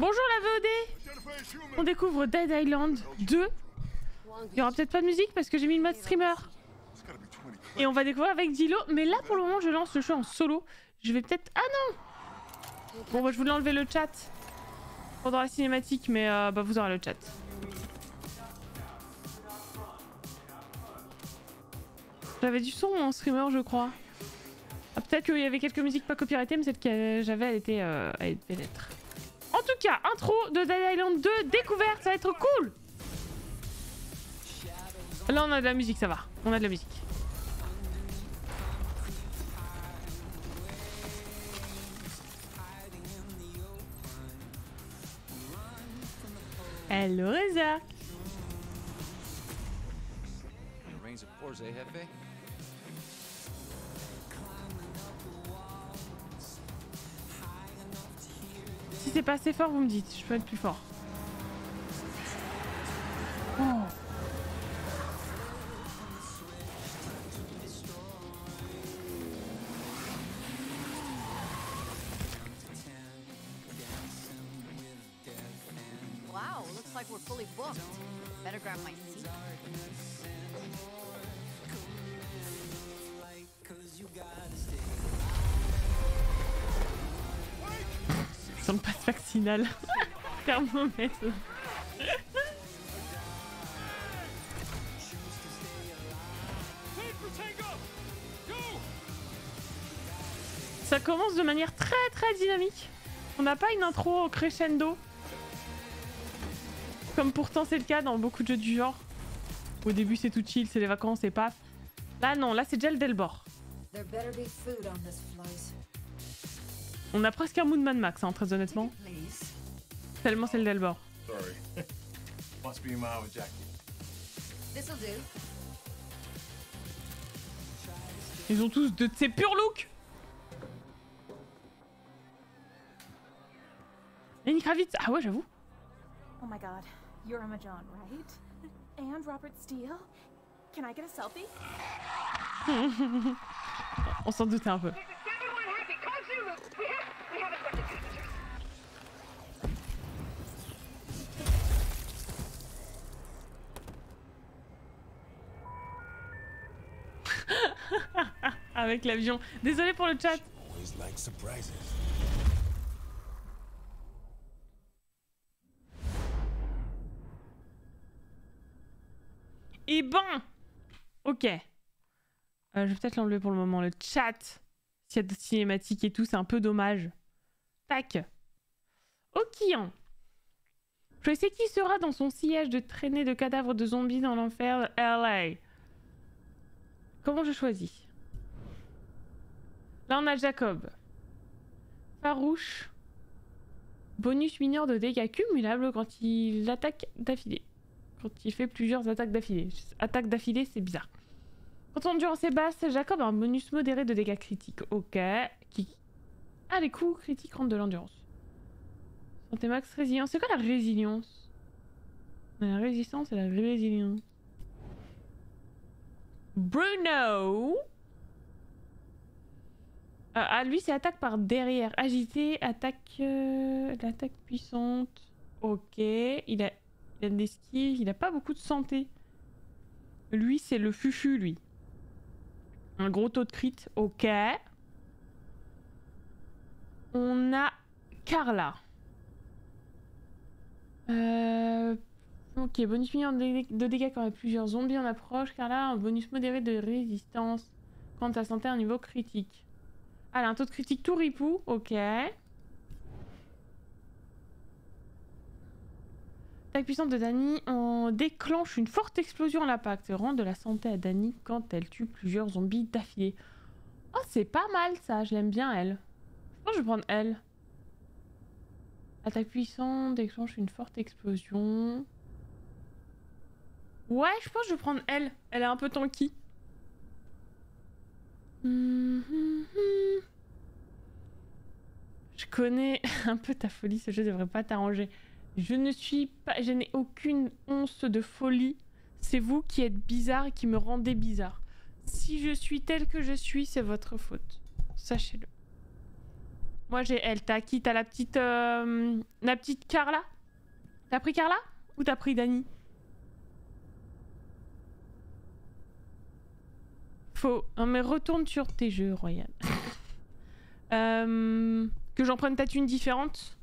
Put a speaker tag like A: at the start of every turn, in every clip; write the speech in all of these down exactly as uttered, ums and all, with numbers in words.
A: Bonjour la V O D. On découvre Dead Island deux. Il y aura peut-être pas de musique parce que j'ai mis le mode streamer. Et on va découvrir avec Dilo. Mais là pour le moment je lance le jeu en solo. Je vais peut-être... Ah non. Bon bah je voulais enlever le chat pendant la cinématique, mais euh, bah vous aurez le chat. J'avais du son en streamer je crois. Ah, peut-être qu'il y avait quelques musiques pas copyrightées, mais celle que j'avais elle était... Euh, elle devait l'être. En tout cas, intro de Dead Island deux, découverte, ça va être cool. Là on a de la musique, ça va. On a de la musique. Hello Reza. Si c'est pas assez fort, vous me dites, je peux être plus fort. Oh.
B: Wow, looks like we're fully booked. Better grab my seat.
A: Sans le passe vaccinal. Thermomètre. Ça commence de manière très très dynamique. On n'a pas une intro crescendo. Comme pourtant c'est le cas dans beaucoup de jeux du genre. Au début c'est tout chill, c'est les vacances et paf. Là non, là c'est déjà le Delbord. On a presque un mood Mad Max, hein, très honnêtement. Tellement c'est le Delbord. Ils ont tous de ces purs looks. Lenny Kravitz, ah ouais j'avoue.
C: Oh my god, you're Emma John, right? And Robert Steele? Can I get a selfie?
A: On s'en doutait un peu. Avec l'avion. Désolé pour le chat. Et ben, ok. Euh, je vais peut-être l'enlever pour le moment. Le chat, s'il y a de cinématiques et tout, c'est un peu dommage. Tac. Ok. Je sais qui sera dans son sillage de traînée de cadavres de zombies dans l'enfer de L A. Comment je choisis? Là, on a Jacob. Farouche. Bonus mineur de dégâts cumulables quand il attaque d'affilée. Quand il fait plusieurs attaques d'affilée. Attaque d'affilée, c'est bizarre. Quand endurance est basse, Jacob a un bonus modéré de dégâts critiques. Ok. Qui... Ah, les coups critiques rendent de l'endurance. Santé max, résilience. C'est quoi la résilience? La résistance et la résilience. Bruno. Euh, ah, lui, c'est attaque par derrière. Agité, attaque... Euh, l'attaque puissante. Ok. Il a, il a des skills. Il a pas beaucoup de santé. Lui, c'est le fufu, lui. Un gros taux de crit. Ok. On a Carla. Euh... Ok, bonus mineur de dégâts quand il y a plusieurs zombies en approche. Carla, un bonus modéré de résistance quand ta santé à un niveau critique. Ah, elle a un taux de critique tout ripou. Ok. Attaque puissante de Dani. On déclenche une forte explosion à l'impact. Rend de la santé à Dani quand elle tue plusieurs zombies d'affilée. Oh, c'est pas mal ça. Je l'aime bien, elle. Je pense que je vais prendre elle. Attaque puissante, déclenche une forte explosion. Ouais, je pense que je vais prendre elle. Elle est un peu tanky. Mmh, mmh, mmh. Je connais un peu ta folie, ce jeu devrait pas t'arranger. Je ne suis pas... Je n'ai aucune once de folie. C'est vous qui êtes bizarre et qui me rendez bizarre. Si je suis telle que je suis, c'est votre faute. Sachez-le. Moi j'ai elle. T'as qui? T'as la petite... Euh, la petite Carla? T'as pris Carla? Ou t'as pris Dani? Faut... Non mais retourne sur tes jeux, Royal. euh... Que j'en prenne peut-être une différente.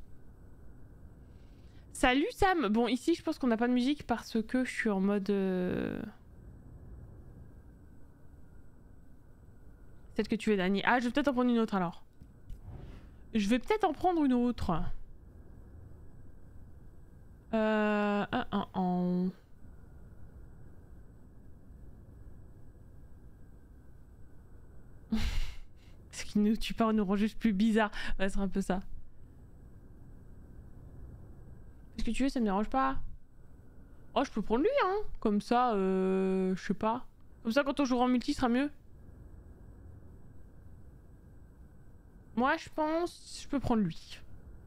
A: Salut Sam. Bon ici je pense qu'on n'a pas de musique parce que je suis en mode... Euh... Peut-être que tu es Dani. Ah je vais peut-être en prendre une autre alors. Je vais peut-être en prendre une autre. Euh... Un, un, un. Ce qui nous tue pas, on nous rend juste plus bizarre. Ouais, c'est un peu ça. Est-ce que tu veux, ça me dérange pas. Oh, je peux prendre lui, hein. Comme ça, euh... je sais pas. Comme ça, quand on jouera en multi, ce sera mieux. Moi, je pense... Je peux prendre lui.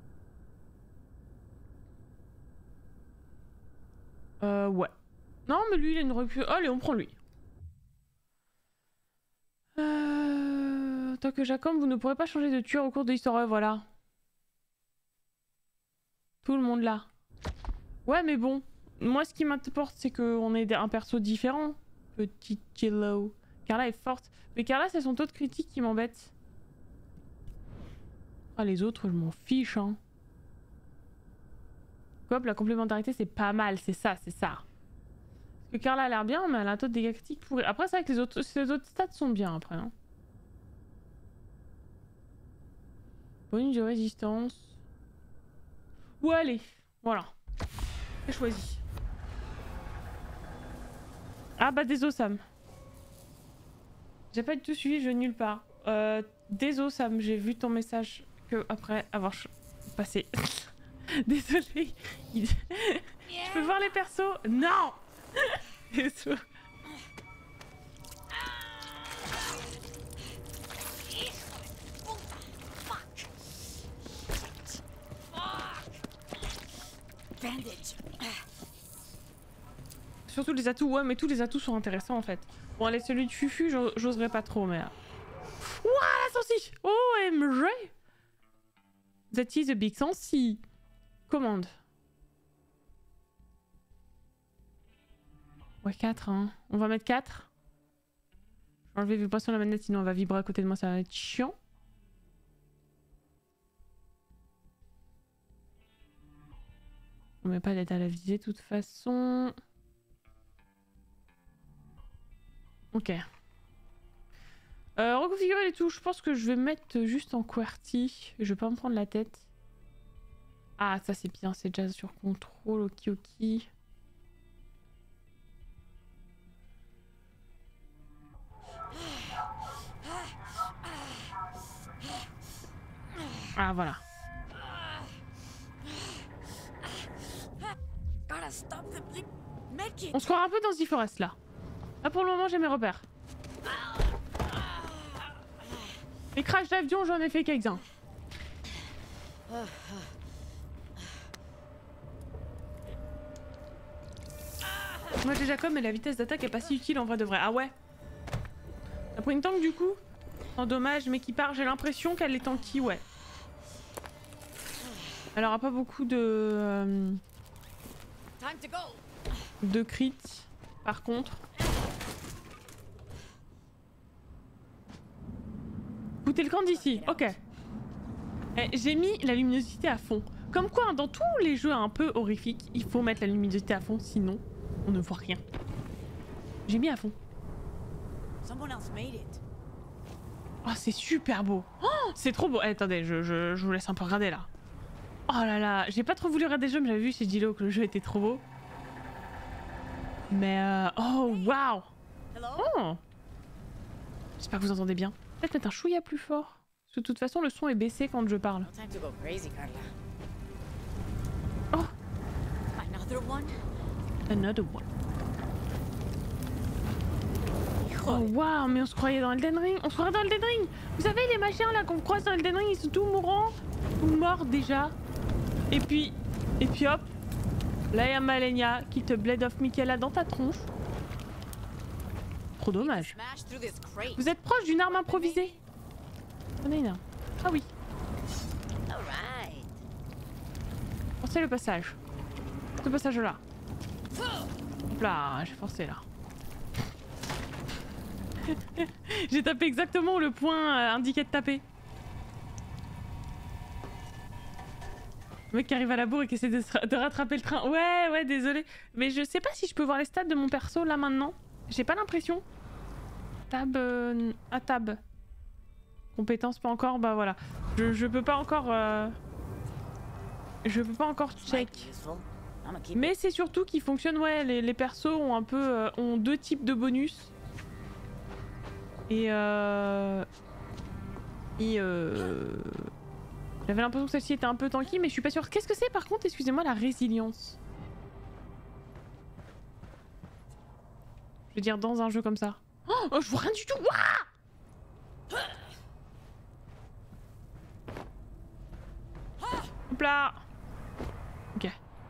A: Euh, ouais. Non, mais lui, il a une recul... Allez, on prend lui. Euh... Tant que Jacob, vous ne pourrez pas changer de tueur au cours de l'histoire, voilà. Tout le monde là. Ouais, mais bon. Moi, ce qui m'importe, c'est qu'on ait un perso différent. Petit Yellow. Carla est forte. Mais Carla, c'est son taux de critique qui m'embête. Ah, les autres, je m'en fiche, hein. Hop, la complémentarité, c'est pas mal. C'est ça, c'est ça. Parce que Carla a l'air bien, mais elle a un taux de dégâts critiques pourri. Après, c'est vrai que les autres, les autres stats sont bien, après, hein. Bonus de résistance. Ouais, allez. Voilà. J'ai choisi. Ah bah désolé Sam. J'ai pas du tout suivi, je nulle part. Euh, désolé Sam, j'ai vu ton message que après avoir passé. Désolée. Il... Je peux voir les persos? Non. Désolé.
B: Bandage.
A: Surtout les atouts, ouais, mais tous les atouts sont intéressants en fait. Bon, allez, celui de Fufu, j'oserais pas trop, mais. Ouah, la sensi! O M G! That is a big sensi! Commande. Ouais, quatre, hein. On va mettre quatre. Je vais enlever vibration de la manette, sinon on va vibrer à côté de moi, ça va être chiant. On met pas d'aide à la visée de toute façon. Ok. Euh, reconfigurer les touches. Je pense que je vais mettre juste en QWERTY. Je vais pas me prendre la tête. Ah, ça c'est bien. C'est déjà sur contrôle. Ok, ok. Ah, voilà. On se croira un peu dans The Forest là. Là pour le moment j'ai mes repères. Les crashs d'avion j'en ai fait quelques-uns. Moi j'ai Jacob mais la vitesse d'attaque est pas si utile en vrai de vrai. Ah ouais. T'as pris une tank du coup? En dommage mais qui part, j'ai l'impression qu'elle est tanky, ouais. Elle aura pas beaucoup de... Euh, de crit par contre. Foutez le camp d'ici, ok. Eh, j'ai mis la luminosité à fond. Comme quoi, hein, dans tous les jeux un peu horrifiques, il faut mettre la luminosité à fond, sinon on ne voit rien. J'ai mis à fond. Oh, c'est super beau. Oh, c'est trop beau. Eh, attendez, je, je, je vous laisse un peu regarder là. Oh là là, j'ai pas trop voulu regarder le jeu, mais j'avais vu chez Gilo que le jeu était trop beau. Mais euh... oh waouh. Oh. J'espère que vous entendez bien. Peut-être mettre un chouïa plus fort. Parce que de toute façon, le son est baissé quand je parle. Oh. Another one. Oh waouh, mais on se croyait dans Elden Ring. On se croirait dans Elden Ring. Vous savez, les machins là qu'on croise dans Elden Ring, ils sont tous mourants. Ou morts déjà. Et puis... Et puis hop. Là, il y a Malenia qui te blade off Michaela dans ta tronche. Trop dommage. Vous êtes proche d'une arme improvisée. Prenez une arme. Ah oui. forcer le passage. Ce passage là. Hop là, j'ai forcé là. J'ai tapé exactement le point euh, indiqué de taper. Le mec qui arrive à la bourre et qui essaie de, de rattraper le train. Ouais, ouais, désolé. Mais je sais pas si je peux voir les stats de mon perso là maintenant. J'ai pas l'impression. Tab. Euh, à tab. Compétences pas encore, bah voilà. Je, je peux pas encore. Euh... Je peux pas encore check. Mais c'est surtout qu'il fonctionne, ouais, les, les persos ont un peu. Euh, ont deux types de bonus. Et euh. Et euh. J'avais l'impression que celle-ci était un peu tanky, mais je suis pas sûre. Qu'est-ce que c'est par contre, excusez-moi, la résilience? Je veux dire, dans un jeu comme ça. Oh, oh je vois rien du tout. Ouah, hop là. Ok.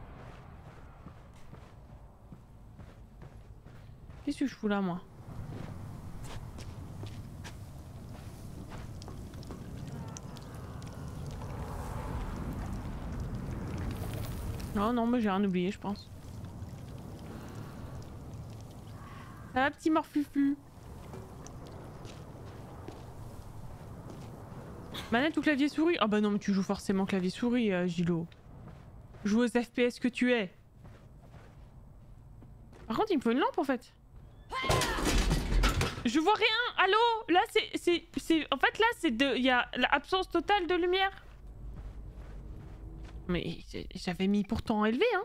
A: Qu'est-ce que je fous là, moi? Non, non, mais j'ai rien oublié, je pense. Ça va, petit morfufu? Manette ou clavier souris? Ah bah non, mais tu joues forcément clavier souris, euh, Gilo. Joueuse F P S que tu es. Par contre, il me faut une lampe en fait. Je vois rien. Allô? Là, c'est, c'est, c'est, en fait, là, c'est de, il y a l'absence totale de lumière. Mais j'avais mis pourtant élevé, hein.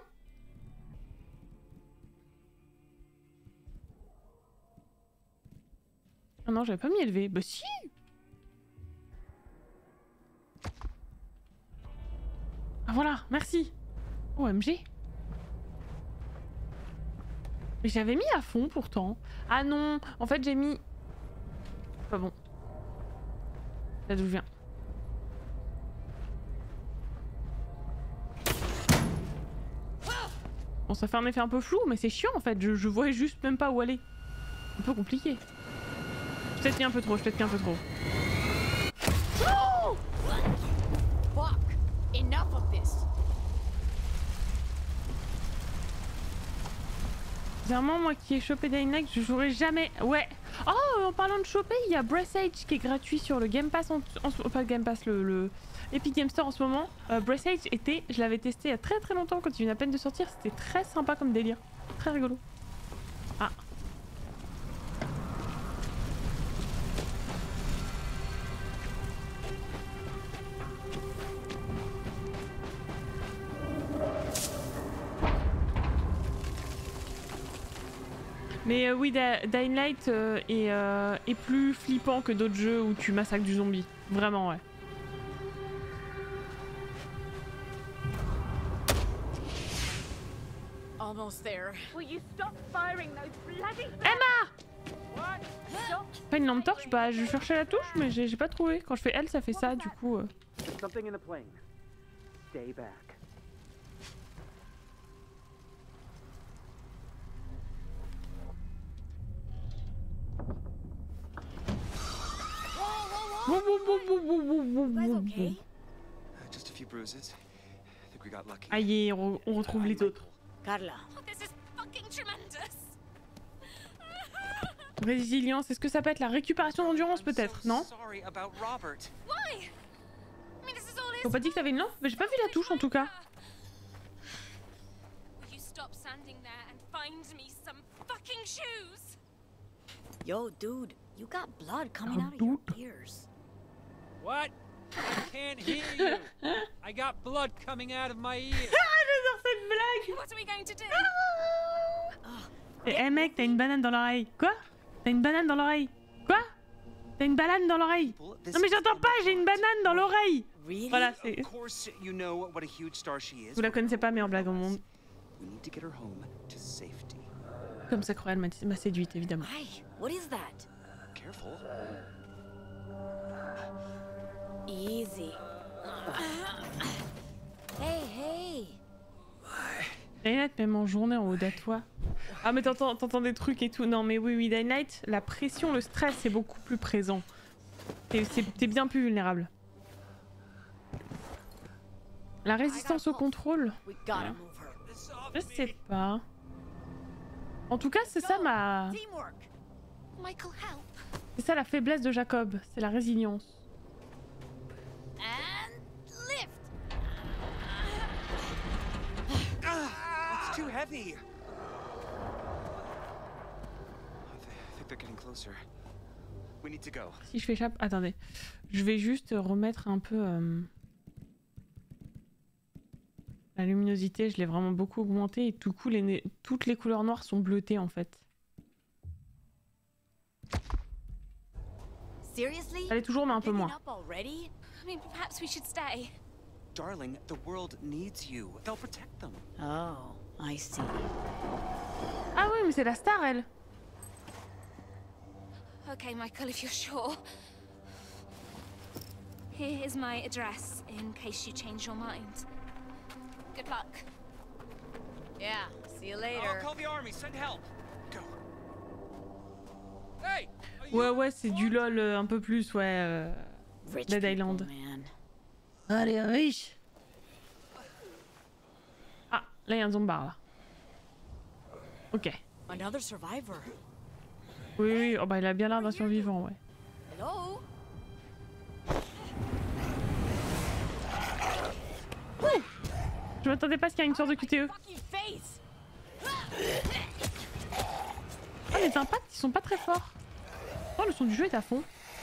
A: Ah non, j'avais pas mis élevé. Bah si. Ah voilà, merci. O M G. Mais j'avais mis à fond pourtant. Ah non, en fait j'ai mis... Pas bon. Là d'où je viens. Bon, ça fait un effet un peu flou, mais c'est chiant en fait. Je, je voyais juste même pas où aller. Un peu compliqué. J'ai peut-être mis un peu trop, j'ai peut-être mis un peu trop. Oh!
B: Fuck! Enough of this!
A: Bizarrement, moi qui ai chopé Dying Light, je jouerai jamais. Ouais. Oh, en parlant de choper, il y a Breath Age qui est gratuit sur le Game Pass en, en pas le Game Pass, le, le Epic Game Store en ce moment. Euh, Breath Age était, je l'avais testé il y a très très longtemps quand il venait à peine de sortir. C'était très sympa comme délire, très rigolo. Ah. Mais euh, oui, Dying Light euh, est, euh, est plus flippant que d'autres jeux où tu massacres du zombie. Vraiment, ouais.
B: Almost there.
C: Will you stop firing those bloody
A: Emma! Pas une lampe torche? Bah, je cherchais la touche, mais j'ai pas trouvé. Quand je fais L, ça fait ça, du coup. Euh...
D: Something in the plane. Stay back.
B: Guys, okay?
E: Just a few bruises. I think we got lucky.
A: Aïe, on, on retrouve les autres.
B: Carla.
F: Oh, this is fucking tremendous.
A: Résilience, est-ce que ça peut être la récupération d'endurance peut-être? Non?
E: Sorry about Robert.
F: Why? I mean, this is all
A: T'as pas dit que t'avais une lampe? Mais j'ai pas vu la touche en tout cas.
F: Will you stop standing there and find me some fucking shoes?
B: Yo, dude, you got blood coming
A: Oh,
B: out of your
A: dude.
B: ears.
G: What? I can't hear you. I got blood coming out of my ears.
A: J'adore cette blague!
F: What are we going to do?
A: Eh hey, mec, t'as une banane dans l'oreille. Quoi? T'as une banane dans l'oreille. Quoi? T'as une banane dans l'oreille. Non mais j'entends pas, j'ai une banane dans l'oreille.
B: Really?
A: Voilà, c'est...
E: Of course, you know what a huge star she is.
A: Vous la connaissez pas mais en blague au monde.
E: We need to get her home to safety.
A: Comme ça, Croyal m'a m'a séduite évidemment.
B: Why? What is that?
E: Careful.
B: Easy. Hey, hey.
A: Dying Light même en journée en haut d'à toi. Ah mais t'entends t'entends des trucs et tout. Non mais oui oui, Dying Light, la pression, le stress c'est beaucoup plus présent. T'es bien plus vulnérable. La résistance au contrôle.
B: We gotta
A: Ouais.
B: move her.
G: This off
A: Je
G: me.
A: sais pas. En tout cas, c'est ça ma...
B: Teamwork.
F: Michael, help.
A: C'est ça la faiblesse de Jacob. C'est la résilience.
B: And lift.
E: Ah, it's too heavy. I th- I think they're getting closer. We need to go.
A: Si je fais échappe... Attendez. Je vais juste remettre un peu... euh, La luminosité, je l'ai vraiment beaucoup augmentée et tout coup, les né- toutes les couleurs noires sont bleutées en fait.
B: Seriously?
A: Elle est toujours mais un peu
B: Giving
A: moins.
B: up already?
F: I mean, perhaps we should stay.
E: Darling, the world needs you. They'll protect them.
B: Oh, I see.
A: Ah oui, mais c'est la star elle.
F: Okay, Michael, if you're sure. Here is my address in case you change your mind. Good luck.
B: Yeah, see you
E: I'll
B: later.
E: call the army. Send help. Go.
G: Hey! are you
A: Ouais ouais, c'est du lol euh, un peu plus, ouais. euh,
B: Rich
A: Dead
B: people,
A: Island.
B: man.
A: Allez, riche. Ah, là il y a un zombard là. Ok.
B: Another survivor.
A: Oui, oui, oh bah il a bien l'air d'un survivant, ouais.
B: Hello?
A: Je m'attendais pas à ce qu'il y ait une sorte de Q T E.
B: Fucking face!
A: Ah, les impacts ils sont pas très forts. Oh, le son du jeu est à fond.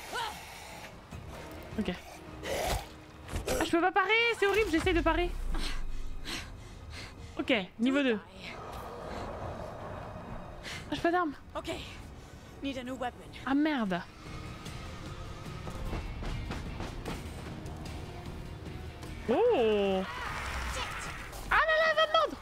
A: Ok. Ah, je peux pas parer, c'est horrible, j'essaye de parer. Ok, niveau deux. Ah, j'ai pas d'arme.
B: Okay. Need a new weapon.
A: Ah merde. Oh. Ah là là, elle va me mordre.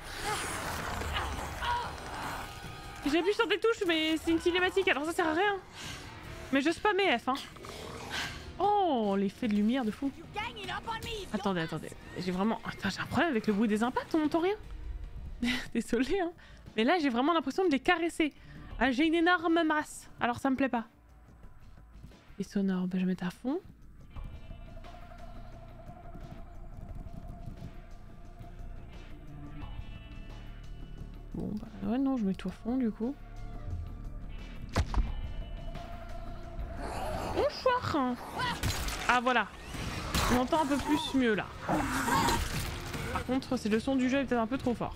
A: J'appuie sur des touches, mais c'est une cinématique, alors ça sert à rien. Mais je spammais F, hein. Oh, l'effet de lumière de fou.
B: You ganging up on me?
A: Attendez, attendez. J'ai vraiment... Attends, j'ai un problème avec le bruit des impacts, on n'entend rien. Désolé, hein. Mais là, j'ai vraiment l'impression de les caresser. Ah, j'ai une énorme masse. Alors ça me plaît pas. Et sonore, bah, je vais mettre à fond. Bon, bah ouais, non, je mets tout à fond du coup. Bonsoir. Ah voilà. On entend un peu plus mieux là. Par contre, c'est le son du jeu est peut-être un peu trop fort.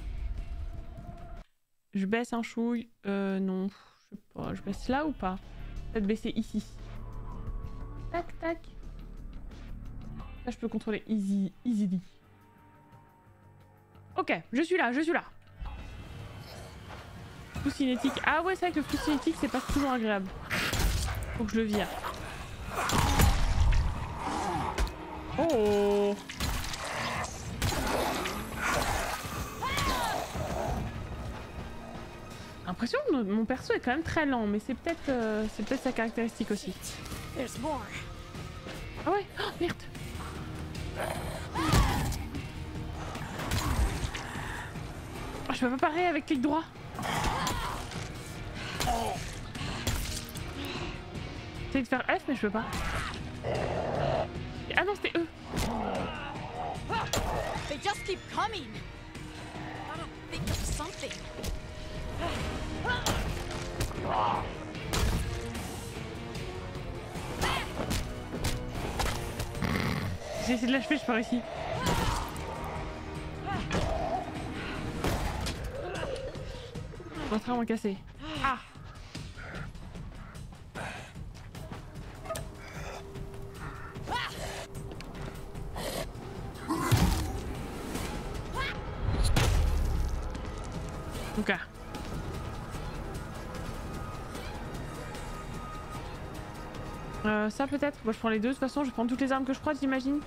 A: Je baisse un chouille. Euh, non. Je sais pas. Je baisse là ou pas? Peut-être baisser ici. Tac, tac. Là, je peux contrôler easy, easily. Ok, je suis là, je suis là. Flou cinétique. Ah ouais, c'est vrai que le flou cinétique, c'est pas toujours agréable. Faut que je le vire. Oh! J'ai l'impression que mon perso est quand même très lent, mais c'est peut-être euh, c'est peut-être sa caractéristique aussi.
B: There's more.
A: Ah ouais, oh, merde. Oh, je peux pas parer avec clic droit. J'essaie de faire F mais je peux pas. Ah non, c'était E.
B: They just keep coming. Gotta think of something.
A: J'ai essayé de l'achever, je pars ici. Je suis en train de m'en casser. Ah! Ok. Euh, ça peut-être. Moi je prends les deux de toute façon, je prends toutes les armes que je crois, j'imagine.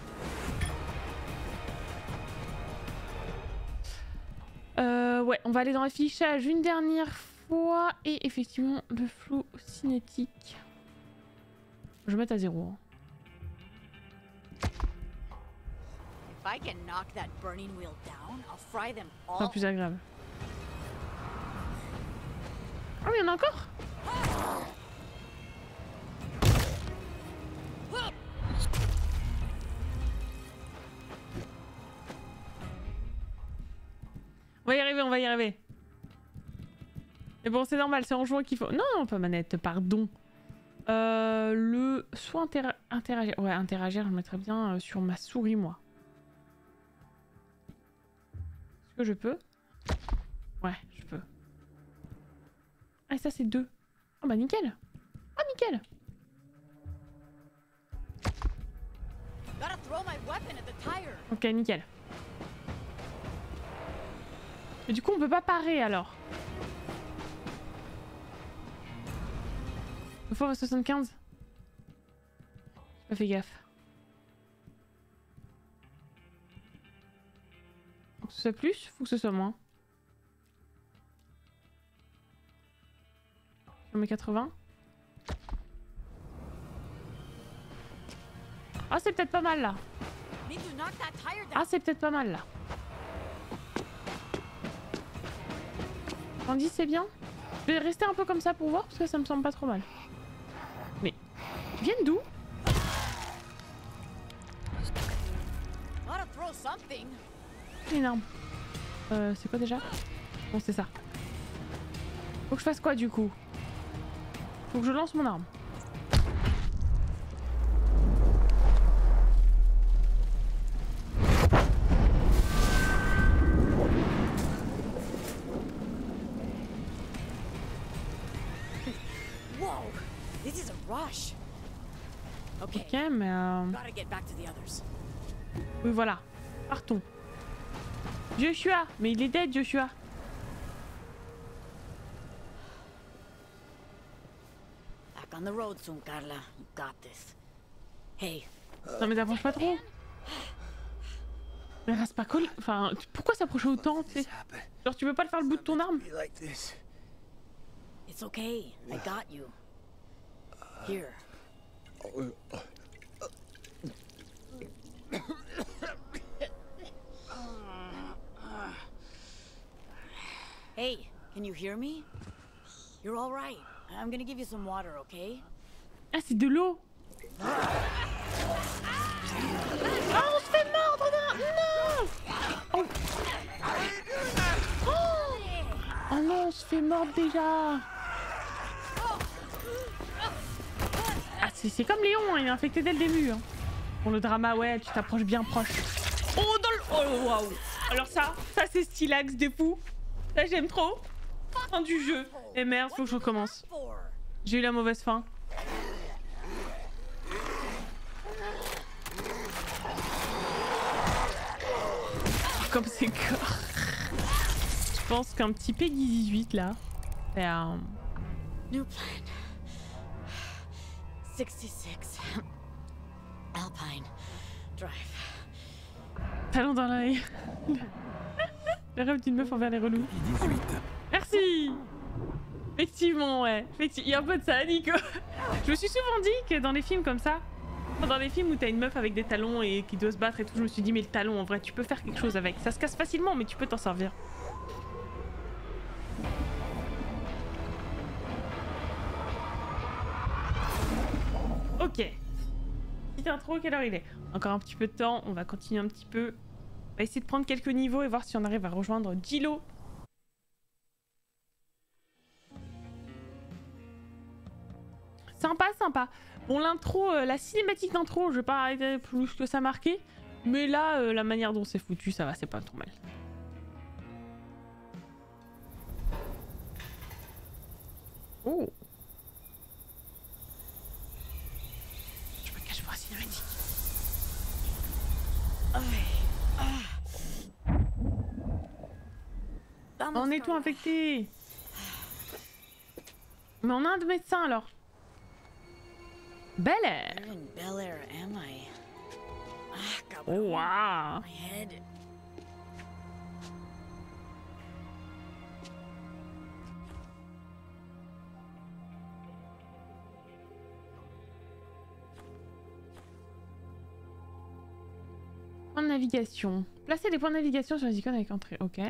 A: Euh, ouais, on va aller dans l'affichage une dernière fois. Et effectivement, le flou cinétique. Je vais mettre à zéro. Hein.
B: If I can knock that burning wheel down, I'll fry them
A: Pas
B: all.
A: plus agréable. Oh, il y en a encore? On va y arriver, on va y arriver. Mais bon, c'est normal, c'est en jouant qu'il faut... Non, non, pas manette, pardon. Euh, le... Soit interagir... interagir... Ouais, interagir, je le mettrais bien euh, sur ma souris, moi. Est-ce que je peux? Ouais, je peux. Ah, et ça, c'est deux. Oh bah nickel. Oh, nickel. Ok, nickel. Et du coup, on peut pas parer, alors. Une fois soixante-quinze. J'ai pas fait gaffe. Faut que ce soit plus, faut que ce soit moins. Je mets quatre-vingts. Ah, c'est peut-être pas mal là. Ah, c'est peut-être pas mal là. Tandis c'est bien. Je vais rester un peu comme ça pour voir parce que ça me semble pas trop mal. Mais ils viennent d'où? Une arme. Euh, c'est quoi déjà? Bon, c'est ça. Faut que je fasse quoi du coup? Faut que je lance mon arme. Ok, mais euh... oui, voilà. Partons. Joshua, mais il est dead, Joshua.
B: Back on the road soon, Carla. You got this. Hey.
A: Non mais t'approches pas trop. Mais reste pas collé. Enfin, pourquoi s'approcher autant, tu sais? Genre tu peux pas le faire le bout de ton arme?
B: It's okay. I got you. Here. Hey, can you hear me? You're all right. I'm gonna give you some water, okay?
A: Ah, c'est de l'eau. Ah, on se fait mordre, non. Oh. Oh. Oh non, on se fait mordre déjà. Ah, c'est comme Léon, hein, il est infecté dès le début. Hein. Bon, le drama, ouais, tu t'approches bien proche. Oh, dans le... Oh, waouh. Alors ça, ça c'est stylax de fou. Ça, j'aime trop. Fin du jeu. Et merde, faut que je recommence. J'ai eu la mauvaise fin. Comme c'est corps. Je pense qu'un petit Peggy dix-huit là. C'est un...
B: New plan. sixty-six. Alpine Drive.
A: Talon dans l'œil. Le rêve d'une meuf envers les relous.
H: dix-huit.
A: Merci. Effectivement, ouais. Effectivement, il y a un peu de ça, Nico. Je me suis souvent dit que dans les films comme ça, dans les films où t'as une meuf avec des talons et qui doit se battre et tout, je me suis dit mais le talon, en vrai, tu peux faire quelque chose avec. Ça se casse facilement, mais tu peux t'en servir. Ok. Petite intro, quelle heure il est? Encore un petit peu de temps, on va continuer un petit peu. On va essayer de prendre quelques niveaux et voir si on arrive à rejoindre Gilo. Sympa, sympa. Bon, l'intro, euh, la cinématique d'intro, je vais pas arrêter plus que ça marqué. Mais là, euh, la manière dont c'est foutu, ça va, c'est pas trop mal. Oh. Je me cache pour la cinématique. On est tout infecté. Mais on a un de médecin alors. Bel Air.
B: Where in Bel Air am I? Ah, got
A: Oh wow.
B: my head.
A: Point de navigation. Placez des points de navigation sur les icônes avec entrée. Ok.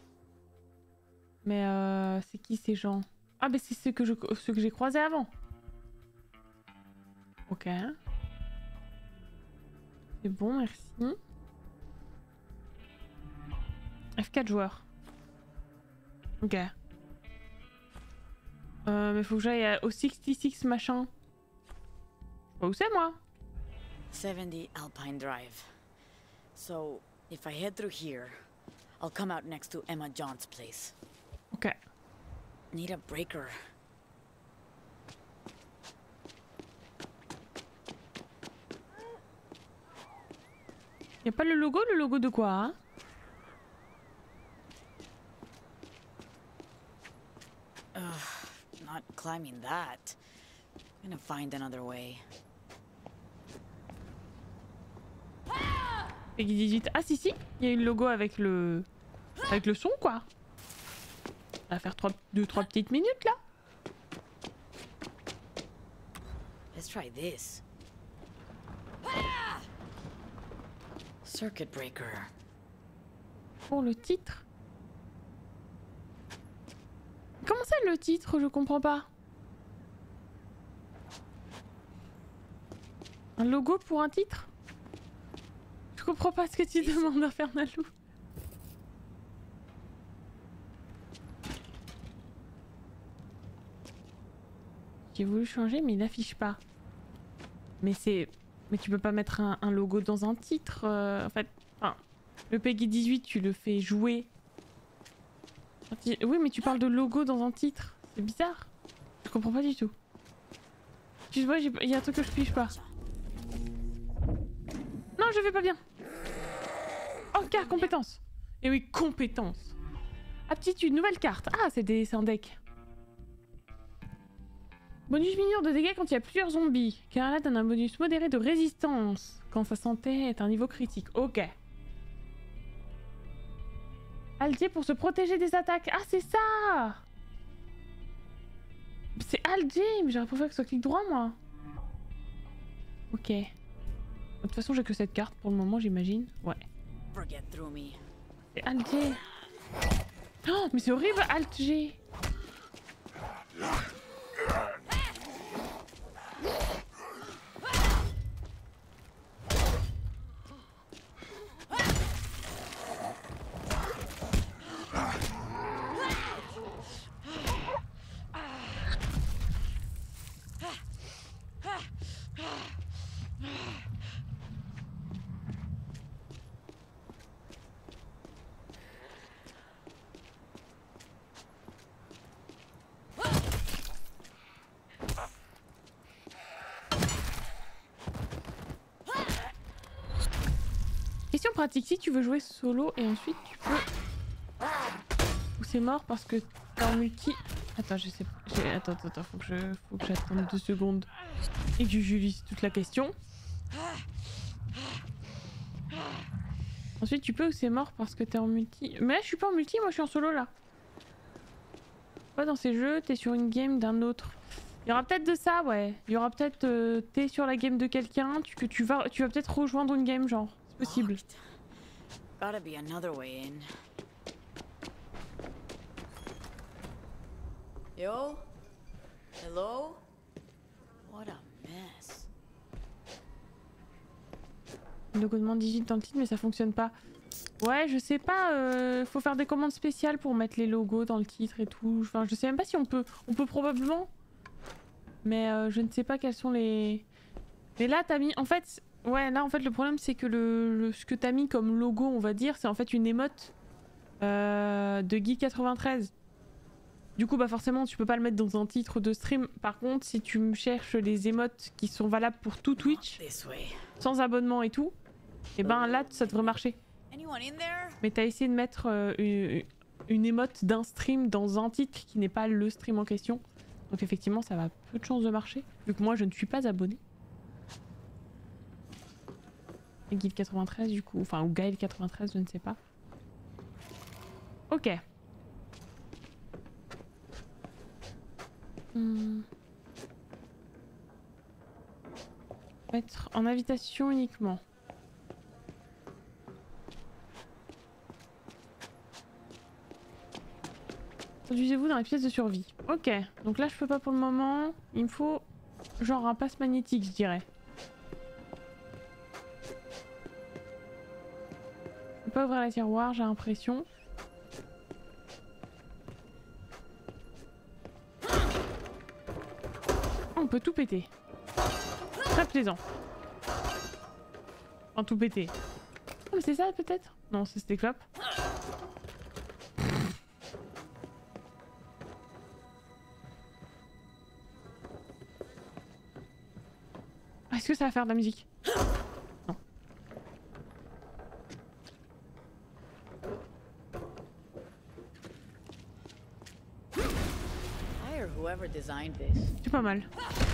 A: Mais euh, c'est qui ces gens? Ah bah c'est ceux que je, ceux que j'ai croisés avant. Ok. C'est bon, merci. F quatre joueurs. Ok. Euh, mais faut que j'aille au soixante-six machin. Je sais pas où c'est moi.
B: seventy Alpine Drive. So, if I head through here, I'll come out next to Emma John's place.
A: Ok.
B: Need a breaker.
A: Y a pas le logo? Le logo de quoi, hein?
B: Ugh, not climbing that. I'm gonna find another way.
A: Peggy dix-huit. Ah si si, il y a eu le logo avec le avec le son quoi. Ça va faire deux trois petites minutes là.
B: Let's try this. Circuit breaker.
A: Pour le titre. Comment ça le titre? Je comprends pas. Un logo pour un titre? Je comprends pas ce que tu demandes, Infernalou. J'ai voulu changer mais il n'affiche pas. Mais c'est... Mais tu peux pas mettre un, un logo dans un titre euh, en fait. Enfin, le Peggy dix-huit tu le fais jouer. Oui mais tu parles de logo dans un titre. C'est bizarre. Je comprends pas du tout. Excuse-moi, il y a un truc que je pige pas. Non, je vais pas bien. Oh, carte compétence. Et oui, compétence. Aptitude, nouvelle carte. Ah, c'est des... un deck. Bonus mineur de dégâts quand il y a plusieurs zombies. Car là, donne un bonus modéré de résistance quand sa santé est à un niveau critique. Ok. Altier pour se protéger des attaques. Ah, c'est ça. C'est Alger, mais j'aurais préféré que ce soit clic droit, moi. Ok. De toute façon, j'ai que cette carte pour le moment, j'imagine. Ouais. C'est Alger. Oh, mais c'est horrible, Alger. Question pratique, si tu veux jouer solo et ensuite tu peux... Ou c'est mort parce que t'es en multi... Attends, je sais pas... Attends, attends, attends, faut que je... faut que j'attende deux secondes et que je lise toute la question. Ensuite tu peux ou c'est mort parce que t'es en multi... Mais là je suis pas en multi, moi je suis en solo là. Pas dans ces jeux, t'es sur une game d'un autre. Il y aura peut-être de ça, ouais. Il y aura peut-être... Euh, t'es sur la game de quelqu'un, tu, que tu vas, tu vas peut-être rejoindre une game genre. Possible.
B: Gotta be another way in. Yo? Hello? What a mess.
A: Le logo demande digite dans le titre mais ça fonctionne pas. Ouais, je sais pas, euh, faut faire des commandes spéciales pour mettre les logos dans le titre et tout. Enfin, je sais même pas si on peut. On peut probablement. Mais euh, je ne sais pas quels sont les... Mais là, t'as mis... En fait... Ouais, là en fait le problème c'est que le, le ce que t'as mis comme logo, on va dire, c'est en fait une émote euh, de Guide quatre-vingt-treize. Du coup bah forcément tu peux pas le mettre dans un titre de stream. Par contre si tu me cherches les émotes qui sont valables pour tout Twitch, sans abonnement et tout, et ben là ça devrait marcher. Mais t'as essayé de mettre euh, une, une émote d'un stream dans un titre qui n'est pas le stream en question. Donc effectivement ça va peu de chances de marcher, vu que moi je ne suis pas abonné. Guide quatre-vingt-treize du coup, enfin ou Gaël quatre-vingt-treize, je ne sais pas. Ok. Hmm. Mettre en invitation uniquement. Introduisez-vous dans les pièces de survie. Ok, donc là je peux pas pour le moment. Il me faut genre un passe magnétique, je dirais. Je peux pas ouvrir les tiroirs, j'ai l'impression. On peut tout péter. Très plaisant. Enfin, tout péter. Oh, mais c'est ça peut-être? Non, c'est des clopes. Est-ce que ça va faire de la musique? Non.
B: Hire whoever designed this.
A: C'est pas mal.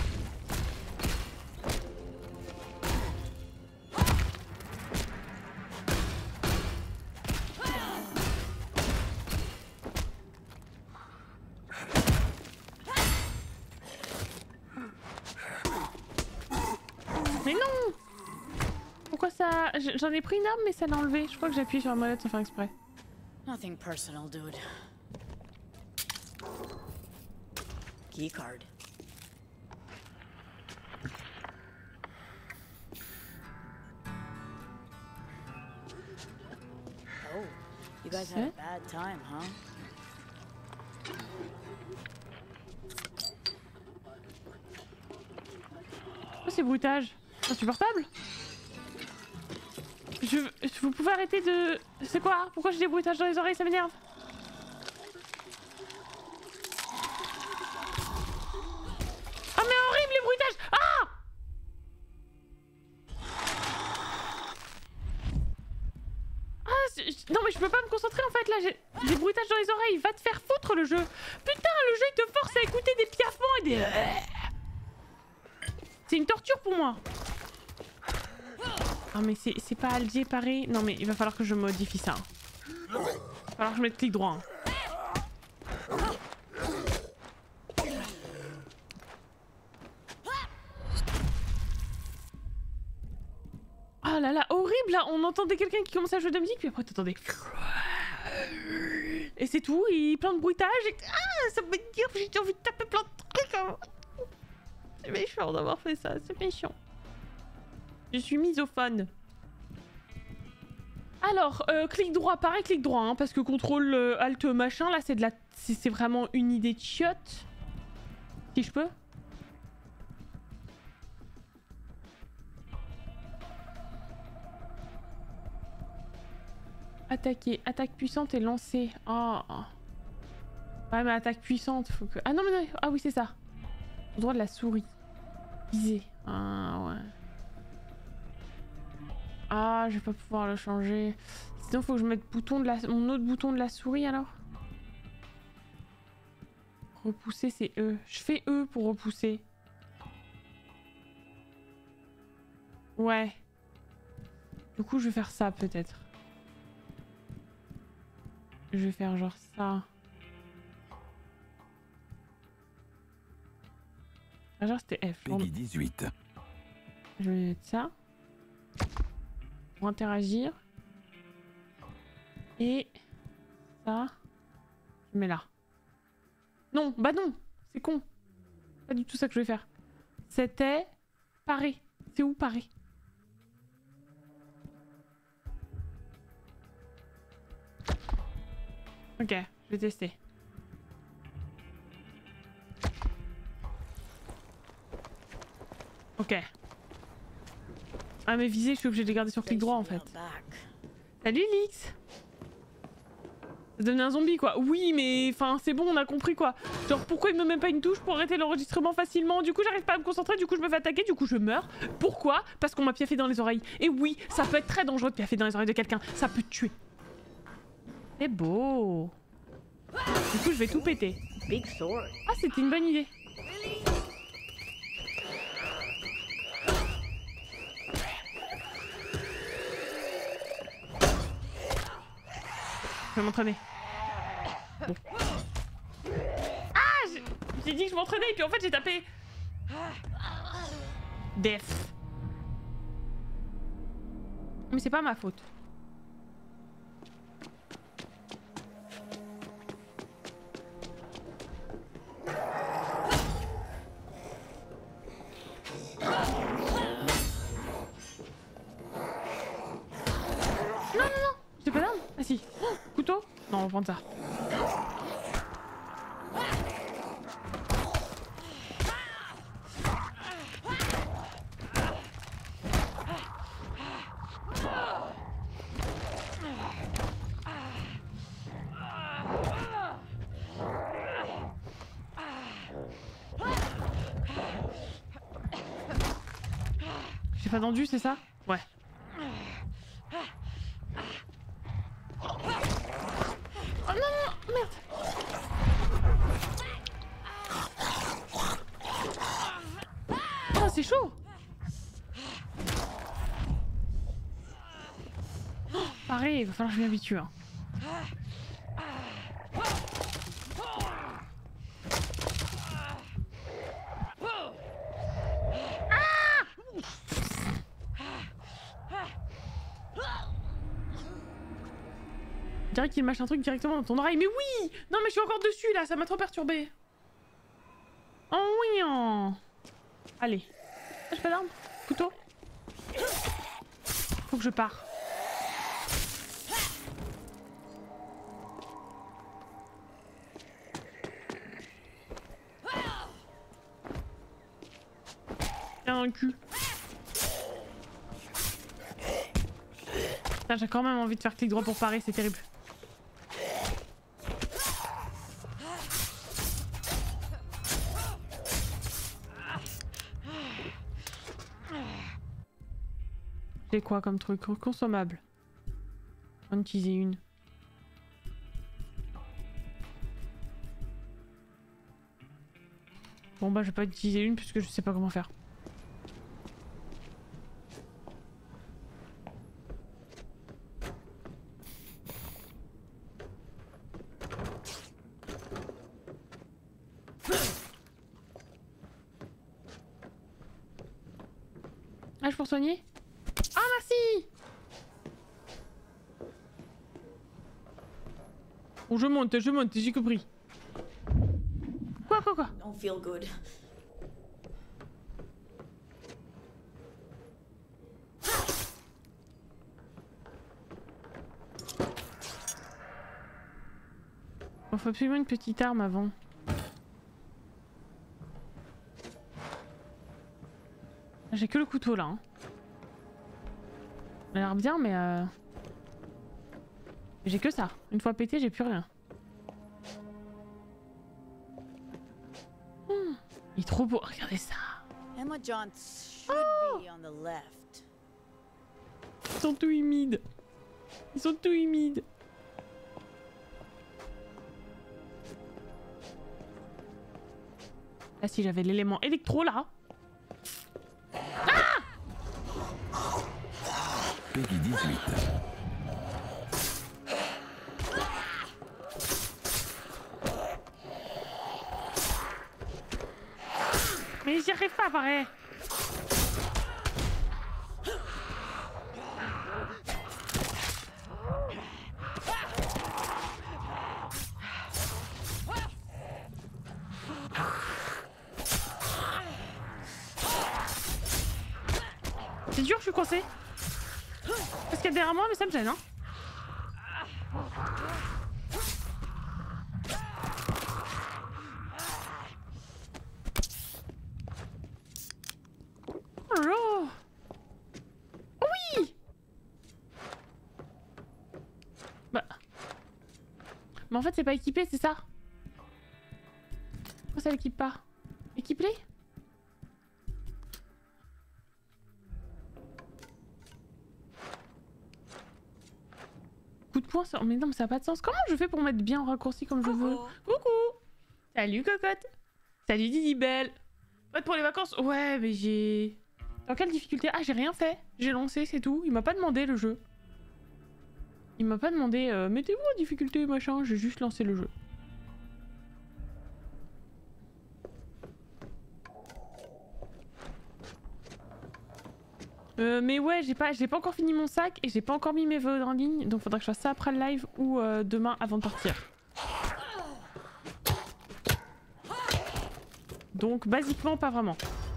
A: Mais non! Pourquoi ça... J'en ai pris une arme mais ça l'a enlevé. Je crois que j'ai appuyé sur la molette sans faire exprès.
B: Nothing personal, dude. Keycard. Oh, you guys had a bad time, huh?
A: Oh, c'est bruitage. C'est insupportable. Je... Vous pouvez arrêter de... C'est quoi? Pourquoi j'ai des bruitages dans les oreilles? Ça m'énerve. Ah mais horrible les bruitages. Ah! Ah non mais je peux pas me concentrer en fait là. J'ai des bruitages dans les oreilles. Va te faire foutre le jeu. Putain le jeu il te force à écouter des piaffements et des... C'est une torture pour moi. Ah mais c'est pas Alger pareil. Non mais il va falloir que je modifie ça. Il va falloir que je mette clic droit. Oh là là, horrible là. On entendait quelqu'un qui commençait à jouer de la musique puis après t'entendais... Et c'est tout, et plein de bruitage et... Ah, ça me dire j'ai envie de taper plein de trucs. C'est méchant d'avoir fait ça, c'est méchant. Je suis misophone. Alors, euh, clic droit, pareil, clic droit, hein, parce que contrôle euh, alt machin, là c'est de la... C'est vraiment une idée de chiotte. Si je peux. Attaquer, attaque puissante et lancer. Oh. Ouais mais attaque puissante, faut que... Ah non mais non, ah oui c'est ça. Au droit de la souris. Viser. Ah ouais. Ah, je vais pas pouvoir le changer. Sinon, faut que je mette bouton de la... mon autre bouton de la souris alors. Repousser, c'est E. Je fais E pour repousser. Ouais. Du coup, je vais faire ça peut-être. Je vais faire genre ça. Ah, genre c'était F.
H: Peggy dix-huit.
A: Je vais mettre ça. Pour interagir. Et ça. Je mets là. Non, bah non, c'est con. Pas du tout ça que je vais faire. C'était parer. C'est où parer? Ok, je vais tester. Ok. Ah mais viser, je suis obligée de les garder sur clic droit en fait. Salut Lix. Ça devenait un zombie quoi. Oui mais enfin c'est bon on a compris quoi. Genre pourquoi il me met pas une touche pour arrêter l'enregistrement facilement? Du coup j'arrive pas à me concentrer, du coup je me fais attaquer, du coup je meurs. Pourquoi? Parce qu'on m'a piaffé dans les oreilles. Et oui, ça peut être très dangereux de piaffer dans les oreilles de quelqu'un. Ça peut te tuer. C'est beau. Du coup je vais tout péter.
B: Big sword.
A: Ah c'était une bonne idée. Je vais m'entraîner. Bon. Ah, j'ai dit que je m'entraînais et puis en fait j'ai tapé Def. Mais c'est pas ma faute. Non non non, j'ai pas d'arme. Ah si. Oh, couteau. Non, on va prendre ça. J'ai pas tendu, c'est ça? Ouais. Oh non, non, merde. Oh, c'est chaud. Oh, pareil, il va falloir que je m'y habitue. Hein. Je dirais qu'il mâche un truc directement dans ton oreille. Mais oui! Non mais je suis encore dessus là, ça m'a trop perturbé. Oh oui! Oh. Allez. Ah, j'ai pas d'arme. Couteau. Faut que je pars. Tiens un cul. J'ai quand même envie de faire clic droit pour parer, c'est terrible. C'est quoi comme truc consommable? On va en utiliser une. Bon bah je vais pas utiliser une puisque je sais pas comment faire. Ah, je peux soigner? Ah, merci! Bon, je monte, je monte, j'ai compris. Quoi, quoi, quoi?
B: Don't feel good.
A: Il faut absolument une petite arme avant. J'ai que le couteau là. Hein. Ça a l'air bien, mais euh... j'ai que ça. Une fois pété, j'ai plus rien. Hmm. Il est trop beau. Regardez ça.
B: Emma John should
A: Oh!
B: be on the left.
A: Ils sont tout humides. Ils sont tout humides. Là, si j'avais l'élément électro là. Ah!
H: Peggy dix-huit.
A: Mais j'y arrive pas, pareil. C'est dur, je suis coincée. Parce qu'il y a derrière moi, mais ça me gêne, hein. Oh là. Oui. Bah. Mais en fait, c'est pas équipé, c'est ça. Pourquoi ça l'équipe pas? Équipe-les? Coup de poing, ça... mais non, mais ça n'a pas de sens. Comment je fais pour mettre bien en raccourci comme je veux? Coucou. Salut cocotte. Salut Didi Belle. Prête pour les vacances? Ouais, mais j'ai... Dans quelle difficulté? Ah, j'ai rien fait. J'ai lancé, c'est tout. Il m'a pas demandé le jeu. Il m'a pas demandé euh, mettez-vous en difficulté machin. J'ai juste lancé le jeu. Euh, mais ouais, j'ai pas, j'ai pas encore fini mon sac et j'ai pas encore mis mes V O D en ligne, donc faudra que je fasse ça après le live ou euh, demain avant de partir. Donc basiquement pas vraiment.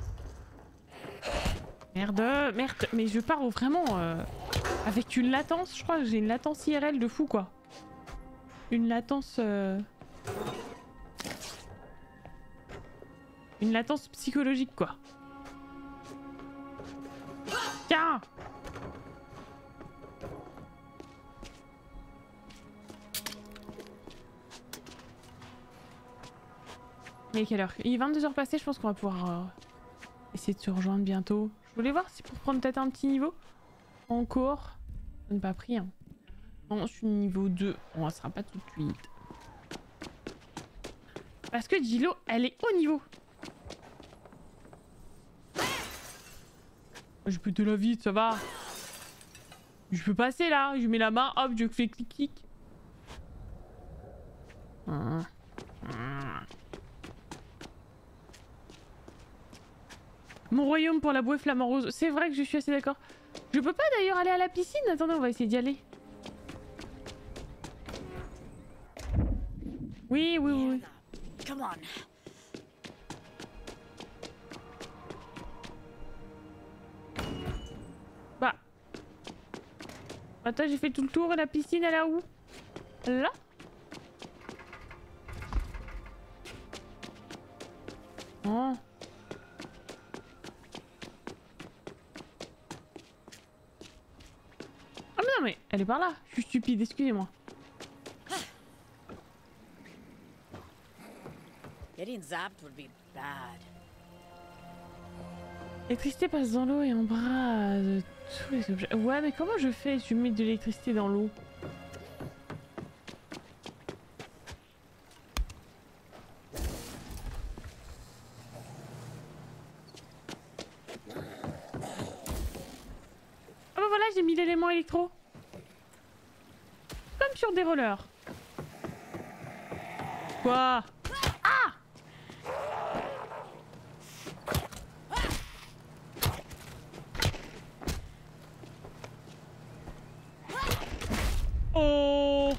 A: Merde, merde, mais je pars vraiment euh, avec une latence, je crois que j'ai une latence I R L de fou quoi. Une latence... Euh... Une latence psychologique quoi. Tiens! Il est quelle heure? Il est vingt-deux heures passées, je pense qu'on va pouvoir euh, essayer de se rejoindre bientôt. Je voulais voir si pour prendre peut-être un petit niveau. Encore. Je n'ai pas pris hein. Non, je suis niveau deux. On ne sera pas tout de suite. Parce que Gilo, elle est haut niveau. Je peux te la vite, ça va. Je peux passer là. Je mets la main, hop, je fais clic-clic. Hum. Hum. Mon royaume pour la bouée flamant rose. C'est vrai que je suis assez d'accord. Je peux pas d'ailleurs aller à la piscine. Attendez, on va essayer d'y aller. Oui, oui, oui. oui.
B: Come on.
A: Bah. Attends, j'ai fait tout le tour et la piscine, elle est où? Là? Oh. Ah mais non mais elle est par là. Je suis stupide, excusez-moi.
B: Getting zapped would be bad.
A: L'électricité passe dans l'eau et embrase tous les objets. Ouais mais comment je fais? Je mets de l'électricité dans l'eau. Ah bah voilà, j'ai mis l'élément électro. Comme sur des rollers. Quoi? Ah! Oh!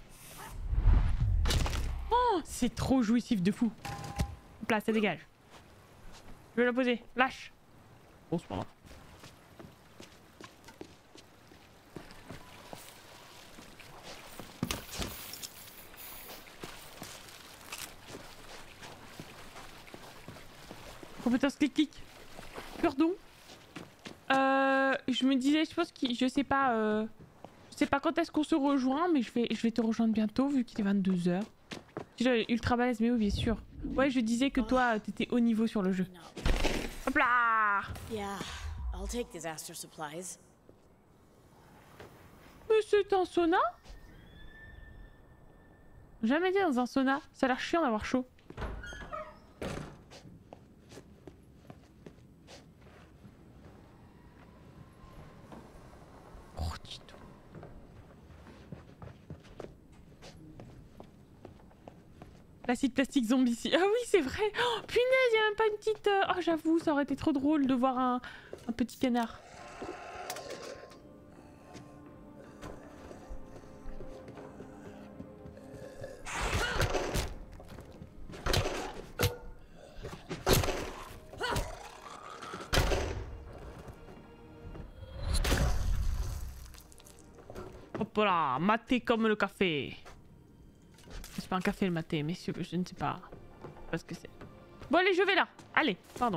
A: Oh! C'est trop jouissif de fou. Hop là, ça dégage. Je vais la poser. Lâche. Bon, c'est pas grave. Compétence clic-clic. Pardon. Euh, je me disais, je pense que je sais pas, euh, je sais pas quand est-ce qu'on se rejoint, mais je vais, je vais te rejoindre bientôt vu qu'il est vingt-deux heures. Tu es ultra balèze, mais oui, bien sûr. Ouais, je disais que toi, t'étais haut niveau sur le jeu. Hop là!
B: Yeah, I'll take disaster supplies.
A: Mais c'est un sauna? Jamais été dans un sauna. Ça a l'air chiant d'avoir chaud. Oh, dis donc. L'acide plastique zombie ici. Ah oui, c'est vrai. Oh, punaise, il y a même pas une petite... euh, Oh, j'avoue, ça aurait été trop drôle de voir un, un petit canard. Hop là, maté comme le café. C'est pas un café le maté, messieurs, je ne sais pas. Parce que c'est. Bon allez, je vais là. Allez, pardon.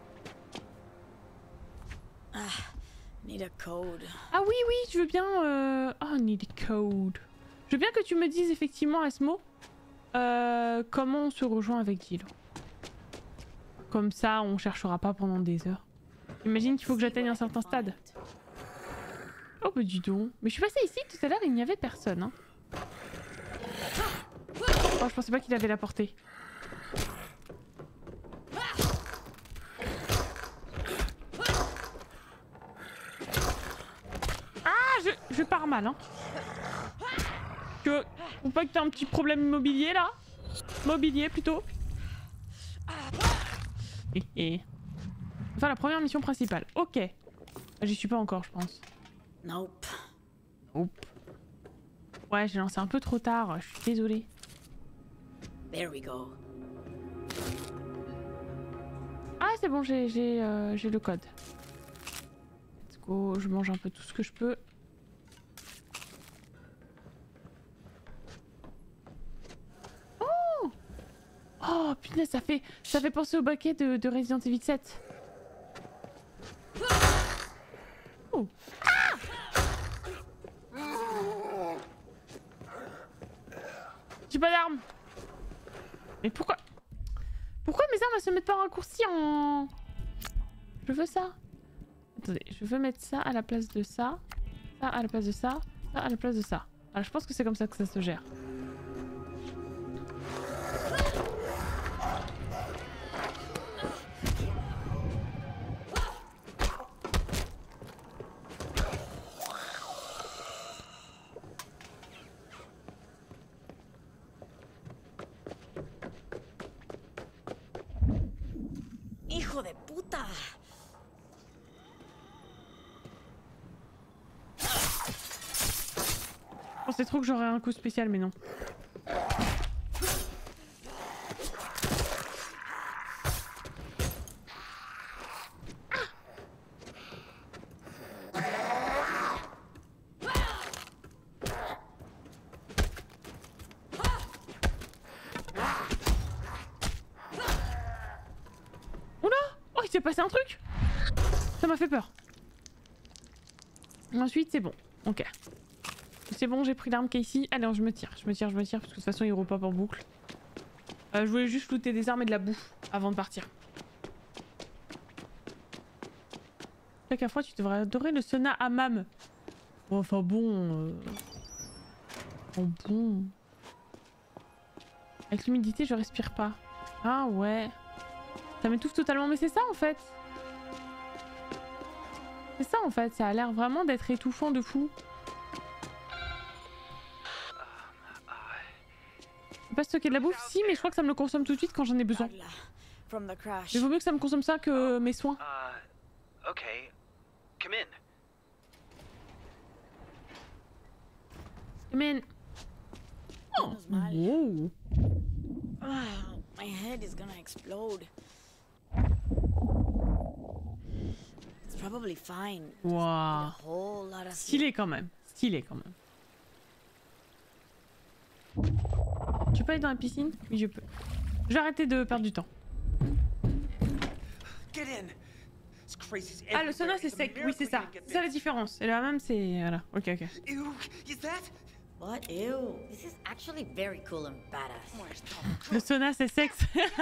B: Ah, need a code.
A: Ah oui, oui, je veux bien... Euh... Oh, need a code. Je veux bien que tu me dises effectivement, Esmo, euh, comment on se rejoint avec Gilo. Comme ça, on cherchera pas pendant des heures. Imagine qu'il faut que j'atteigne un certain stade. Oh bah dis donc. Mais je suis passée ici tout à l'heure, il n'y avait personne. Hein. Oh, je pensais pas qu'il avait la portée. Ah, je, je pars mal, hein. Que, faut pas que t'aies un petit problème immobilier là. Mobilier plutôt. Et, et. Enfin, la première mission principale. Ok. J'y suis pas encore, je pense.
B: Nope.
A: Nope. Ouais, j'ai lancé un peu trop tard. Je suis désolée.
B: There we go.
A: Ah, c'est bon, j'ai j'ai euh, j'ai le code. Let's go. Je mange un peu tout ce que je peux. Oh! Oh, punaise, ça fait, ça fait penser au baquet de, de Resident Evil sept. Oh. Ah! J'ai pas d'armes. Mais pourquoi... Pourquoi mes armes elles se mettent pas en raccourci en... Je veux ça. Attendez, je veux mettre ça à la place de ça. Ça à la place de ça. Ça à la place de ça. Alors je pense que c'est comme ça que ça se gère.
B: Hijo de puta!
A: Je pensais trop que j'aurais un coup spécial, mais non. Oula! Oh, il s'est passé un truc! Ça m'a fait peur. Ensuite, c'est bon. Ok. C'est bon, j'ai pris l'arme qui est ici. Allez, je me tire, je me tire, je me tire, parce que de toute façon, il repop en boucle. Euh, je voulais juste looter des armes et de la bouffe avant de partir. Chaque fois, tu devrais adorer le sauna hammam. Oh, enfin bon... Euh... Oh bon... Avec l'humidité, je respire pas. Ah ouais... Ça m'étouffe totalement, mais c'est ça en fait. C'est ça en fait, ça a l'air vraiment d'être étouffant de fou. Je peux pas stocker de la bouffe? Si, mais je crois que ça me le consomme tout de suite quand j'en ai besoin.
B: From the crash.
A: Mais vaut mieux que ça me consomme ça que mes soins.
H: Uh, okay. Come in.
A: Come in. Oh, wow.
B: Oh, my head is gonna explode. It's probably fine.
A: Wow.
B: A whole lot of
A: Stylé quand même. Stylé quand même. Tu peux aller dans la piscine? Oui, je peux. Je vais arrêter de perdre du temps. Ah, le sauna c'est sec. Oui, c'est ça. C'est ça la différence. Et le hammam c'est... Voilà. Ok, ok.
B: What? Ew. This is actually very cool and badass.
A: Le sauna c'est sexe.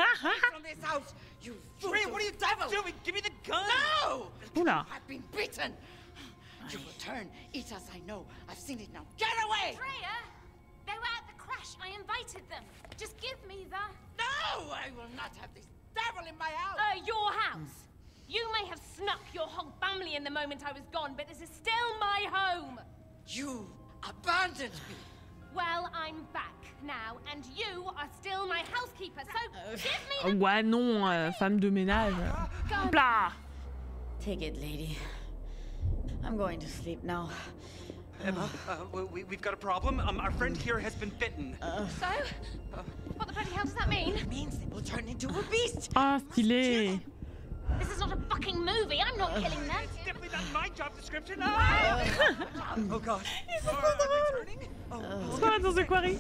I: Trey, what are you doing? Give me the gun! No!
A: Oula.
I: I've been beaten. You will turn. Eat as I know. I've seen it now. Get away!
F: Freya! They were at the crash. I invited them. Just give me the...
I: No! I will not have this devil in my house!
F: Uh, your house. You may have snuck your whole family in the moment I was gone, but this is still my home.
I: You abandoned me.
F: Well, I'm back now, and you are still my housekeeper, so give me the...
A: Ouais, non, euh, femme de ménage. Hop là.
B: Take it, lady. I'm going to sleep now.
E: Emma, uh, we, we've got a problem. Um, our friend here has been bitten.
F: So? What the bloody hell does that mean?
I: It means they will turn into a beast.
A: Ah, stylé.
F: This is not a fucking movie. I'm not killing them.
I: It's definitely not my job description. Oh,
E: Oh God.
A: Ils sont trop drôles. C'est quoi dans ce quarry?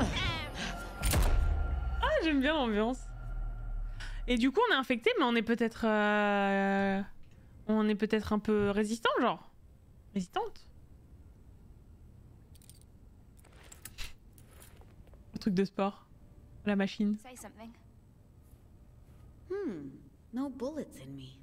A: Ah, j'aime bien l'ambiance. Et du coup, on est infecté, mais on est peut-être... Euh... On est peut-être un peu résistant, genre. Résistante. Le truc de sport. La machine.
F: Say something.
B: Hmm. No bullets in me.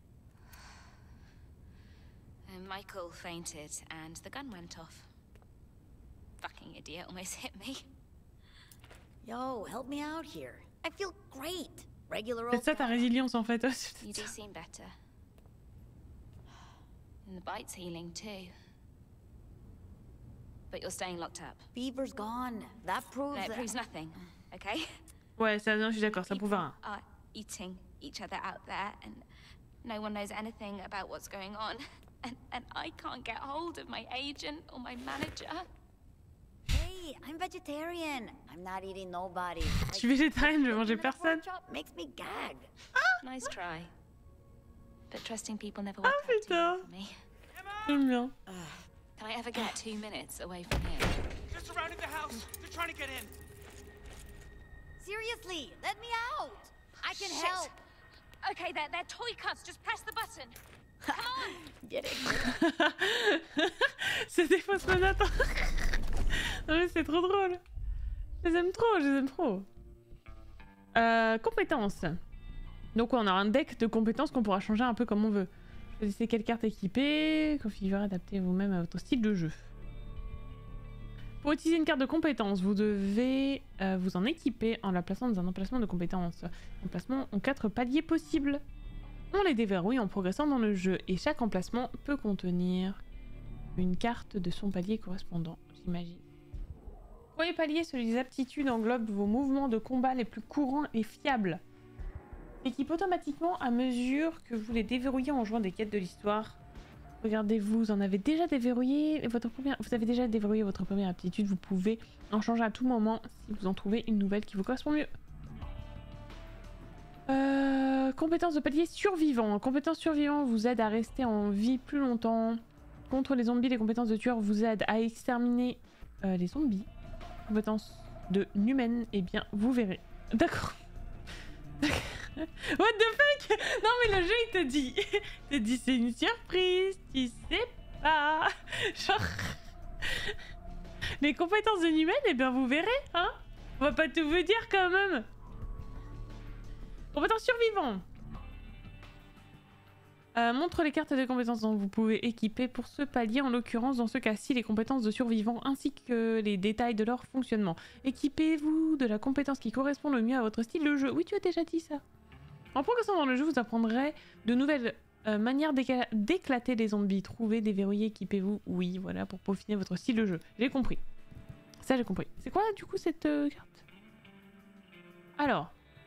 F: And Michael fainted, and the gun went off. Fucking idiot almost hit me.
B: Yo, help me out here. I feel great. Regular
A: C'est
B: old...
A: ça ta résilience en fait.
F: You do seem better. And the bite's healing too. But you're staying locked up.
B: Fever's gone. That proves
F: No, it
B: that...
F: proves nothing, okay?
A: Ouais, ça, non, je suis d'accord, ça prouve rien.
F: Are eating each other out there, and no one knows anything about what's going on. And, and I can't get hold of my agent or my manager.
B: Hey, I'm vegetarian. I'm not eating nobody.
A: Je suis végétarienne, je vais manger personne.
B: Makes me gag.
F: Nice try. But trusting people never worked
A: Ah
F: out too well
A: putain.
F: for me.
A: J'aime bien.
F: Can I ever get two minutes away from here?
I: They're surrounding the house. They're trying to get in.
B: Seriously, let me out. I can
F: Shit.
B: help.
F: Okay, they're, they're toy cuts. Just press the button. Come on!
B: Get it?
A: C'est des fausses menottes. Non mais c'est trop drôle. Je les aime trop, je les aime trop. Euh, compétences. Donc ouais, on a un deck de compétences qu'on pourra changer un peu comme on veut. Je Choisissez quelle carte équiper, configurez, adaptez vous-même à votre style de jeu. Pour utiliser une carte de compétence, vous devez euh, vous en équiper en la plaçant dans un emplacement de compétence. Les emplacements ont quatre paliers possibles. On les déverrouille en progressant dans le jeu et chaque emplacement peut contenir une carte de son palier correspondant, j'imagine. Premier palier, celui des aptitudes, englobe vos mouvements de combat les plus courants et fiables. S'équipe automatiquement à mesure que vous les déverrouillez en jouant des quêtes de l'histoire. Regardez, vous en avez déjà déverrouillé votre première... Vous avez déjà déverrouillé votre première aptitude, vous pouvez en changer à tout moment si vous en trouvez une nouvelle qui vous correspond mieux. Euh, compétence de palier survivant. Compétence survivant vous aide à rester en vie plus longtemps. Contre les zombies, les compétences de tueur vous aident à exterminer euh, les zombies. Compétence de numen, eh bien vous verrez. D'accord. What the fuck? Non mais le jeu il te dit, il te dit c'est une surprise, tu sais pas. Genre les compétences de numen, eh bien vous verrez, hein. On va pas tout vous dire quand même. Compétences survivants. Euh, montre les cartes de compétences dont vous pouvez équiper pour ce palier, en l'occurrence dans ce cas-ci les compétences de survivants ainsi que les détails de leur fonctionnement. Équipez-vous de la compétence qui correspond le mieux à votre style de jeu. Oui, tu as déjà dit ça. En progressant dans le jeu, vous apprendrez de nouvelles euh, manières d'éclater les zombies. Trouvez, déverrouillez, équipez-vous. Oui, voilà, pour peaufiner votre style de jeu. J'ai compris. Ça, j'ai compris. C'est quoi, du coup, cette euh, carte? Alors.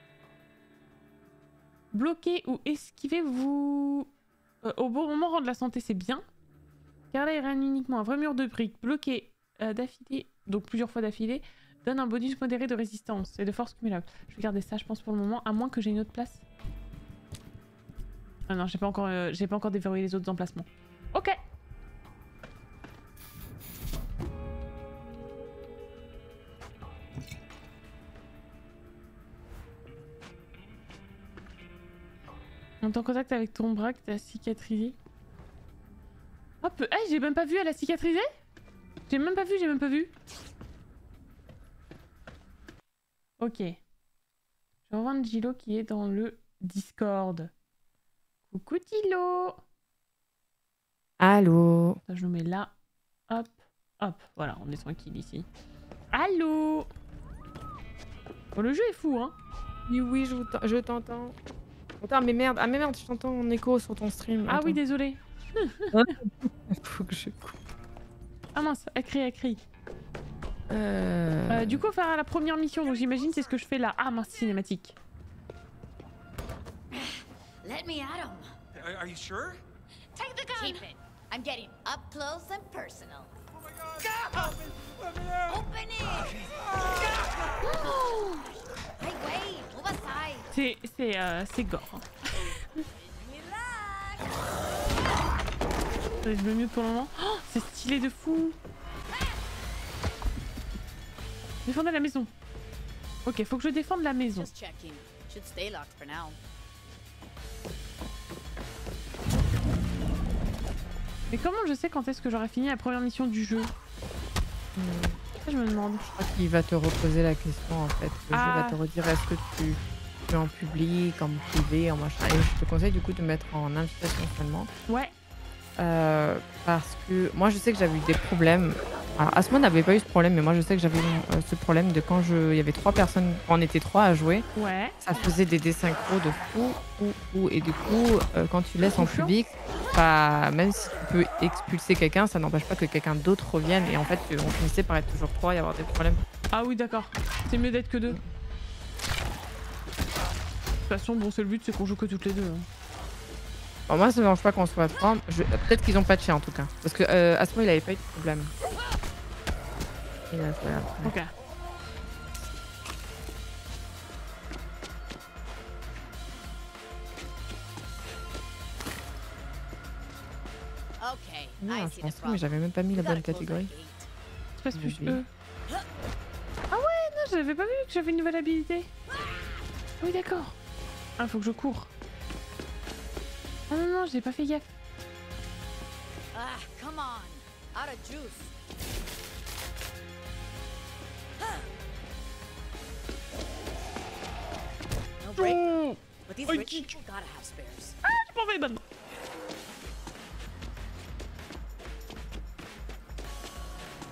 A: Bloquer ou esquiver, vous... Euh, au bon moment, rendre la santé, c'est bien. Car là, il règne uniquement un vrai mur de briques. Bloquer euh, d'affilée, donc plusieurs fois d'affilée, donne un bonus modéré de résistance et de force cumulable. Je vais garder ça, je pense, pour le moment, à moins que j'ai une autre place. Ah non, j'ai pas encore, euh, j'ai pas encore déverrouillé les autres emplacements. Ok. On est en contact avec ton bras que t'as cicatrisé. Hop, hey, j'ai même pas vu, elle a cicatrisé? J'ai même pas vu, j'ai même pas vu. Ok. Je vais rejoindre Gilo qui est dans le Discord. Coucou Tilo.
J: Allô.
A: Ça, je le mets là. Hop, hop. Voilà, on est tranquille ici. Allô. Oh, le jeu est fou, hein.
J: Oui, oui, je t'entends. Attends, mais merde, ah mais merde, je t'entends en écho sur ton stream.
A: Ah
J: Attends.
A: oui, désolé.
J: Faut que je coupe.
A: Ah mince, elle crie, elle crie.
J: Euh...
A: Euh, du coup, faire la première mission, donc j'imagine c'est ce que je fais là. Ah mince, cinématique.
I: Let me at him.
E: Are, are you sure?
F: Take the gun!
I: Keep it. I'm getting up close and personal.
E: Oh my God! Let me out!
I: Open it! Hey, wait! Move aside.
A: C'est c'est euh, c'est gore. Je me mute pour le moment. Oh, c'est stylé de fou. Défendez la maison. Ok, faut que je défende la maison.
B: Just checking. Should stay locked for now.
A: Mais comment je sais quand est-ce que j'aurai fini la première mission du jeu?
J: Hmm.
A: Ça, je me demande.
J: Je crois qu'il va te reposer la question en fait. Le
A: Ah.
J: jeu va te redire est-ce que tu, tu es en public, en privé, en machin. Et je te conseille du coup de mettre en invitation seulement.
A: Ouais.
J: Euh, parce que moi je sais que j'avais eu des problèmes. Alors Asmo n'avait pas eu ce problème, mais moi je sais que j'avais eu euh, ce problème de quand je... il y avait trois personnes, on était trois à jouer.
A: Ouais.
J: Ça faisait des désynchros de fou, fou, fou. Et du coup, euh, quand tu laisses en
A: Trop
J: public, bah, même si tu peux expulser quelqu'un, ça n'empêche pas que quelqu'un d'autre revienne. Et en fait, on finissait par être toujours trois et avoir des problèmes.
A: Ah oui, d'accord. C'est mieux d'être que deux. De toute façon, bon, c'est le but, c'est qu'on joue que toutes les deux. Hein.
J: Bon, moi, ça me dérange pas qu'on soit trois. Je... Peut-être qu'ils ont patché en tout cas. Parce que euh, Asmo, il avait pas eu de problème. Il a fait après.
A: Ok.
B: Okay,
J: Non,
B: I
J: je
B: see the
J: pense pas, mais
B: problem.
J: j'avais même pas mis la
B: We
J: bonne
B: gotta close
J: catégorie.
B: that gate.
A: C'est parce que je...
J: Oui.
A: euh. Ah ouais, non, j'avais pas vu que j'avais une nouvelle habilité. Oui, d'accord. Ah, faut que je cours. Ah non, non, j'ai pas fait gaffe.
B: Ah, come on. Out of juice. No break.
A: Oh,
B: But these
A: Oi.
B: rich people gotta have spares.
A: ah, j'ai pas fait bonne.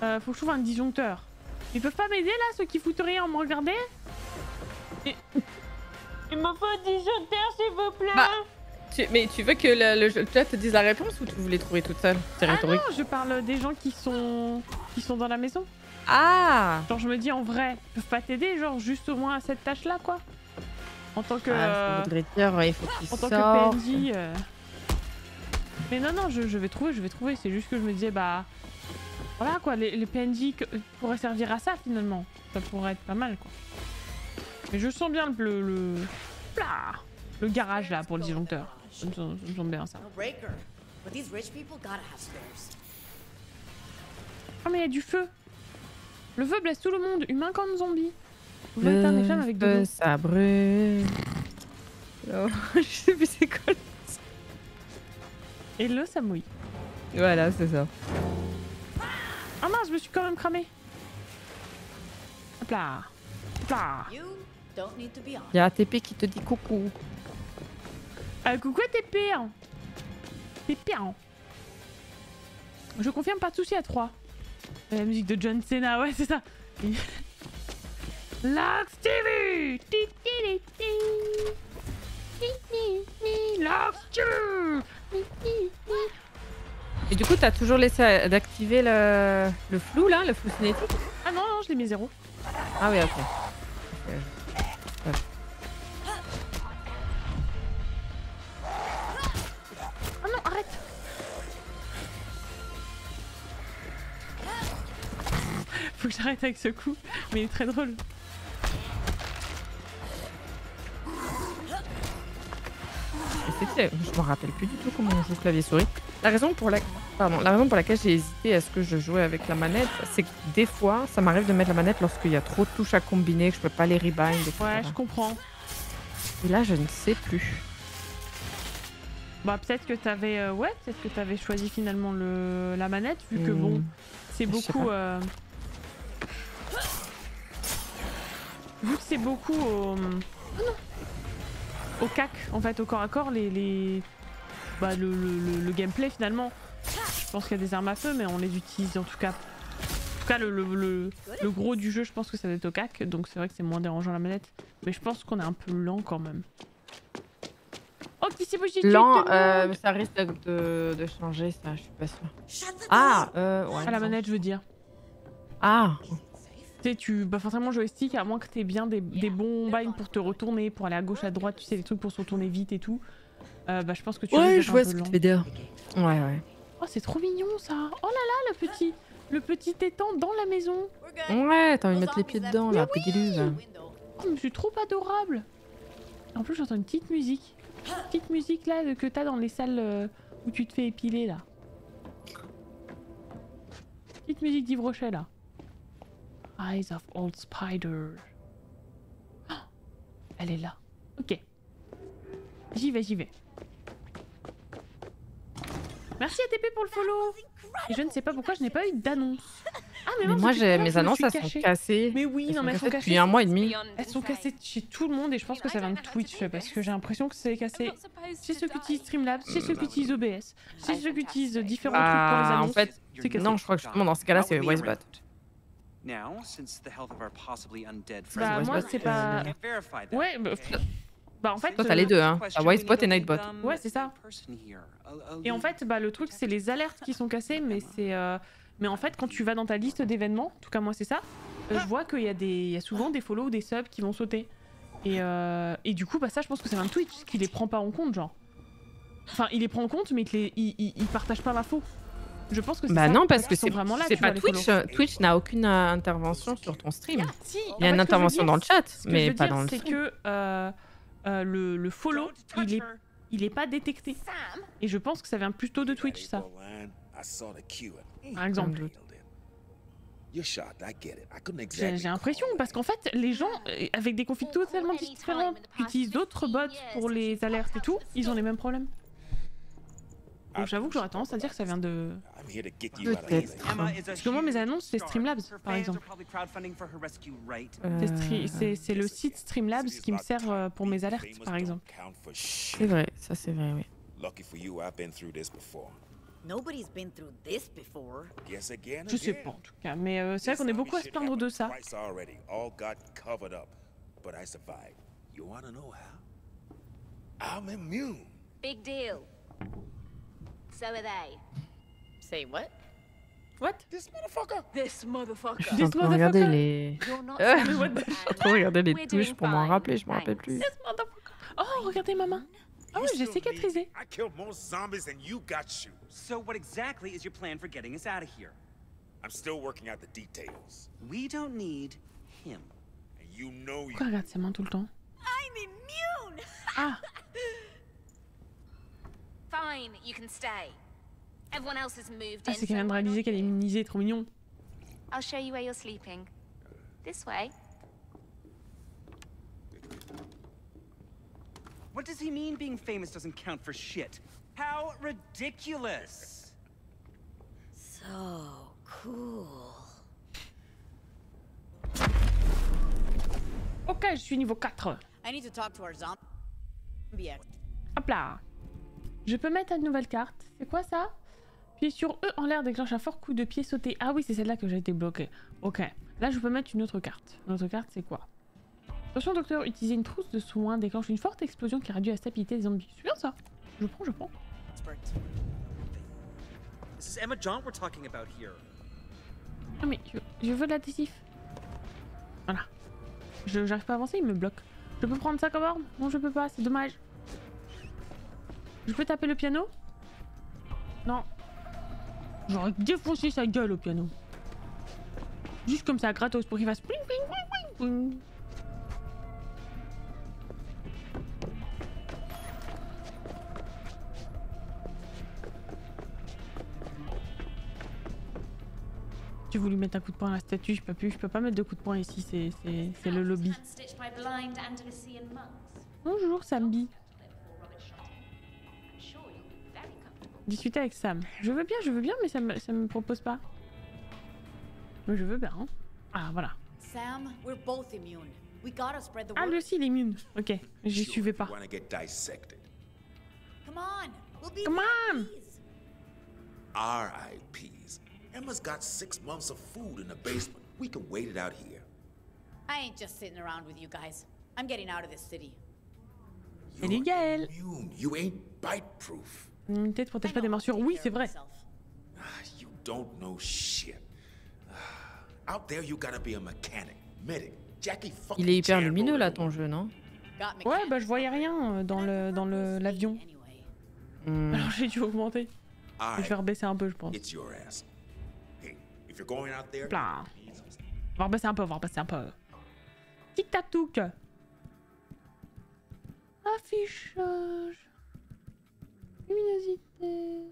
A: Euh, faut que je trouve un disjoncteur. Ils peuvent pas m'aider là, ceux qui foutent rien en me regardant? Et... Il me faut un disjoncteur s'il vous plaît.
J: Bah, tu... Mais tu veux que le, le, le chat te dise la réponse ou tu voulais trouver toute seule? C'est rhétorique.
A: Ah non, je parle des gens qui sont qui sont dans la maison.
J: Ah.
A: Genre je me dis en vrai, ils peuvent pas t'aider, genre juste au moins à cette tâche là quoi. En tant que...
J: Ah, ça voudrait dire, ouais, il faut qu'il
A: En tant
J: sorte.
A: que P N J... Euh... Mais non, non, je, je vais trouver, je vais trouver. C'est juste que je me disais, bah... Voilà quoi, les, les P N J que, pourraient servir à ça finalement. Ça pourrait être pas mal quoi. Mais je sens bien le... Le, Plah le garage là pour le disjoncteur. Ça me sent, ça me sent bien ça. Ah mais il y a du feu. Le feu blesse tout le monde, humain comme zombie. Vous voulez éteindre les flammes avec de l'eau.
J: Ça brûle. Oh, je sais plus c'est quoi.
A: Et l'eau ça mouille.
J: Voilà, c'est ça.
A: Ah mince, je me suis quand même cramé. Hop là. Hop là.
J: Il y a A T P qui te dit coucou.
A: Euh, coucou T P. Hein. T P. Hein. Je confirme, pas de soucis à trois. La musique de John Cena, ouais, c'est ça. Lux T V. Lux T V.
J: Et du coup, t'as toujours laissé d'activer le... le flou là, le flou cinétique?
A: Ah non, non, je l'ai mis zéro.
J: Ah oui, ok. okay. Ouais.
A: Ah non, arrête. Faut que j'arrête avec ce coup, mais il est très drôle.
J: C'était, je me rappelle plus du tout comment on joue clavier souris. La raison pour la, pardon, la raison pour laquelle j'ai hésité à ce que je jouais avec la manette, c'est que des fois, ça m'arrive de mettre la manette lorsqu'il y a trop de touches à combiner, que je peux pas les rebind, et cetera.
A: Ouais, je comprends.
J: Et là, je ne sais plus.
A: Bah peut-être que t'avais, euh, ouais, peut-être que t'avais choisi finalement le la manette, vu que bon, c'est beaucoup. Euh... Vu que c'est beaucoup au. Oh non. Au cac, en fait, au corps à corps, les, les... Bah, le, le, le, le gameplay finalement. Je pense qu'il y a des armes à feu, mais on les utilise en tout cas. En tout cas, le, le, le, le gros du jeu, je pense que ça va être au cac, donc c'est vrai que c'est moins dérangeant la manette. Mais je pense qu'on est un peu lent quand même. Oh, qui s'est bougé?
J: Lent, euh, ça risque de, de changer, ça, je suis pas sûre. Ah, euh, ouais.
A: À la manette, je veux dire.
J: Ah.
A: Tu sais, tu, bah forcément joystick, à moins que t'aies bien des, des bons binds pour te retourner, pour aller à gauche, à droite, tu sais, des trucs pour se retourner vite et tout. Euh, bah je pense que tu
J: ouais,
A: risques
J: je vois
A: un peu
J: ce que
A: lent.
J: tu veux dire. Ouais, ouais.
A: Oh, c'est trop mignon ça. Oh là là, le petit, le petit étang dans la maison.
J: Ouais, t'as envie de mettre les pieds dedans, là, petit diluve.
A: Oh, mais c'est trop adorable. En plus, j'entends une petite musique. Petite musique là que t'as dans les salles euh, où tu te fais épiler là. Petite musique d'Yves Rocher là. Eyes of Old Spider. Oh, elle est là. Ok. J'y vais, j'y vais. Merci A T P pour le follow. Et je ne sais pas pourquoi je n'ai pas eu d'annonce. Ah mais,
J: Mais
A: non,
J: moi, j'ai mes
A: je me
J: annonces,
A: suis
J: elles sont
A: cachée.
J: cassées.
A: Mais oui,
J: Elles
A: non
J: sont
A: mais elles sont
J: cassées
A: cassées.
J: depuis un mois et demi.
A: Elles sont cassées chez tout le monde et je pense que ça vient de Twitch parce que j'ai l'impression que c'est cassé chez ceux qui utilisent Streamlabs, chez ceux qui utilisent O B S, chez ceux qui utilisent différents trucs pour les
J: Ah,
A: annonces.
J: en fait,
A: c'est cassé.
J: non, je crois que justement dans ce cas-là, c'est Wisebot.
E: Now, since the health of our possibly undead
A: Bah
E: friend
A: moi c'est pas...
E: can't verify that.
A: Ouais, bah, bah en fait...
J: Toi, t'as les deux, hein. T'as Wisebot et Nightbot.
A: Ouais, c'est ça. Et en fait, bah le truc, c'est les alertes qui sont cassées, mais c'est... Euh... Mais en fait, quand tu vas dans ta liste d'événements, en tout cas moi c'est ça, euh, je vois qu'il y a des... Il y a souvent des follow ou des subs qui vont sauter. Et, euh... et du coup, bah ça, je pense que c'est un Twitch qui les prend pas en compte, genre. Enfin, il les prend en compte, mais il, les... il, il, il partage pas l'info. Je pense que c'est
J: Bah
A: ça.
J: non, parce que c'est
A: vraiment là.
J: c'est pas Twitch. Twitch n'a aucune euh, intervention sur ton stream.
A: Si,
J: il y a une intervention dans le chat,
A: ce que
J: mais
A: je veux
J: pas
A: dire,
J: dans le
A: c'est
J: stream.
A: que euh, euh, le, le follow, il est, il est pas détecté. Et je pense que ça vient plutôt de Twitch, ça. Par exemple. J'ai j'ai l'impression, parce qu'en fait, les gens, euh, avec des configs totalement différents, qui utilisent d'autres bots pour les alertes et tout, ils ont les mêmes problèmes. Donc j'avoue que j'aurais tendance à dire que ça vient de...
J: Peut-être.
A: Parce que moi, mes annonces, c'est Streamlabs, par exemple.
J: Euh...
A: C'est le site Streamlabs qui me sert euh, pour mes alertes, par exemple.
J: C'est vrai, ça c'est vrai, oui.
B: Nobody's been through this before.
K: Guess again,
A: Je sais
K: again.
A: pas en tout cas, mais euh, c'est vrai qu'on est beaucoup à se plaindre de ça.
K: Twice already, all got covered up, but I survived. You wanna know how? I'm immune.
F: Big deal. So are they.
B: Say what?
A: What?
K: This motherfucker.
B: This motherfucker.
J: Je suis en train de regarder les...
F: You're not
J: Euh,
F: special,
J: je suis en
F: and
J: train de regarder les
F: we're
J: touches
F: doing
J: pour m'en
F: fine,
J: rappeler, je me rappelle
F: thanks.
J: plus.
A: Oh, regardez ma main. Ah oui, j'ai cicatrisé.
K: I killed more zombies than you got shoes.
E: So what exactly is your plan for getting us out of here?
K: I'm still working out the details.
E: We don't need him.
K: And you know you...
A: Pourquoi elle regarde ses mains tout le temps?
B: I'm immune.
A: Ah,
F: Fine, you can stay. Everyone else has moved
A: ah
F: in.
A: c'est qu'elle vient
F: so
A: de
F: why not
A: réaliser qu'elle est
F: you?
A: immunisée, trop mignon.
F: I'll show you where you're sleeping. This way.
E: What does he mean being famous doesn't count for shit? How ridiculous!
B: So cool.
A: Ok, je suis niveau quatre.
B: I need to talk to our zombie ex.
A: Hop là. Je peux mettre une nouvelle carte. C'est quoi ça? Puis sur E en l'air déclenche un fort coup de pied sauté. Ah oui, c'est celle-là que j'ai été bloquée. Ok. Là, je peux mettre une autre carte. Une autre carte, c'est quoi? Attention, docteur, utiliser une trousse de soins déclenche une forte explosion qui réduit la stabilité des zombies. C'est bien ça. Je prends, je prends.
E: This is Emma John we're talking about here.
A: Ah mais je, je veux l'adhésif. Voilà. Je j'arrive pas à avancer, il me bloque. Je peux prendre ça comme arme? Non, je peux pas, c'est dommage. Je peux taper le piano? Non. J'aurais défoncé sa gueule au piano. Juste comme ça, gratos, pour qu'il fasse pling pling pling pling pling. J'ai voulu mettre un coup de poing à la statue, je peux plus, je peux pas mettre de coup de poing ici, c'est c'est c'est le lobby. Bonjour Sambi. Discuter avec Sam. Je veux bien, je veux bien, mais ça me ça me propose pas. Mais je veux bien. Hein. Ah voilà.
B: Sam, we're both immune. We gotta spread the
A: Ah
B: word.
A: lui aussi il est immune. Ok, j'y suivais pas.
K: Wanna get dissected.
B: Come on, we'll be
A: Come on.
B: V I Ps.
K: R I Ps. Emma's got six months of food in the basement. We can wait it out here.
B: I ain't just sitting around with you guys. I'm getting out of this city.
A: Salut Gaël.
K: Immune. You ain't bite-proof.
A: L'immunité ne protège pas des morsures. Oui, c'est vrai.
K: Ah, you don't know shit. Ah, out there, you gotta be a mechanic, medic, Jackie fucking.
J: Il est hyper
K: Chan
J: lumineux là
K: Roller.
J: ton jeu, non?
A: Ouais, bah je voyais rien euh, dans le dans le l'avion.
J: Hmm.
A: Alors j'ai dû augmenter.
K: All
A: Je vais
K: right,
A: rebaisser un peu, je pense.
K: it's your ass. Hey, if you're going out there,
A: Là. On va rebaisser un peu, on va rebaisser un peu. Tic tac touc. Affichage. Luminosité.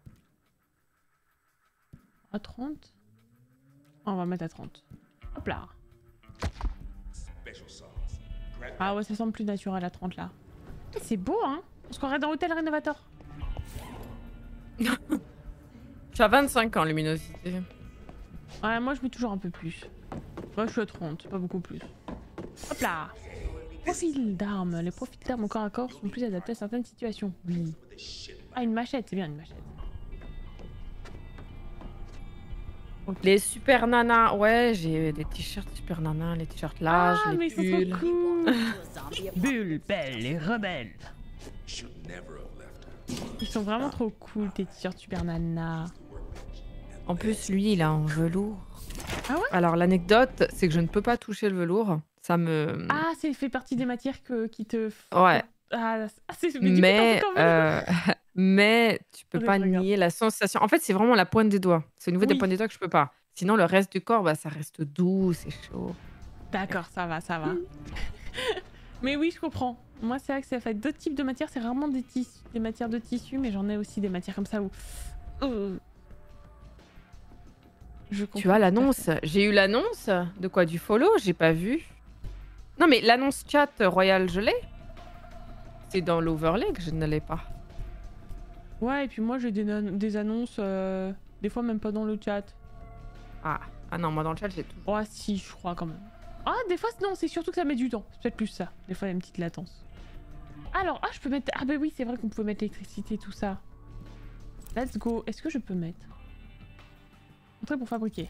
A: À trente. On va mettre à trente. Hop là.
K: special sauce. Grab
A: Ah ouais, ça semble plus naturel à trente là. Eh, c'est beau, hein? On se croirait dans Hôtel Rénovateur.
J: Je suis à vingt-cinq en luminosité.
A: Ouais, moi je mets toujours un peu plus. Moi je suis à trente, pas beaucoup plus. Hop là. Profil d'armes. Les profils d'armes au corps à corps sont plus adaptés à certaines situations. Oui. Ah, une machette, c'est bien une machette.
J: Les super nanas, ouais, j'ai des t-shirts super nanas, les t-shirts larges,
A: Ah, mais
J: les
A: ils sont
J: pulls.
A: trop cool. Bulle, belle et rebelle.
K: Should never have left her.
A: Ils sont vraiment trop cool, tes t-shirts super nana.
J: En plus, lui, il est en velours.
A: Ah ouais?
J: Alors, l'anecdote, c'est que je ne peux pas toucher le velours. Ça me...
A: Ah, c'est fait partie des matières que, qui te...
J: Ouais.
A: Ah, c'est... Mais, du coup,
J: Mais,
A: t'en fais quand même.
J: euh, mais tu peux
A: Attendez,
J: pas
A: je regarde.
J: nier la sensation. En fait, c'est vraiment la pointe des doigts. C'est au niveau des
A: Oui.
J: pointes des doigts que je peux pas. Sinon, le reste du corps, bah, ça reste doux, c'est chaud.
A: D'accord, ça va, ça va. Mais oui, je comprends. Moi, c'est vrai que ça fait d'autres types de matières. C'est rarement des, tissus, des matières de tissu, mais j'en ai aussi des matières comme ça où... Euh, Je comprends
J: Tu as
A: tout à
J: l'annonce.
A: fait.
J: J'ai eu l'annonce. De quoi? Du follow? J'ai pas vu. Non, mais l'annonce chat Royal, je l'ai. C'est dans l'overlay que je ne l'ai pas.
A: Ouais, et puis moi, j'ai des, nan- des annonces, euh, des fois même pas dans le chat.
J: Ah, ah non, moi dans le chat, j'ai tout.
A: Oh, si, je crois quand même. Ah, des fois, non, c'est surtout que ça met du temps. C'est peut-être plus ça. Des fois, il y a une petite latence. Alors, ah, je peux mettre... Ah bah oui, c'est vrai qu'on peut mettre l'électricité, tout ça. Let's go. Est-ce que je peux mettre entrée pour fabriquer.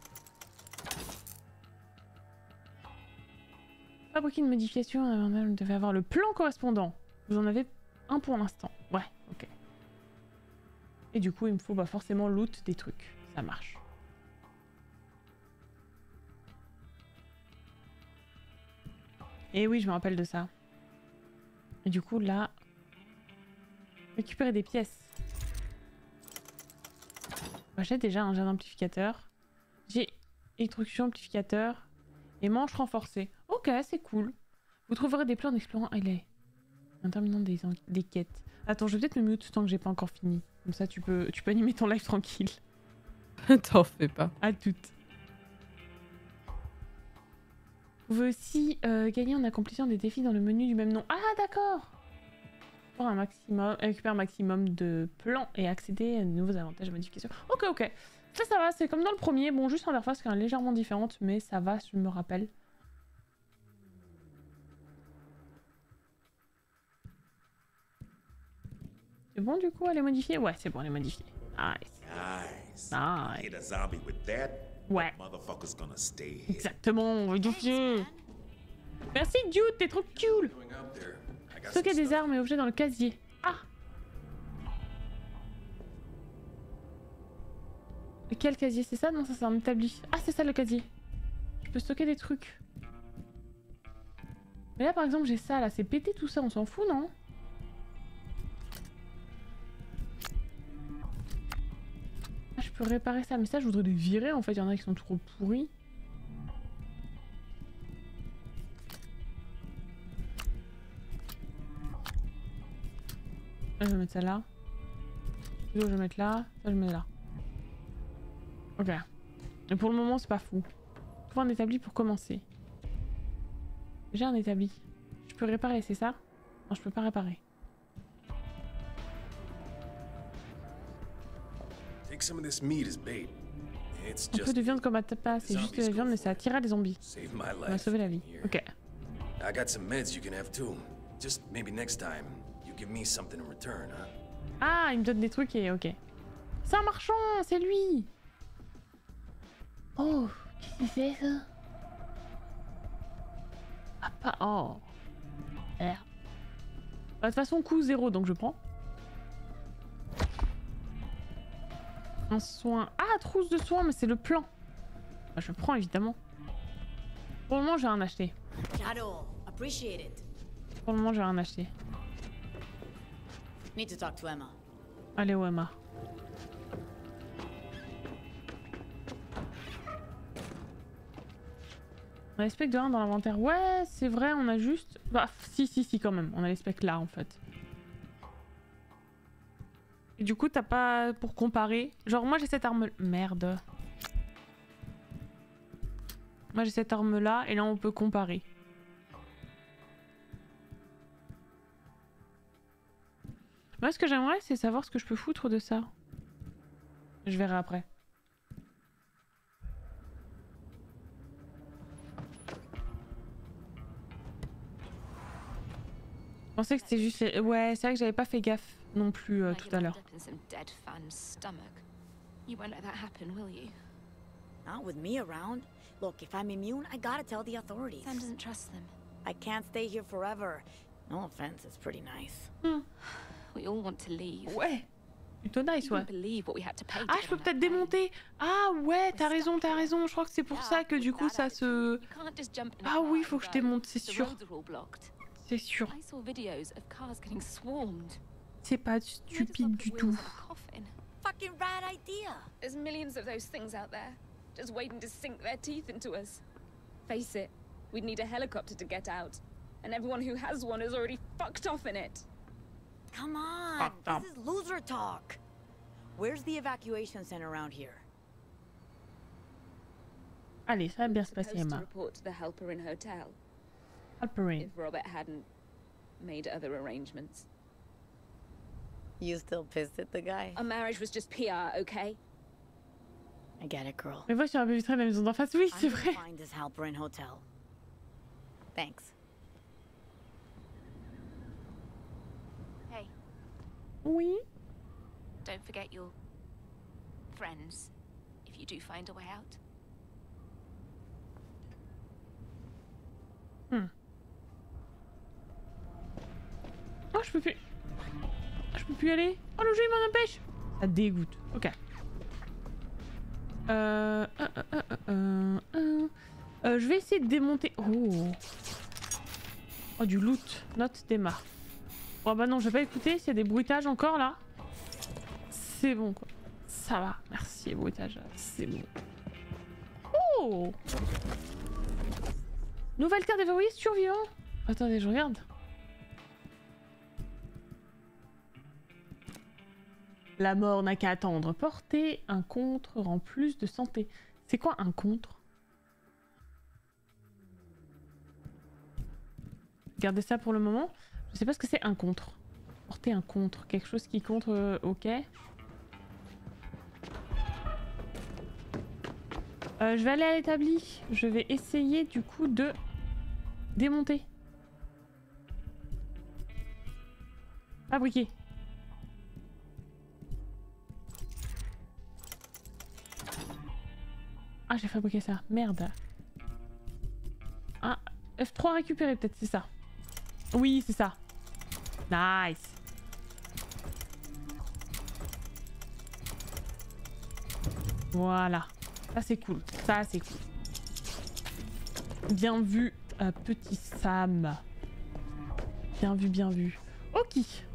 A: Fabriquer une modification, vous devez avoir le plan correspondant. Vous en avez un pour l'instant. Ouais, ok. Et du coup, il me faut bah, forcément loot des trucs. Ça marche. Et oui, je me rappelle de ça. Et du coup, là... Récupérer des pièces. Bah, j'ai déjà un jardin amplificateur. J'ai électrocution amplificateur. Et manche renforcée. Ok, c'est cool. Vous trouverez des plans en explorant... Ah, il est... En terminant des, des quêtes. Attends, je vais peut-être me mute tant que j'ai pas encore fini. Comme ça, tu peux, tu peux animer ton live tranquille.
J: T'en fais pas.
A: À toutes. Vous pouvez aussi euh, gagner en accomplissant des défis dans le menu du même nom. Ah, d'accord. Pour un maximum, récupérer un maximum de plans et accéder à de nouveaux avantages et modifications. Ok, ok. Ça, ça va. C'est comme dans le premier. Bon, juste l'interface qui est légèrement différente, mais ça va, je me rappelle. C'est bon du coup, elle est modifiée? Ouais, c'est bon, elle est modifiée. Nice.
K: Nice.
A: Nice.
K: Hit a zombie with that.
A: Ouais.
K: Motherfucker's gonna stay here.
A: Exactement, Dieu. Merci Dude, t'es trop cool. Stocker des armes et objets dans le casier. Ah. Quel casier? C'est ça? Non, ça c'est un établi. Ah, c'est ça le casier. Je peux stocker des trucs. Mais là par exemple j'ai ça, là c'est pété tout ça, on s'en fout non? Ah, je peux réparer ça, mais ça je voudrais les virer en fait, il y en a qui sont trop pourris. Là, je vais mettre ça là. Là, je vais mettre là. Ça je mets là. Ok. Mais pour le moment c'est pas fou. Trouver un établi pour commencer. J'ai un établi. Je peux réparer, c'est ça? Non, je peux pas réparer. Un peu de viande comme à tapas, c'est juste de la viande mais ça attirera les zombies. Ça m'a sauvé la vie. Ok. Ah, il me donne des trucs et ok. C'est un marchand, c'est lui. Oh, qu'est-ce qu'il fait ça? Ah pas... Oh. Merde. Bah, de toute façon, coût zéro, donc je prends. Un soin... Ah, trousse de soins, mais c'est le plan. Bah, je prends, évidemment. Pour le moment, j'ai rien acheté. Pour le moment, j'ai rien acheté.
B: Need to talk to Emma.
A: Allez, où Emma? On a les specs de un dans l'inventaire. Ouais, c'est vrai, on a juste... Bah, si, si, si, quand même. On a les specs là, en fait. Et du coup, t'as pas... Pour comparer... Genre, moi, j'ai cette arme... Merde. Moi, j'ai cette arme-là, et là, on peut comparer. Moi, ce que j'aimerais, c'est savoir ce que je peux foutre de ça. Je verrai après. Je pensais que c'était juste... Ouais, c'est vrai que j'avais pas fait gaffe non plus euh, tout à l'heure.
B: Not with me around. Look, if I'm immune, I gotta tell the authorities.
F: Sam doesn't trust them.
B: I can't stay here forever. No offense, it's pretty nice.
A: Hmm.
F: We all want to leave.
A: Ouais. Plutôt nice, ouais.
F: Believe what we had to pay
A: Ah, je peux peut-être démonter. Ah ouais, t'as raison, t'as raison. Je crois que c'est pour ça que du coup ça se... Ah oui, faut que je démonte, c'est sûr. C'est sûr. C'est pas stupide du tout.
B: Fucking rad idea.
F: There's millions of those things out there, just waiting to sink their teeth into us. Face it, we'd need a helicopter to get out, and everyone who has one is already fucked off in it.
B: Come on, this is loser talk. Where's the evacuation center around here?
A: Allez, ça va bien se passer, Emma.
F: Report to the helper in hotel.
A: Helper in.
F: If Robert hadn't made other arrangements.
B: You still pissed at the guy?
F: Our marriage was just P R, okay?
B: I get it, girl.
A: Mais vois sur la baie vitrée de la maison d'en face, oui, c'est
B: I'm
A: vrai.
B: gonna find this helper in hotel. Thanks.
C: Hey.
A: Oui.
L: don't forget your friends if you do find a way out.
A: Hmm. Oh, je peux plus. Je peux plus y aller. Oh, le jeu il m'en empêche. Ça dégoûte. Ok. Euh... Euh, euh, euh, euh, euh, je vais essayer de démonter... Oh. Oh, du loot. Note démarre. Oh bah non, je vais pas écouter s'il y a des bruitages encore là. C'est bon quoi. Ça va. Merci les bruitages. C'est bon. Oh. Nouvelle carte déverrouillée survivant. Attendez, je regarde. La mort n'a qu'à attendre. Porter un contre rend plus de santé. C'est quoi un contre? Gardez ça pour le moment. Je sais pas ce que c'est un contre. Porter un contre. Quelque chose qui contre... Euh, ok. Euh, je vais aller à l'établi. Je vais essayer du coup de démonter. Fabriquer. Ah, j'ai fabriqué ça. Merde. Ah, F trois récupéré peut-être, c'est ça. Oui, c'est ça. Nice. Voilà. Ça, c'est cool. Ça, c'est cool. Bien vu, euh, petit Sam. Bien vu, bien vu. Ok.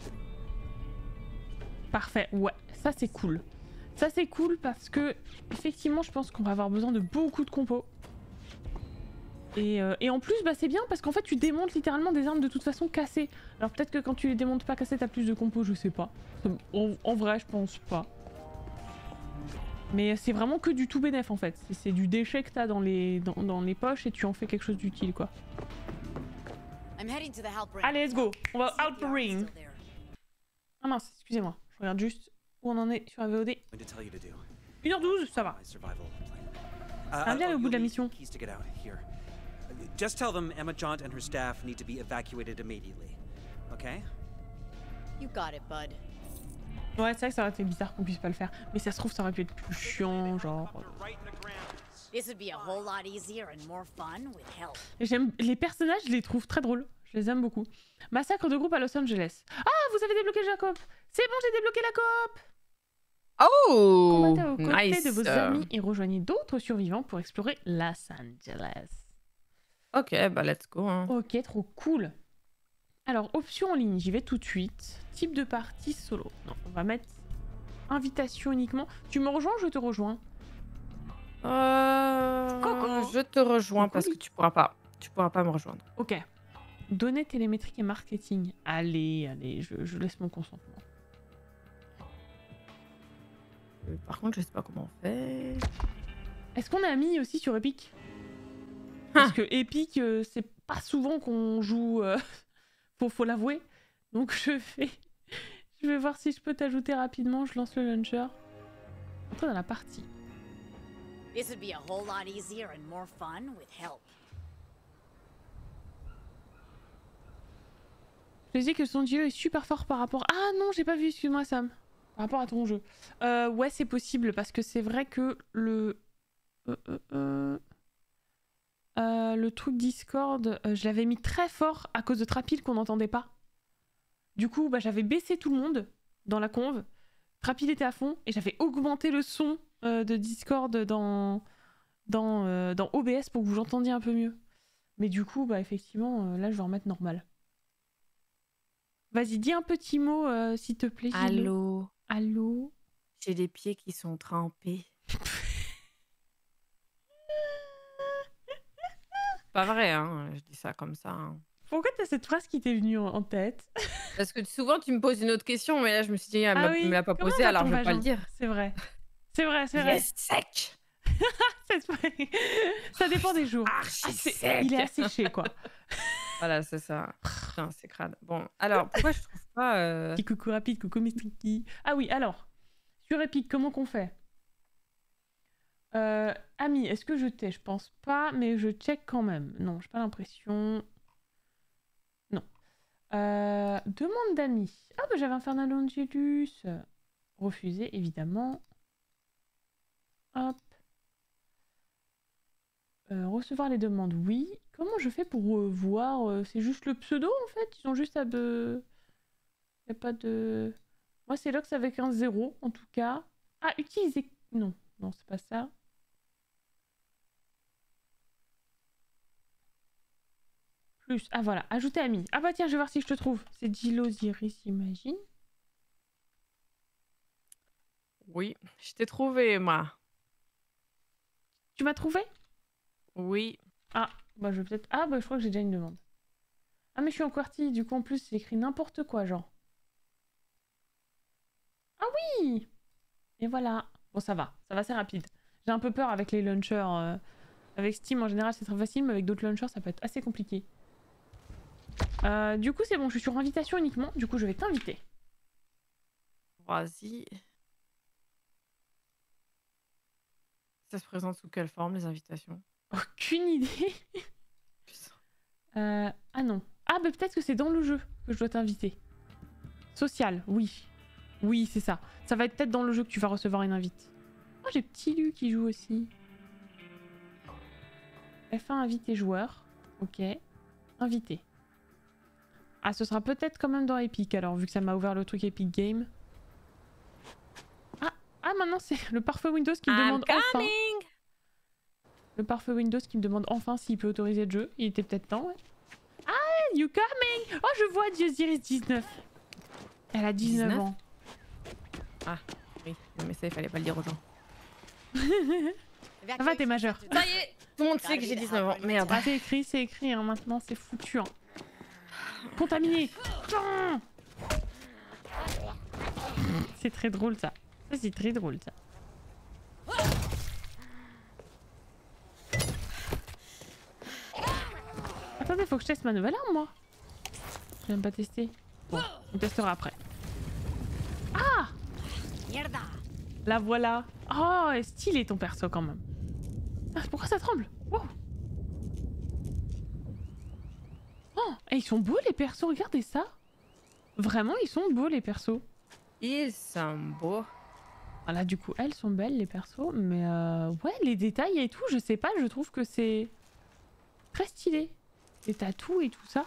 A: Parfait. Ouais, ça, c'est cool. Ça, c'est cool parce que, effectivement, je pense qu'on va avoir besoin de beaucoup de compos. Et, euh, et en plus, bah, c'est bien parce qu'en fait, tu démontes littéralement des armes de toute façon cassées. Alors peut-être que quand tu les démontes pas cassées, t'as plus de compos, je sais pas. En, en vrai, je pense pas. Mais c'est vraiment que du tout bénéf en fait. C'est du déchet que t'as dans les, dans, dans les poches et tu en fais quelque chose d'utile quoi. Allez, let's go. On va out the ring. Ah mince, excusez-moi. Je regarde juste où on en est sur la V O D. une heure douze, ça va. Ça va bien aller au bout de la mission.
E: Just tell them Emma Jaunt and her staff need to be evacuated immediately. Okay?
B: You got it, bud.
A: Ouais, c'est vrai que ça aurait été bizarre qu'on puisse pas le faire. Mais ça se trouve, ça aurait pu être plus chiant, genre... J'aime les personnages, je les trouve très drôles. Je les aime beaucoup. Massacre de groupe à Los Angeles. Ah, vous avez débloqué la coop. C'est bon, j'ai débloqué la coop.
J: Oh,
A: combattez aux côtés
J: nice.
A: de vos amis et rejoignez d'autres survivants pour explorer Los Angeles.
J: Ok, bah let's go. Hein.
A: Ok, trop cool. Alors, option en ligne, j'y vais tout de suite. Type de partie solo. Non, on va mettre invitation uniquement. Tu me rejoins ou je te rejoins?
J: Euh...
A: Coco.
J: Je te rejoins parce que tu pourras pas. Tu pourras pas me rejoindre.
A: Ok. Données télémétriques et marketing. Allez, allez, je, je laisse mon consentement.
J: Euh, par contre, je sais pas comment on fait.
A: Est-ce qu'on est amis aussi sur Epic? Parce que Epic, euh, c'est pas souvent qu'on joue... Euh... faut, faut l'avouer. Donc je vais... je vais voir si je peux t'ajouter rapidement. Je lance le launcher. Entre dans la partie.
B: This would be a whole lot easier and more fun with help.
A: Je te dis que son jeu est super fort par rapport... Ah non, j'ai pas vu, excuse-moi Sam. Par rapport à ton jeu. Euh, ouais, c'est possible parce que c'est vrai que le... Euh, euh, euh... Euh, le truc Discord, euh, je l'avais mis très fort à cause de Trapil qu'on n'entendait pas. Du coup, bah, j'avais baissé tout le monde dans la conve. Trapil était à fond et j'avais augmenté le son euh, de Discord dans, dans, euh, dans O B S pour que vous entendiez un peu mieux. Mais du coup, bah, effectivement, euh, là, je vais remettre normal. Vas-y, dis un petit mot, euh, s'il te plaît.
J: Allô.
A: Allô.
J: J'ai les pieds qui sont trempés. Pas vrai, hein, je dis ça comme ça. Hein.
A: Pourquoi t'as cette phrase qui t'est venue en tête?
J: Parce que souvent tu me poses une autre question, mais là je me suis dit, elle
A: ah
J: me
A: oui.
J: l'a pas
A: Comment
J: posée, alors je vais pas le dire.
A: C'est vrai. C'est vrai, c'est vrai.
J: Il est sec.
A: Ça dépend des jours.
J: Ah,
A: sec. Il est asséché, quoi.
J: Voilà, c'est ça. Putain, c'est crade. Bon, alors, pourquoi je trouve pas... Euh...
A: Petit coucou rapide, coucou Mistriki. Ah oui, alors, sur Epic, comment qu'on fait? Euh, Ami, est-ce que je t'ai? Je pense pas, mais je check quand même. Non, j'ai pas l'impression. Non. Euh, demande d'amis. Ah bah j'avais un Fernando Angelus. Refuser, évidemment. Hop. Euh, recevoir les demandes, oui. Comment je fais pour euh, voir euh, c'est juste le pseudo en fait. Ils ont juste à be... Y a pas de... Moi c'est Lox avec un zéro en tout cas. Ah, utiliser... Non, non c'est pas ça. Plus. Ah voilà, ajouter ami. Ah bah tiens, je vais voir si je te trouve. C'est Gilosiris, j'imagine.
J: Oui, je t'ai trouvé, moi.
A: Tu m'as trouvé?
J: Oui.
A: Ah, bah je vais peut-être... Ah bah je crois que j'ai déjà une demande. Ah mais je suis en QWERTY, du coup en plus c'est écrit n'importe quoi, genre. Ah oui! Et voilà. Bon ça va, ça va, c'est rapide. J'ai un peu peur avec les launchers. Euh... Avec Steam en général c'est très facile, mais avec d'autres launchers ça peut être assez compliqué. Euh, du coup c'est bon, je suis sur invitation uniquement, du coup je vais t'inviter.
J: Vas-y. Ça se présente sous quelle forme les invitations?
A: Aucune idée. euh, ah non. Ah bah peut-être que c'est dans le jeu que je dois t'inviter. Social, oui. Oui c'est ça. Ça va être peut-être dans le jeu que tu vas recevoir une invite. Oh j'ai Petit Lu qui joue aussi. F un invité joueur. Ok. Invité. Ah ce sera peut-être quand même dans Epic alors vu que ça m'a ouvert le truc Epic Game. Ah, ah maintenant c'est le parfait Windows qui me demande enfin. Le parfait Windows qui me demande enfin s'il peut autoriser le jeu. Il était peut-être temps, ouais. Ah, you coming? Oh, je vois Diosiris dix-neuf. Elle a dix-neuf, dix-neuf ans.
J: Ah, oui. Mais ça, il fallait pas le dire aux gens.
A: Ça va, t'es majeur.
J: Ça y est, tout le monde sait que j'ai dix-neuf ans. Merde.
A: Ah, c'est écrit, c'est écrit, hein, maintenant, c'est foutu. Hein. Contaminé. C'est très drôle, ça. Ça, c'est très drôle, ça. Attendez, faut que je teste ma nouvelle arme, moi. Je n'aime pas tester. Bon, on testera après. Ah! La voilà. Oh, stylé ton perso quand même. Ah, pourquoi ça tremble? Wow. Oh, et ils sont beaux les persos, regardez ça. Vraiment, ils sont beaux les persos.
J: Ils sont beaux.
A: Voilà, du coup, elles sont belles les persos, mais euh, ouais, les détails et tout, je sais pas, je trouve que c'est très stylé. Les tatous et tout ça.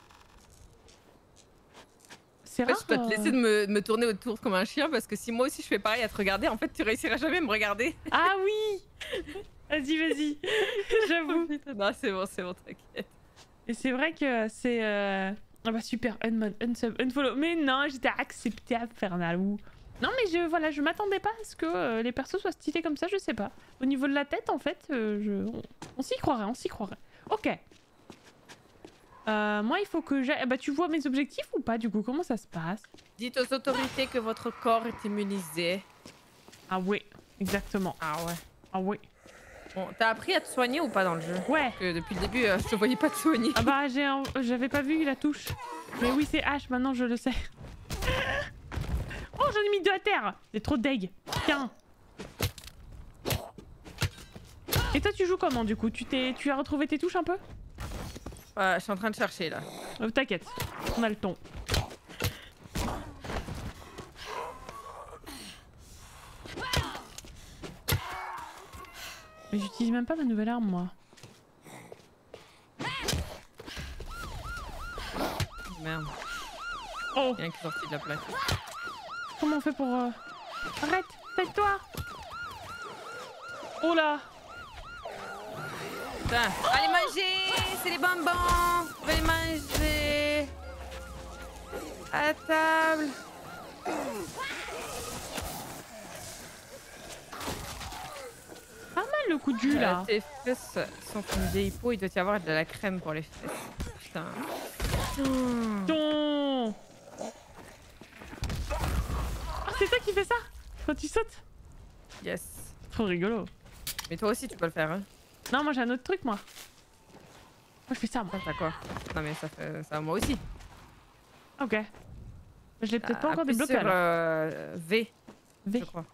A: C'est rare.
J: Je dois te laisser de me, de me tourner autour comme un chien parce que si moi aussi je fais pareil à te regarder, en fait tu réussiras jamais à me regarder.
A: Ah oui. Vas-y, vas-y. J'avoue.
J: Non, c'est bon, c'est bon, t'inquiète.
A: Et c'est vrai que c'est... Euh... Ah bah super, unmod, unsub, unfollow. Mais non, j'étais accepté à faire Nalou. Non mais je voilà, je m'attendais pas à ce que euh, les persos soient stylés comme ça, je sais pas. Au niveau de la tête en fait, euh, je... on, on s'y croirait, on s'y croirait. Ok. Euh, moi il faut que j'aille... Bah tu vois mes objectifs ou pas du coup? Comment ça se passe?
J: Dites aux autorités que votre corps est immunisé.
A: Ah ouais, exactement.
J: Ah ouais.
A: Ah ouais.
J: Bon, t'as appris à te soigner ou pas dans le jeu?
A: Ouais.
J: Parce que depuis le début, euh, je te voyais pas te soigner.
A: Ah bah j'ai un... j'avais pas vu la touche. Mais oui c'est H, maintenant je le sais. Oh j'en ai mis deux à terre. C'est trop deg. Tiens. Et toi tu joues comment du coup? Tu t'es, tu as retrouvé tes touches un peu?
J: Euh, je suis en train de chercher là.
A: Oh, t'inquiète, on a le ton. Mais j'utilise même pas ma nouvelle arme moi.
J: Merde.
A: Oh.
J: Rien qui est sorti de la plaque.
A: Comment on fait pour... Euh... Arrête, tais-toi. Oh là.
J: Putain. Allez manger, c'est les bonbons. On va les manger. À la table.
A: Pas mal le coup de jus là.
J: Euh, tes fesses sont comme des hippos, il doit y avoir de la crème pour les fesses. Putain.
A: Mmh. Ton... Ah, c'est toi qui fais ça quand tu sautes?
J: Yes.
A: Trop rigolo.
J: Mais toi aussi tu peux le faire hein.
A: Non moi j'ai un autre truc moi. Moi je fais ça moi.
J: T'as quoi? Non mais ça fait ça moi aussi.
A: Ok. Je l'ai peut-être pas
J: Ah,
A: encore débloqué
J: sur,
A: alors.
J: Euh, V.
A: V.
J: Je crois.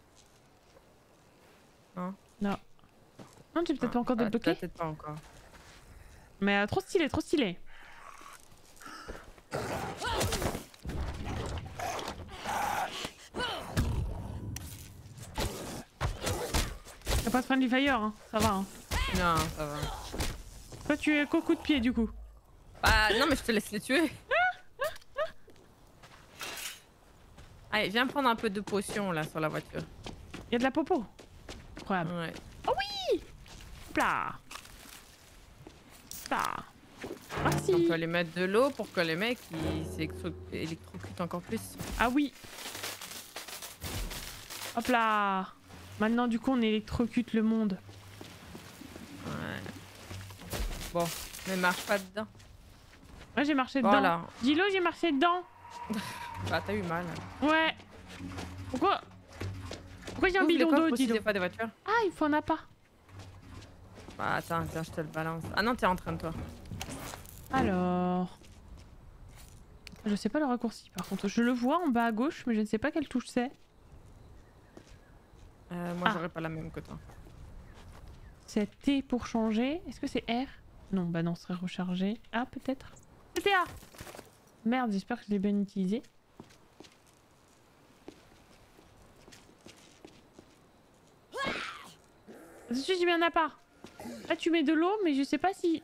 J: Non.
A: Non. Non tu peut-être pas encore débloqué.
J: Peut-être pas encore.
A: Mais euh, trop stylé, trop stylé. pas friendly fire, hein. Ça va. Hein.
J: Non, ça va.
A: Toi, tu es qu'au coup de pied, du coup.
J: Bah, non, mais je te laisse les tuer. Allez, viens prendre un peu de potion là sur la voiture.
A: Il y a de la popo. Incroyable.
J: Ouais.
A: Oh oui! Hop là! Hop là. Merci.
J: On peut aller mettre de l'eau pour que les mecs ils s'électrocutent encore plus.
A: Ah oui. Hop là. Maintenant, du coup, on électrocute le monde.
J: Ouais. Bon, mais marche pas dedans.
A: Moi, j'ai marché
J: Voilà.
A: dedans. Dis-le, j'ai marché dedans.
J: Bah, t'as eu mal.
A: Ouais. Pourquoi Pourquoi j'ai un
J: Ouvre les
A: bidon
J: coffres
A: d'eau,
J: aussi
A: dis
J: des fois des voitures.
A: Ah, il faut en a pas.
J: Bah, attends, tiens, je te le balance. Ah non, t'es en train de toi.
A: Alors... Je sais pas le raccourci, par contre. Je le vois en bas à gauche, mais je ne sais pas quelle touche c'est.
J: Euh, moi,
A: Ah.
J: j'aurais pas la même que toi.
A: C'est T pour changer. Est-ce que c'est R? Non, bah non, ce serait rechargé. A peut-être? C'était A! Merde, j'espère que je l'ai bien utilisé. Tout de suite, j'ai bien un pas. Là, tu mets de l'eau, mais je sais pas si...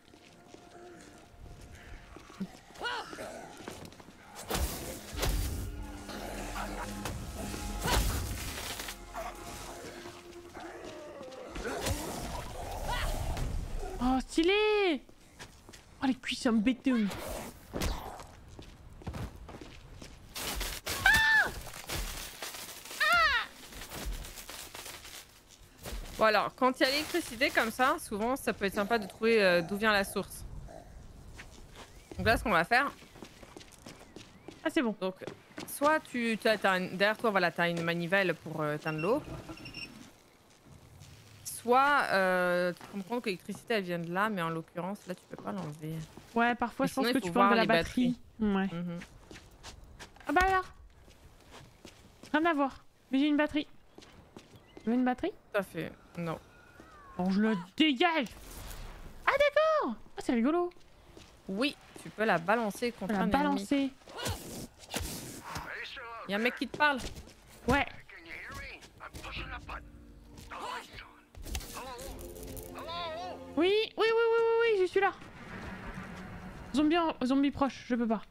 A: Oh, stylé! Oh, les cuisses en béton.
J: Bon alors, quand il y a l'électricité comme ça, souvent ça peut être sympa de trouver euh, d'où vient la source. Donc là, ce qu'on va faire...
A: Ah, c'est bon.
J: Donc, soit tu as, as une, derrière toi, voilà, tu as une manivelle pour euh, teindre l'eau. Soit euh, tu te rends compte que l'électricité elle vient de là, mais en l'occurrence, là tu peux pas l'enlever.
A: Ouais, parfois
J: Mais
A: je pense
J: sinon,
A: que
J: il
A: tu
J: faut
A: peux enlever
J: voir
A: la
J: les
A: batterie. Ouais.
J: Mhm.
A: Ah bah là! Rien à voir. Mais j'ai une batterie. Tu veux une batterie?
J: Tout à fait. Non.
A: Bon, je le dégage! Ah d'accord! Ah, c'est rigolo.
J: Oui, tu peux la balancer contre
A: La
J: un ennemi.
A: balancer.
J: Il y a un mec qui te parle.
A: Ouais. Oui, oui, oui, oui, oui, oui, je suis là. Zombie, en... zombie proche, je peux pas.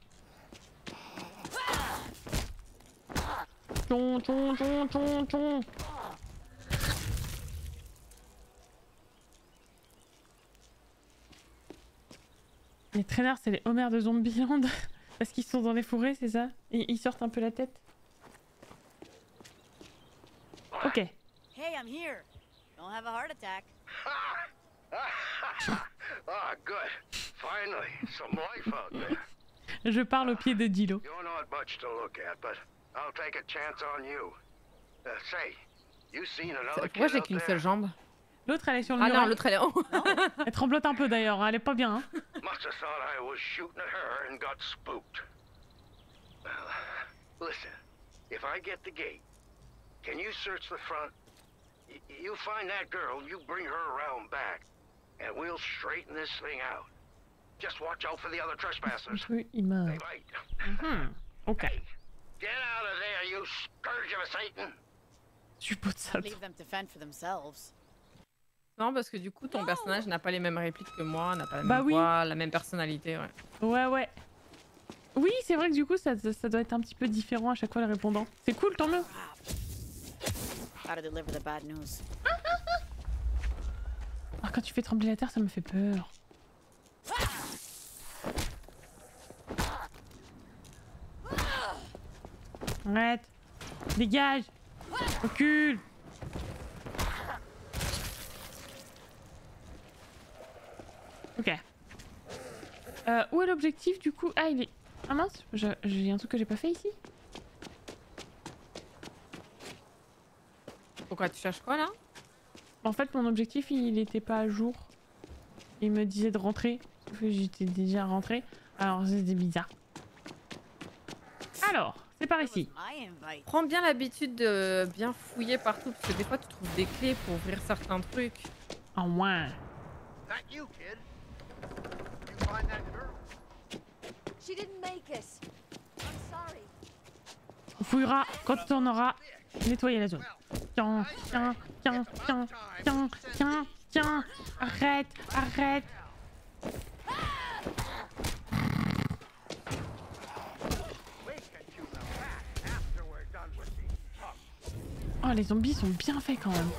A: Tchon, tchon, tchon, tchon, tchon. Les traîneurs, c'est les Homer de Zombieland. Parce qu'ils sont dans les forêts, c'est ça? Et ils sortent un peu la tête. Ok.
B: Hey, I'm here. Don't have a heart attack.
M: Ah, good. Finally, some life out there.
A: Je parle au pied de Dilo.
M: You're not much to look at, but I'll take a chance on you. Uh, say, you seen another
J: Pourquoi
M: kid
J: j'ai
M: out
J: qu'une
M: there?
J: seule jambe?
A: L'autre, elle est sur le
J: Ah
A: mur.
J: non, l'autre, elle est en haut.
A: Elle tremblote un peu d'ailleurs, elle est pas bien. Hein.
M: Must have thought I was shooting at her and got spooked. Well, listen, if I get the gate, can you search the front? Y you find that girl, you bring her around back, and we'll straighten this thing out. Just watch out for the other trespassers.
A: Oui, il meurt.
M: They might.
A: Hmm. Ok.
M: Get out of there, you scourge of Satan!
A: Tu peux de ça.
B: Leave them to fend for themselves.
J: Non, parce que du coup, ton personnage n'a pas les mêmes répliques que moi, n'a pas la
A: Bah
J: même
A: oui.
J: voix, la même personnalité, ouais.
A: Ouais, ouais. Oui, c'est vrai que du coup, ça, ça doit être un petit peu différent à chaque fois le répondant. C'est cool, tant mieux.
B: Gotta deliver the bad news.
A: Ah, quand tu fais trembler la terre, ça me fait peur. Arrête. Dégage. Recule. Ok. Euh, où est l'objectif du coup? Ah, il est... Ah mince, je- j'ai un truc que j'ai pas fait ici.
J: Pourquoi tu cherches quoi là?
A: En fait, mon objectif, il était pas à jour. Il me disait de rentrer. Sauf que j'étais déjà rentrée. Alors, c'était bizarre. Alors, c'est par ici.
B: My invite.
J: Prends bien l'habitude de bien fouiller partout, parce que des fois, tu trouves des clés pour ouvrir certains trucs.
A: En moins.
M: That you, kid? You find that girl?
L: She didn't make it. I'm sorry.
A: On fouillera quand on aura nettoyer la zone. Tiens, tiens, tiens, tiens, tiens, tiens, tiens. Arrête, arrête. Oh, les zombies sont bien faits quand même.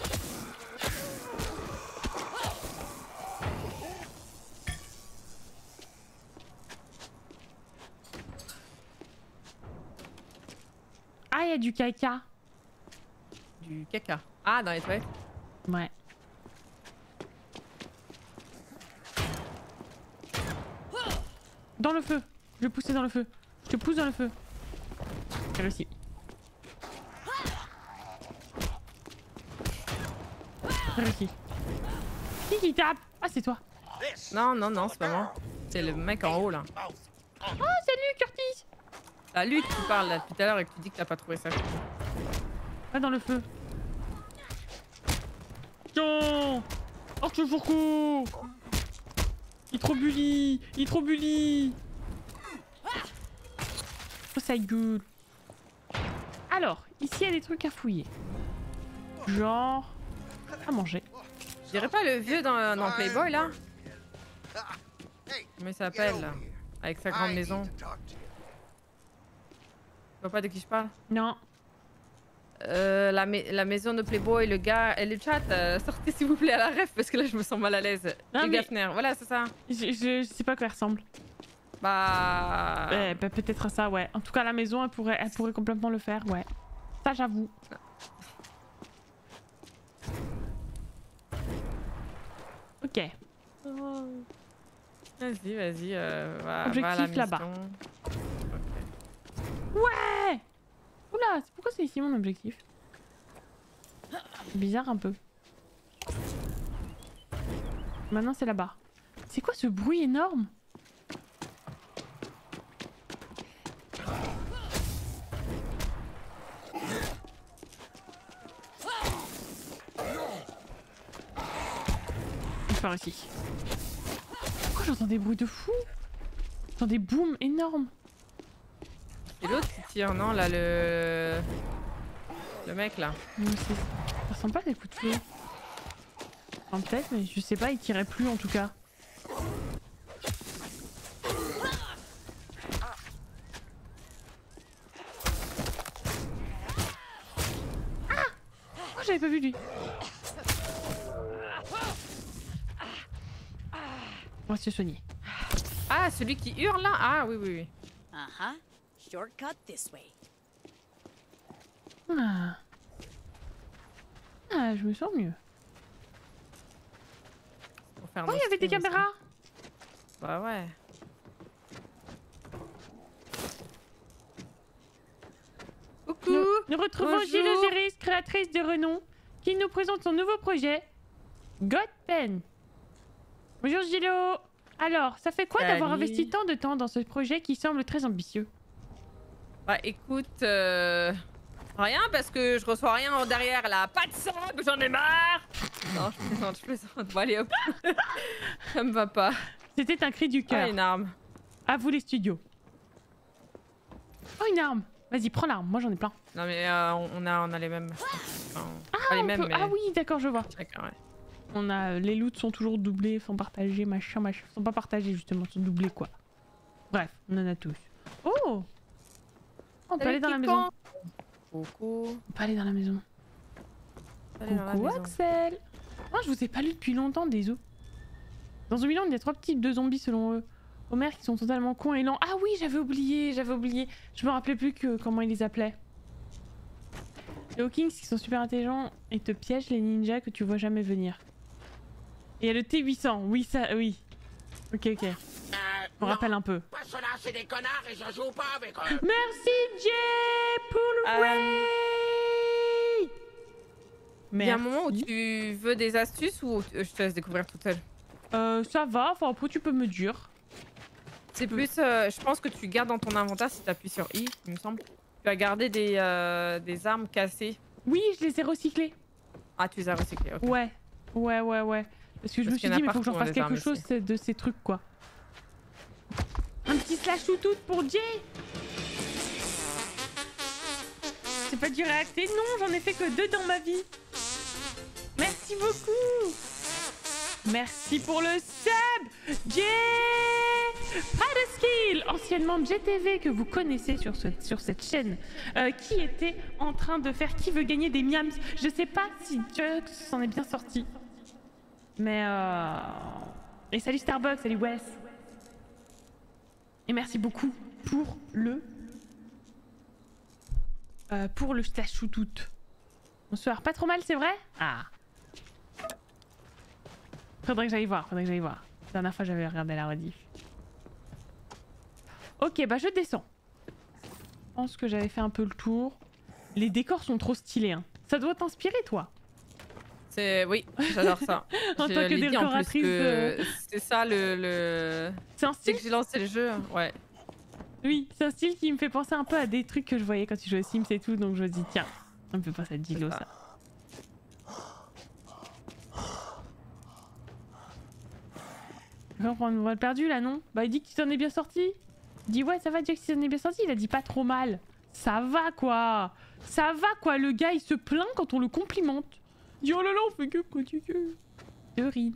A: Ah, il y a du caca.
J: Du caca. Ah, dans les toilettes.
A: Ouais. Dans le feu. Je vais pousser dans le feu. Je te pousse dans le feu. J'ai réussi. J'ai réussi. Qui qui tape? Ah, c'est toi.
J: Non, non, non, c'est pas moi. C'est le mec en haut là.
A: Oh, salut Curtis.
J: Ah, lui qui parle là depuis tout à l'heure et que tu dis que t'as pas trouvé ça.
A: Va dans le feu. Tiens. Oh, je suis court. Il est trop bully. Il est trop bully. Oh, ça gueule. Alors, ici, il y a des trucs à fouiller. Genre... à manger.
J: Je dirais pas le vieux dans, dans Playboy là? Comment il s'appelle là? Avec sa grande maison. Tu vois pas de qui je parle?
A: Non.
J: Euh, la, ma la maison de Playboy, le gars et le chat, euh, sortez s'il vous plaît à la ref parce que là je me sens mal à l'aise. Le
A: mais...
J: Gaffner, voilà c'est ça.
A: Je, je, je sais pas à quoi elle ressemble.
J: Bah...
A: Eh, bah peut-être à ça, ouais. En tout cas la maison elle pourrait, elle pourrait complètement le faire, ouais. Ça j'avoue. Ok.
J: Oh. Vas-y, vas-y, euh, va,
A: objectif là-bas. Okay. Ouais. Oula, pourquoi c'est ici mon objectif? Bizarre un peu. Maintenant c'est là-bas. C'est quoi ce bruit énorme? Par ici. Pourquoi j'entends des bruits de fou? J'entends des booms énormes.
J: Et l'autre qui tire, non, là, le... Le mec, là.
A: Ça ressemble pas à des coups de feu. Enfin, peut-être, mais je sais pas, il tirait plus, en tout cas. Ah! Oh, j'avais pas vu, lui. On va se soigner.
J: Ah, celui qui hurle là? Ah oui, oui, oui.
B: Uh-huh. Shortcut this way.
A: Ah. Ah, je me sens mieux. Oh, il y avait des caméras.
J: Bah ouais. Coucou.
A: Nous, nous retrouvons Gilles Osiris, créatrice de renom, qui nous présente son nouveau projet, Godpen. Bonjour Gilo. Alors, ça fait quoi d'avoir investi tant de temps dans ce projet qui semble très ambitieux?
J: Bah écoute, euh... rien parce que je reçois rien derrière là. Pas de sang, j'en ai marre. Non, je plaisante, je plaisante. Bon allez hop. Ça me va pas.
A: C'était un cri du cœur.
J: Ah, une arme.
A: À vous les studios. Oh, une arme. Vas-y, prends l'arme. Moi j'en ai plein.
J: Non mais euh, on, a, on a les mêmes. Enfin,
A: ah,
J: pas les
A: on
J: mêmes,
A: peut...
J: mais...
A: ah oui, d'accord, je vois.
J: D'accord, ouais.
A: On a les loots sont toujours doublés, sont partagés, machin, machin. Sont pas partagés justement, sont doublés quoi. Bref, on en a tous. Oh, on peut aller dans la maison.
J: Coucou.
A: On peut aller dans la maison. Coucou Axel. Moi je vous ai pas lu depuis longtemps des os. Dans Zombieland il y a trois types de zombies selon eux. Homer qui sont totalement cons et lents. Ah oui, j'avais oublié, j'avais oublié. Je me rappelais plus que comment ils les appelaient. Les Hawkins qui sont super intelligents et te piègent les ninjas que tu vois jamais venir. Et il y a le T huit cents, oui ça, oui. Ok, ok.
K: Euh,
A: On rappelle un peu.
K: Pas cela, c'est des connards et je joue pas avec eux.
A: Merci Jay pour le
J: euh...
A: raid.
J: Il y a un moment où tu veux des astuces ou je te laisse découvrir toute seule?
A: Euh, ça va, enfin après tu peux me dire.
J: C'est plus, euh, je pense que tu gardes dans ton inventaire si tu appuies sur I, il me semble. Tu as gardé des, euh, des armes cassées.
A: Oui, je les ai recyclées.
J: Ah, tu les as recyclées, ok.
A: Ouais, ouais, ouais, ouais. Parce que je
J: Parce
A: me suis dit, mais faut que j'en fasse quelque chose
J: ici.
A: de ces trucs, quoi. Un petit slash ou tout pour Jay. c'est pas du réacté. Non, j'en ai fait que deux dans ma vie. Merci beaucoup. Merci pour le sub. J. Pas de skill, anciennement J T V, que vous connaissez sur, ce, sur cette chaîne, euh, qui était en train de faire qui veut gagner des miams. Je sais pas si Jux s'en est bien sorti. Mais euh... Et salut Starbucks, salut Wes. Et merci beaucoup pour le... Euh, pour le stachoutout. Bonsoir, pas trop mal, c'est vrai? Ah. Faudrait que j'aille voir, faudrait que j'aille voir. La dernière fois, j'avais regardé la rediff. Ok, bah je descends. Je pense que j'avais fait un peu le tour. Les décors sont trop stylés, hein. Ça doit t'inspirer, toi?
J: C'est... Oui, j'adore ça.
A: En tant que décoratrice...
J: Que... De... C'est ça le... le...
A: C'est un style...
J: Dès que j'ai lancé le jeu, ouais.
A: Oui, c'est un style qui me fait penser un peu à des trucs que je voyais quand tu jouais aux Sims et tout, donc je me dis, tiens, ça me fait penser à Dilo, ça. On va prendre une voile perdue là, non? Bah il dit que tu t'en es bien sorti. Il dit ouais, ça va, Jack, tu t'en es bien sorti. Il a dit pas trop mal. Ça va quoi. Ça va quoi, le gars il se plaint quand on le complimente. Il dit oh là là, on fait que pratiquer. De rire.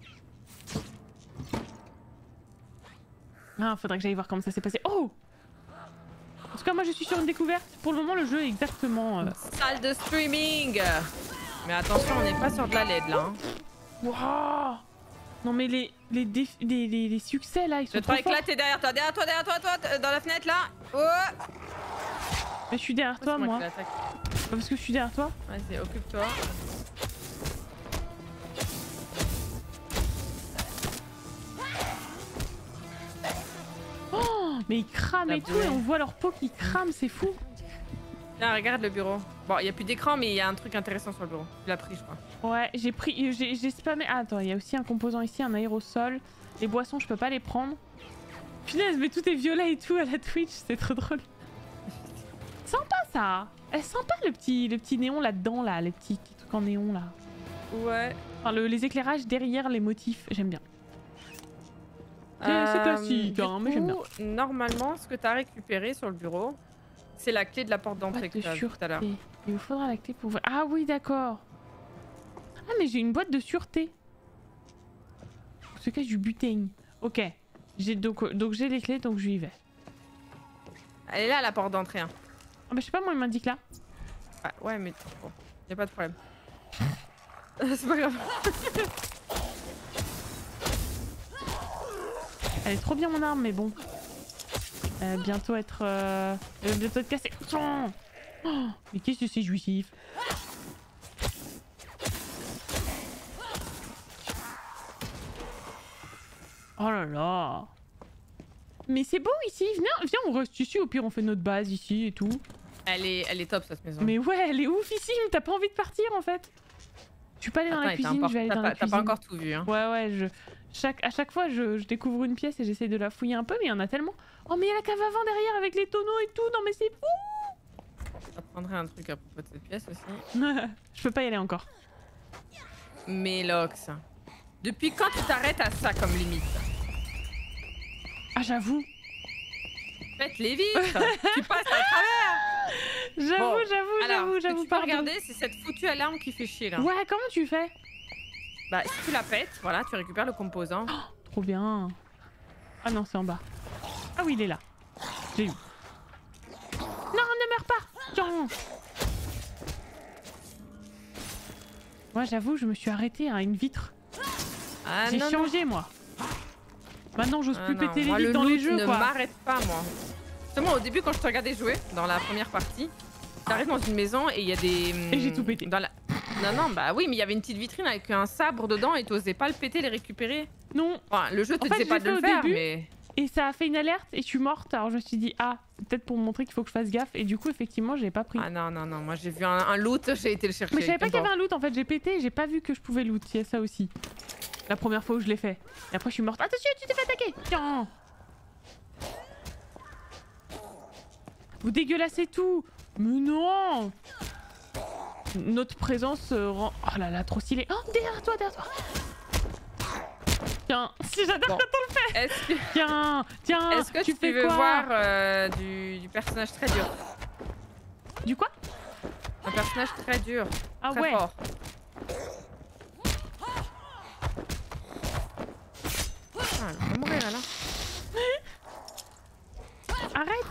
A: Ah, faudrait que j'aille voir comment ça s'est passé. Oh! En tout cas, moi je suis sur une découverte. Pour le moment, le jeu est exactement... Euh...
J: Salle de streaming. Mais attention, on n'est pas sur de la L E D là. Hein.
A: Wow. Non mais les les, déf... les, les, les succès là, ils sont
J: je
A: trop
J: forts. Je te éclater derrière toi, derrière toi, derrière toi, toi, dans la fenêtre là. Oh.
A: Mais je suis derrière toi, moi. moi. Parce que je suis derrière toi.
J: Vas-y, occupe-toi.
A: Oh, mais ils crament et tout, et on voit leur peau qui crame, c'est fou.
J: Là, regarde le bureau. Bon, il n'y a plus d'écran, mais il y a un truc intéressant sur le bureau. Tu l'as pris, je crois.
A: Ouais, j'ai pris, j'ai spammé. Ah, attends, il y a aussi un composant ici, un aérosol. Les boissons, je peux pas les prendre. Punaise, mais tout est violet et tout à la Twitch, c'est trop drôle. Sympa ça. Eh, sympa le petit, le petit néon là-dedans, là, les petits, petits trucs en néon là.
J: Ouais.
A: Enfin, le, les éclairages derrière les motifs, j'aime bien. C'est
J: euh,
A: classique, hein, mais j'aime bien.
J: Normalement, ce que tu as récupéré sur le bureau, c'est la clé de la porte d'entrée que tu as vu tout à l'heure.
A: Il vous faudra la clé pour ouvrir. Ah oui, d'accord. Ah, mais j'ai une boîte de sûreté. Ce cas du butane. Ok. J'ai donc donc j'ai les clés, donc je y vais.
J: Elle est là, la porte d'entrée. Hein.
A: Ah bah je sais pas, moi il m'indique là.
J: Ah, ouais, mais bon, y a pas de problème. C'est pas grave.
A: Elle est trop bien mon arme, mais bon. Elle va bientôt être... Euh... Elle va bientôt être cassée. Oh, mais qu'est-ce que c'est jouissif. Oh là là. Mais c'est beau ici. Viens, viens, on reste ici. Au pire, on fait notre base ici et tout.
J: Elle est, elle est top cette maison.
A: Mais ouais, elle est oufissime. T'as pas envie de partir en fait. Je suis pas allée dans
J: Attends,
A: la cuisine, je vais aller dans
J: pas,
A: la cuisine.
J: T'as pas encore tout vu, hein.
A: Ouais, ouais, je... Chaque... à chaque fois, je, je découvre une pièce et j'essaie de la fouiller un peu, mais il y en a tellement. Oh, mais il y a la cave à vent derrière avec les tonneaux et tout. Non, mais c'est fou.
J: J'apprendrai un truc à propos de cette pièce aussi.
A: Je peux pas y aller encore.
J: Mélox, depuis quand tu t'arrêtes à ça comme limite?
A: Ah, j'avoue.
J: Faites-les vite. Tu passes à travers.
A: J'avoue,
J: bon.
A: j'avoue, j'avoue, j'avoue.
J: Tu peux regarder, c'est cette foutue alarme qui fait chier là.
A: Ouais, comment tu fais?
J: Bah, si tu la pètes, voilà, tu récupères le composant.
A: Oh, trop bien. Ah non, c'est en bas. Ah oui, il est là. J'ai eu. Non, ne meurs pas. Non. Moi, j'avoue, je me suis arrêtée à une vitre.
J: Ah,
A: j'ai changé,
J: non.
A: moi. Maintenant, j'ose
J: ah,
A: plus
J: non.
A: péter
J: moi,
A: les vitres
J: le
A: dans les jeux,
J: ne
A: quoi.
J: Ne m'arrête pas, moi. Justement, au début, quand je te regardais jouer, dans la première partie, t'arrives dans une maison et il y a des...
A: Et j'ai tout pété.
J: Dans la... Non, non, bah oui, mais il y avait une petite vitrine avec un sabre dedans et t'osais pas le péter, les récupérer.
A: Non.
J: Enfin, le jeu te
A: en fait,
J: disait pas de le faire,
A: début,
J: mais...
A: Et ça a fait une alerte et je suis morte. Alors je me suis dit, ah, peut-être pour me montrer qu'il faut que je fasse gaffe. Et du coup, effectivement, je l'ai pas pris.
J: Ah non, non, non, moi j'ai vu un, un loot, j'ai été le chercher.
A: Mais je savais pas qu'il y avait un loot en fait, j'ai pété, j'ai pas vu que je pouvais loot. Il y a ça aussi. La première fois où je l'ai fait. Et après, je suis morte. Attention, tu t'es fait attaquer. Tiens. Vous dégueulassez tout. Mais non. Notre présence euh, rend... Oh là là, trop stylé. Oh, derrière toi, derrière toi. Tiens, si j'adore bon. quand on le fait.
J: Est-ce que...
A: Tiens, tiens,
J: Est-ce que
A: tu,
J: tu
A: fais
J: veux
A: quoi
J: voir euh, du, du personnage très dur?
A: Du quoi?
J: Un personnage très dur.
A: Ah
J: très
A: ouais.
J: fort. Ah, elle va mourir là.
A: Arrête.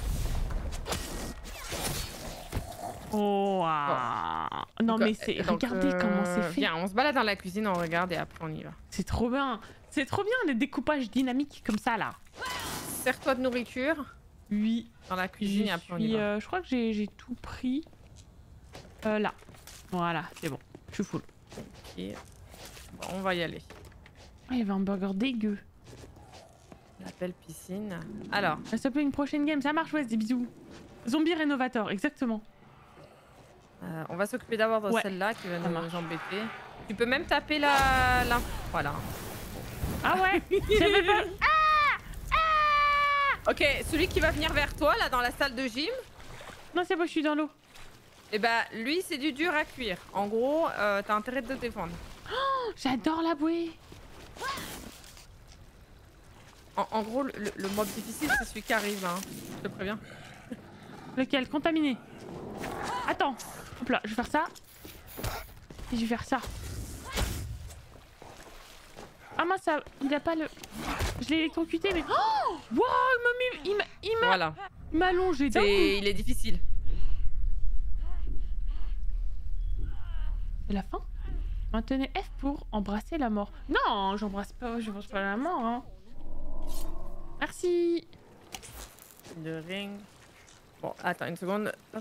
A: Oh, ah. Non
J: Donc,
A: mais
J: euh,
A: c'est...
J: donc,
A: Regardez
J: euh,
A: comment c'est fait.
J: Viens, on se balade dans la cuisine, on regarde et après on y va.
A: C'est trop bien. C'est trop bien les découpages dynamiques comme ça là.
J: Sers-toi de nourriture.
A: Oui.
J: Dans la cuisine
A: Je
J: et après on y
A: suis,
J: va.
A: euh, je crois que j'ai j'ai tout pris. Euh, là. Voilà, c'est bon. Je suis full.
J: Ok. Bon, on va y aller.
A: Ah, il y avait un burger dégueu.
J: La belle piscine. Alors.
A: Ça s'appelle une prochaine game. Ça marche, ouais, des bisous. Zombie rénovateur, exactement.
J: Euh, on va s'occuper d'abord de
A: Ouais.
J: celle-là qui va
A: Ça
J: nous
A: marche.
J: embêter. Tu peux même taper la... la... Voilà.
A: Ah ouais. J'avais pas...
J: Ok, celui qui va venir vers toi, là, dans la salle de gym.
A: Non, c'est bon, je suis dans l'eau.
J: Et bah, lui, c'est du dur à cuire. En gros, euh, t'as intérêt de te défendre.
A: Oh, j'adore la bouée.
J: En, en gros, le, le- le mob difficile, c'est celui qui arrive, là. Hein. Je te préviens.
A: Lequel? Contaminé. Attends. Hop là, je vais faire ça. Et je vais faire ça. Ah mince, ça... il a pas le... Je l'ai électrocuté, mais... Oh wow, il m'a mis... Il m'a... Il m'a...
J: Voilà.
A: Il m'a allongé d'un coup.
J: C'est... Il est difficile.
A: C'est la fin? Maintenez F pour embrasser la mort. Non, j'embrasse pas, j'embrasse pas la mort, hein. Merci.
J: Le ring. Bon, attends une seconde. Hop.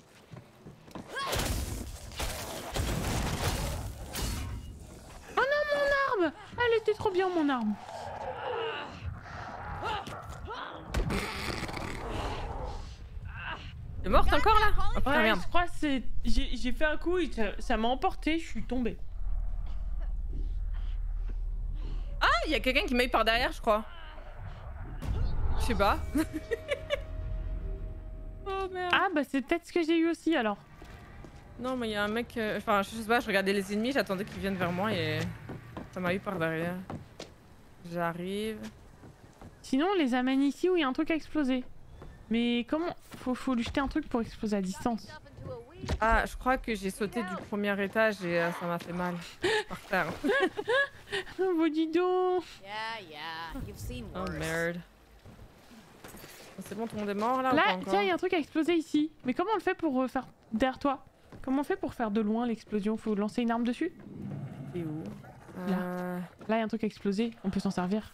A: Oh non, mon arme! Elle était trop bien, mon arme.
J: T'es morte encore là? Oh, putain,
A: Ouais,
J: merde.
A: je crois que c'est... J'ai j'ai fait un coup et ça- ça m'a emporté, je suis tombée.
J: Ah, il y a quelqu'un qui m'a eu par derrière, je crois. Je sais pas. Oh merde.
A: Ah bah c'est peut-être ce que j'ai eu aussi alors.
J: Non, mais il y a un mec. euh, Enfin, je sais pas, je regardais les ennemis, j'attendais qu'ils viennent vers moi et ça m'a eu par derrière. J'arrive.
A: Sinon, on les amène ici où il y a un truc à exploser. Mais comment? Faut, faut lui jeter un truc pour exploser à distance.
J: Ah, je crois que j'ai sauté du premier étage et euh, ça m'a fait mal. Par terre.
A: Oh, bah dis donc.
B: Yeah, yeah, you've seen
J: Oh
B: worse.
J: merde. C'est bon, tout le monde est mort là, ou pas
A: Là,
J: encore?
A: tiens, il y a un truc à exploser ici. Mais comment on le fait pour euh, faire derrière toi? Comment on fait pour faire de loin l'explosion? Faut lancer une arme dessus?
J: Et où?
A: Là.
J: Euh,
A: Là, il y a un truc à exploser. On peut s'en servir.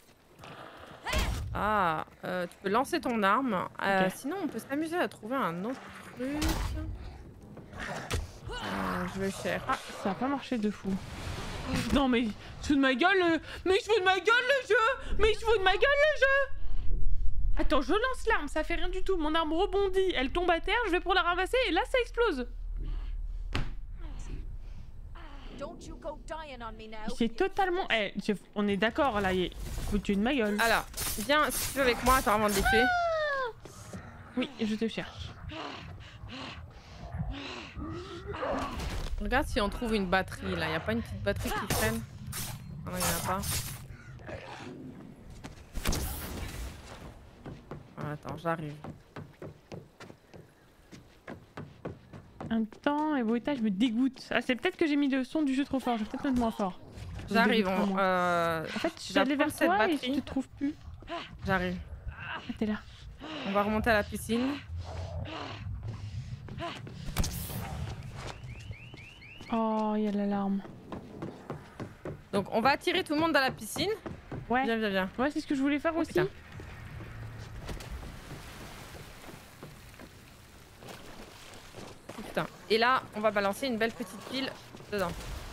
J: Ah, euh, tu peux lancer ton arme. Euh,
A: Ok.
J: Sinon, on peut s'amuser à trouver un autre truc. Euh, je vais cher.
A: Ah, ça a pas marché de fou. Non mais, je fous de ma gueule le... Mais je fous de ma gueule le jeu. Mais je fous de ma gueule le jeu. Attends, je lance l'arme, ça fait rien du tout. Mon arme rebondit, elle tombe à terre, je vais pour la ramasser et là ça explose. C'est totalement... Eh, je- on est d'accord là, il faut tuer de ma gueule.
J: Alors, viens, si tu veux avec moi, attends avant de les tuer.
A: Oui, je te cherche.
J: Regarde si on trouve une batterie là. Y a pas une petite batterie qui traîne? Ah non, y en a pas. Ah, attends, j'arrive.
A: Un temps et bruitage me dégoûte. Ah, c'est peut-être que j'ai mis le son du jeu trop fort, je vais peut-être mettre moins fort. Ça me
J: J'arrive.
A: dégoûte
J: on-
A: vraiment.
J: Euh...
A: En fait, je suis allée vers
J: cette
A: toi et
J: batterie.
A: je te trouve plus.
J: J'arrive.
A: Ah, t'es là.
J: On va remonter à la piscine.
A: Oh, il y a l'alarme.
J: Donc, on va attirer tout le monde dans la piscine.
A: Ouais.
J: Viens, viens, viens.
A: Ouais, c'est ce que je voulais faire
J: Oh,
A: aussi.
J: putain. Oh, putain. Et là, on va balancer une belle petite pile dedans.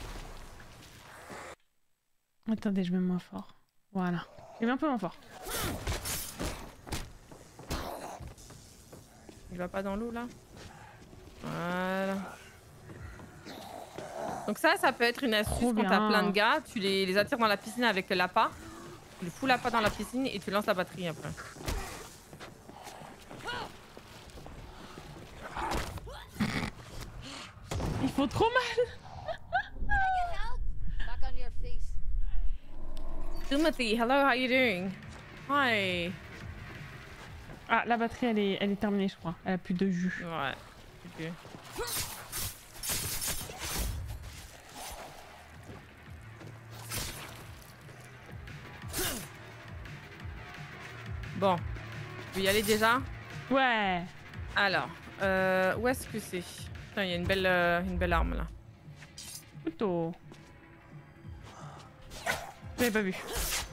A: Attendez, je mets moins fort. Voilà. Je mets un peu moins fort.
J: Il va pas dans l'eau là? Voilà. Donc ça, ça peut être une astuce
A: Trop
J: quand t'as
A: bien.
J: plein de gars. Tu les, les attires dans la piscine avec l'appât. Tu les fous l'appât dans la piscine et tu lances la batterie après.
A: Il faut trop mal.
J: Timothy, hello, how you doing? Hi.
A: Ah, la batterie, elle est, elle est terminée, je crois. Elle a plus de jus.
J: Ouais. Ok. Bon. Tu veux y aller déjà?
A: Ouais.
J: Alors, euh, où est-ce que c'est? Putain, il y a une belle, euh, une belle arme là.
A: Couteau. Je l'avais pas vu.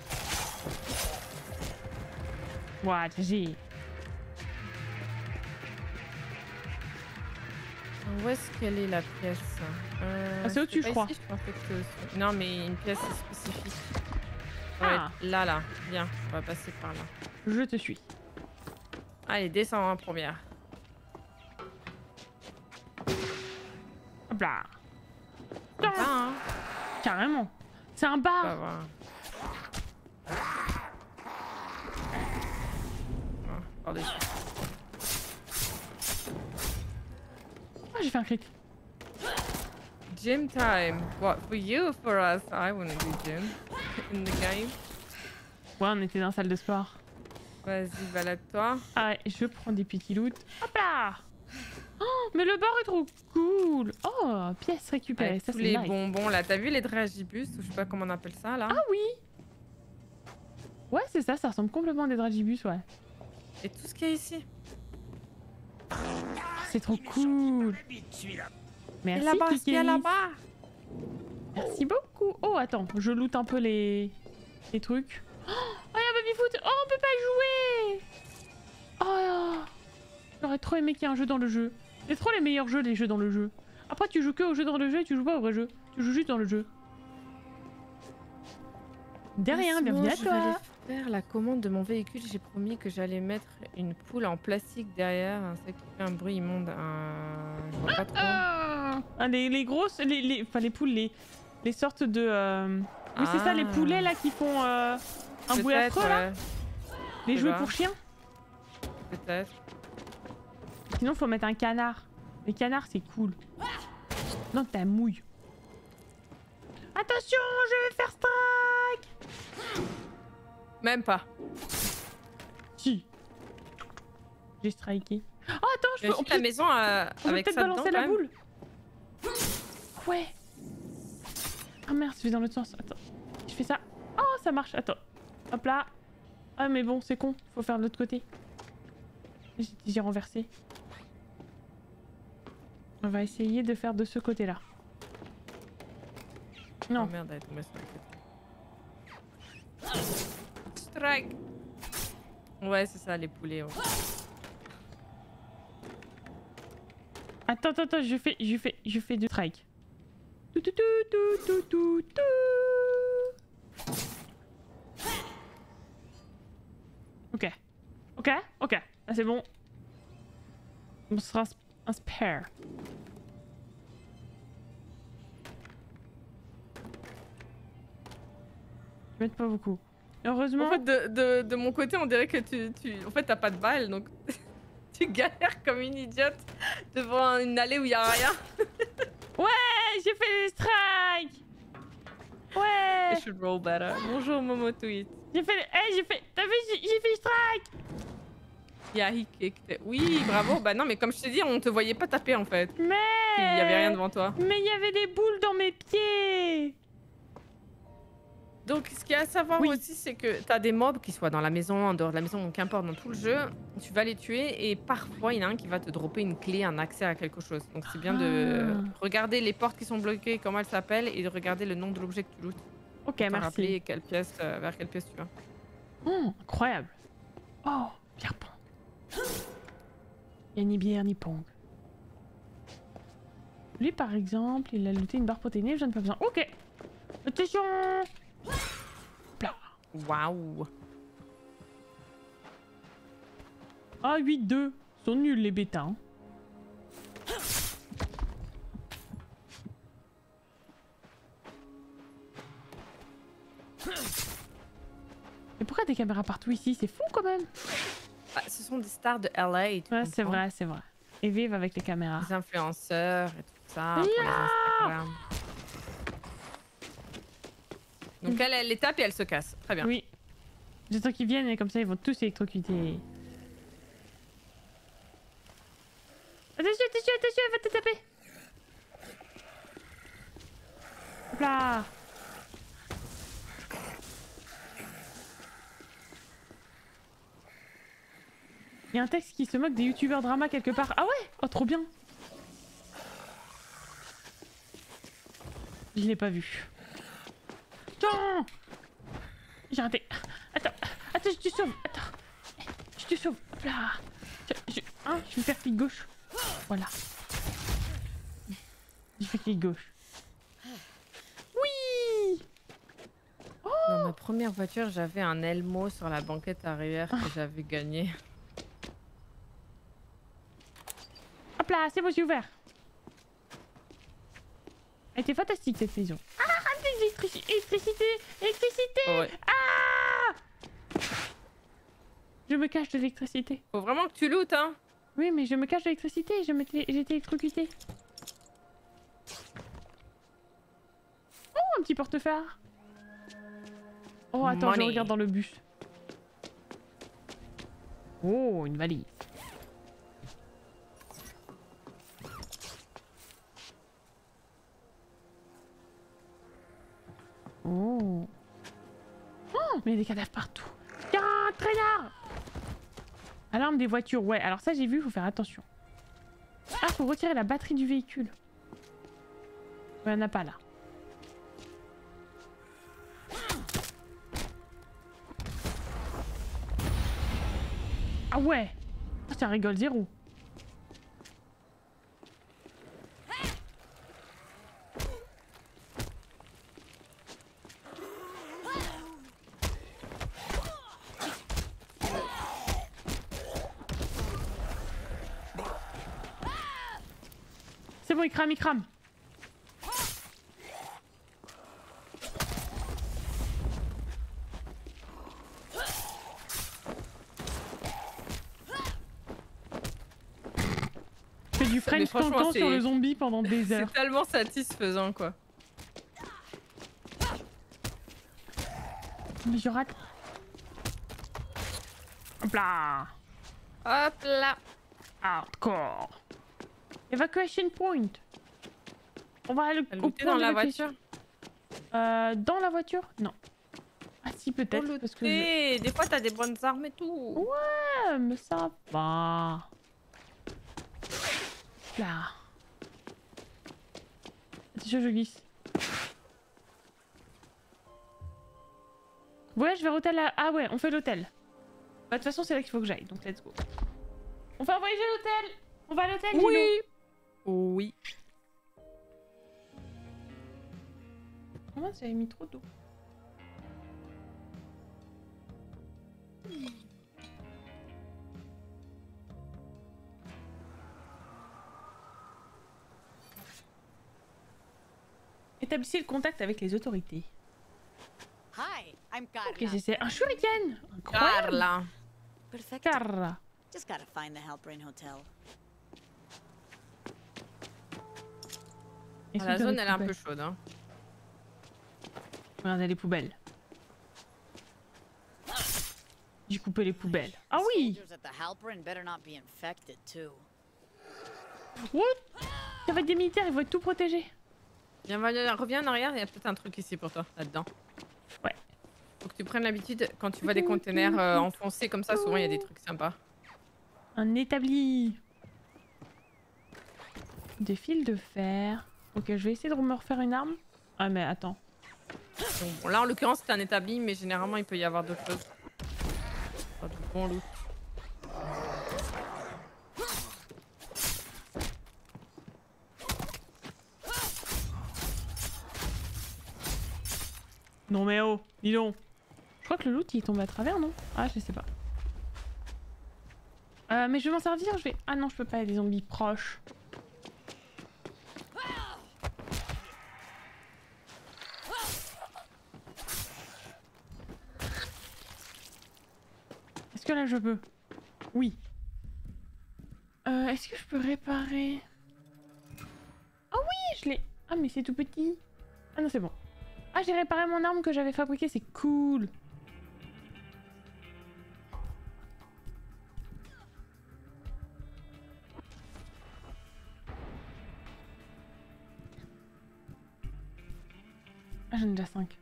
A: Ouah, G G.
J: Où est-ce qu'elle est la pièce? euh,
A: Ah, c'est au-dessus, je crois.
J: Ici, je pensais que c'était au-dessus. Non, mais une pièce spécifique. Ouais,
A: Ah.
J: là, là. Viens, on va passer par là.
A: Je te suis.
J: Allez, descends en première.
A: Hop là.
J: Sympa, hein?
A: Carrément. C'est un bar.
J: On va voir. Ah, par-dessus.
A: Ah, j'ai fait un crit.
J: Gym time. What for you, for us? I wanna do gym in the game.
A: Ouais, on était dans la salle de sport.
J: Vas-y, balade-toi.
A: Ah, ouais, je prends des petits loots. Hop là. Oh, mais le bar est trop cool. Oh, pièce récupérée.
J: Avec
A: Ça,
J: tous
A: c'est
J: les
A: nice.
J: bonbons là. T'as vu les dragibus ou je sais pas comment on appelle ça là?
A: Ah oui. Ouais, c'est ça. Ça ressemble complètement à des dragibus, ouais.
J: Et tout ce qu'il y a ici.
A: C'est trop cool. Merci,
J: Et là-bas, ce qu'il y a
A: Kiki.
J: là-bas.
A: Merci beaucoup. Oh, attends, je loot un peu les, les trucs. Oh, il y a Babyfoot. Oh, on peut pas jouer. Oh, j'aurais trop aimé qu'il y ait un jeu dans le jeu. C'est trop les meilleurs jeux, les jeux dans le jeu. Après, tu joues que au jeu dans le jeu et tu joues pas au vrai jeu. Tu joues juste dans le jeu. De rien, bienvenue à
J: Je vais aller
A: toi.
J: faire la commande de mon véhicule. J'ai promis que j'allais mettre une poule en plastique derrière. C'est qui fait un bruit immonde. Un... Je vois pas trop.
A: Ah, ah, les, les grosses, les, les, enfin les poules, les, les sortes de... euh, Oui, c'est ça, les
J: Ah.
A: poulets là qui font euh, un bruit
J: Peut-être,
A: affreux là.
J: ouais.
A: Les
J: Je sais
A: jouets
J: pas.
A: pour chiens.
J: Peut-être.
A: Sinon, faut mettre un canard. Les canards, c'est cool. Non, t'as mouille. Attention, je vais faire strike.
J: Même pas.
A: Si. J'ai striké. Oh, attends, je peux...
J: Imagine la maison euh,
A: on peut
J: avec
A: peut-être
J: ça dedans,
A: balancer
J: quand
A: la
J: même.
A: boule. Ouais. Ah merde, je vais dans l'autre sens. Attends. Je fais ça. Oh, ça marche. Attends. Hop là. Ah, mais bon, c'est con. Faut faire de l'autre côté. J'ai- J'ai renversé. On va essayer de faire de ce côté-là. Non.
J: Oh merde, elle est tombée sur la tête. Strike. Ouais, c'est ça, les poulets. Ouais.
A: Attends, attends, attends, je fais, je fais, je fais de strike. Tout, tout, tout, tout, tout, tout, tout. Ok. Ok, ok. Là, c'est bon. On sera un spare. Je vais mettre pas beaucoup. Heureusement.
J: En fait, de, de, de mon côté, on dirait que tu... tu... En fait, t'as pas de balles, donc... tu galères comme une idiote devant une allée où il y a rien.
A: Ouais, j'ai fait les strikes. Ouais.
J: I should roll better. Bonjour, Momo Tweet.
A: J'ai fait... Eh, j'ai fait... T'as vu, j'ai j'ai fait strike.
J: Yeah, he kicked. Oui, bravo. Bah non, mais comme je t'ai dit, on te voyait pas taper, en fait.
A: Mais...
J: Il y avait rien devant toi.
A: Mais il y avait des boules dans mes pieds.
J: Donc, ce qu'il y a à savoir
A: Oui.
J: aussi, c'est que tu as des mobs qui soient dans la maison, en dehors de la maison, qu'importe, dans tout le jeu. Tu vas les tuer et parfois, il y en a un qui va te dropper une clé, un accès à quelque chose. Donc, c'est bien de
A: Ah.
J: regarder les portes qui sont bloquées, comment elles s'appellent, et de regarder le nom de l'objet que tu lootes.
A: Ok,
J: Pour te
A: merci.
J: rappeler quelle pièce, euh, vers quelle pièce tu vas.
A: Oh, incroyable. Oh, bière pong. Il y a ni bière ni pong. Lui, par exemple, il a looté une barre protéinée, j'en ai pas besoin. Ok. Attention. Là.
J: Waouh.
A: Ah, huit deux. Ils sont nuls, les bêtas. Hein. Mais pourquoi des caméras partout ici? C'est fou quand même.
J: Ah, ce sont des stars de L A. Tu
A: Ouais, c'est
J: comprends?
A: vrai, c'est vrai. Et vivent avec les caméras.
J: Des influenceurs et tout ça, pour les
A: Yeah.
J: Instagram. Donc elle, elle les tape et elle se casse. Très bien.
A: Oui. J'attends qu'ils viennent et comme ça ils vont tous électrocuter. Attention, attention, attention, elle va te taper. Hop là. y a un texte qui se moque des youtubeurs drama quelque part. Ah ouais? Oh, trop bien. Je l'ai pas vu. Non! J'ai raté. Attends, attends, je te sauve. Attends. Je te sauve. Hop là. Je, je, hein, je vais faire clic gauche. Voilà. Je fais clic gauche. Oui! Oh!
J: Dans ma première voiture, j'avais un Elmo sur la banquette arrière que j'avais gagné.
A: Hop là, c'est bon, j'ai ouvert. Elle était fantastique cette maison. Ah, électricité, électricité, électricité.
J: Oh ouais.
A: Ah! Je me cache de l'électricité.
J: Faut vraiment que tu lootes, hein.
A: Oui, mais je me cache de l'électricité, j'ai été électrocuté. Oh, un petit portefeuille. Oh, attends,
J: Money.
A: je regarde dans le bus. Oh, une valise. Oh. Oh, mais il y a des cadavres partout. Tiens, un traînard. Alarme des voitures, ouais. Alors ça, j'ai vu, faut faire attention. Ah, faut retirer la batterie du véhicule. Il n'y en a pas là. Ah ouais. Ça rigole zéro. C'est bon, il crame, il crame. Je fais du French canton sur le zombie pendant des heures.
J: C'est tellement satisfaisant, quoi.
A: Mais je rate. Hop là.
J: Hop là.
A: Hardcore. Evacuation point. On va aller au point
J: dans la
A: d'évacuation.
J: voiture.
A: Euh, dans la voiture? Non. Ah si, peut-être. Parce que je...
J: Des fois, t'as des bonnes armes et tout.
A: Ouais, mais ça va. Là. Attention, je glisse. Ouais, je vais l'hôtel. À... Ah ouais, on fait l'hôtel. Bah, de toute façon, c'est là qu'il faut que j'aille, donc let's go. On fait un voyage à l'hôtel. On va à l'hôtel,
J: Oui.
A: Gino.
J: Oui.
A: Comment j'avais mis trop d'eau? Établissez le contact avec les autorités.
B: Hi, I'm Carla.
A: Qu'est-ce que c'est? Un shuriken! Incroyable!
J: Carla.
B: Perfect.
A: Carla.
B: Just gotta find the Hellbrain Hotel.
A: Est-ce
J: Ah, la
A: que
J: zone,
A: dans
J: elle
A: les
J: est un peu
A: poubelles?
J: chaude, hein.
A: Regardez les poubelles. J'ai coupé les poubelles. Ah oui!
B: Soldiers at the Hellbrain better not be infected too.
A: What? Ça va être des militaires, ils vont être tout protégés.
J: Viens, va- reviens en arrière, il y a peut-être un truc ici pour toi, là-dedans.
A: Ouais.
J: Faut que tu prennes l'habitude, quand tu vois des containers euh, enfoncés comme ça, souvent il y a des trucs sympas.
A: Un établi. Des fils de fer. Ok, je vais essayer de me refaire une arme. Ah mais attends.
J: Bon, là en l'occurrence c'est un établi, mais généralement il peut y avoir d'autres choses. Pas du bon loot.
A: Non mais oh, dis donc. Je crois que le loot il est tombé à travers, non? Ah, je sais pas. Euh, mais je vais m'en servir, je vais... Ah non, je peux pas, il y a des zombies proches. Est-ce que là je peux? Oui. Euh, est-ce que je peux réparer? Ah oui, je l'ai... Ah mais c'est tout petit. Ah non, c'est bon. Ah, j'ai réparé mon arme que j'avais fabriquée, c'est cool. Ah, j'en ai déjà cinq.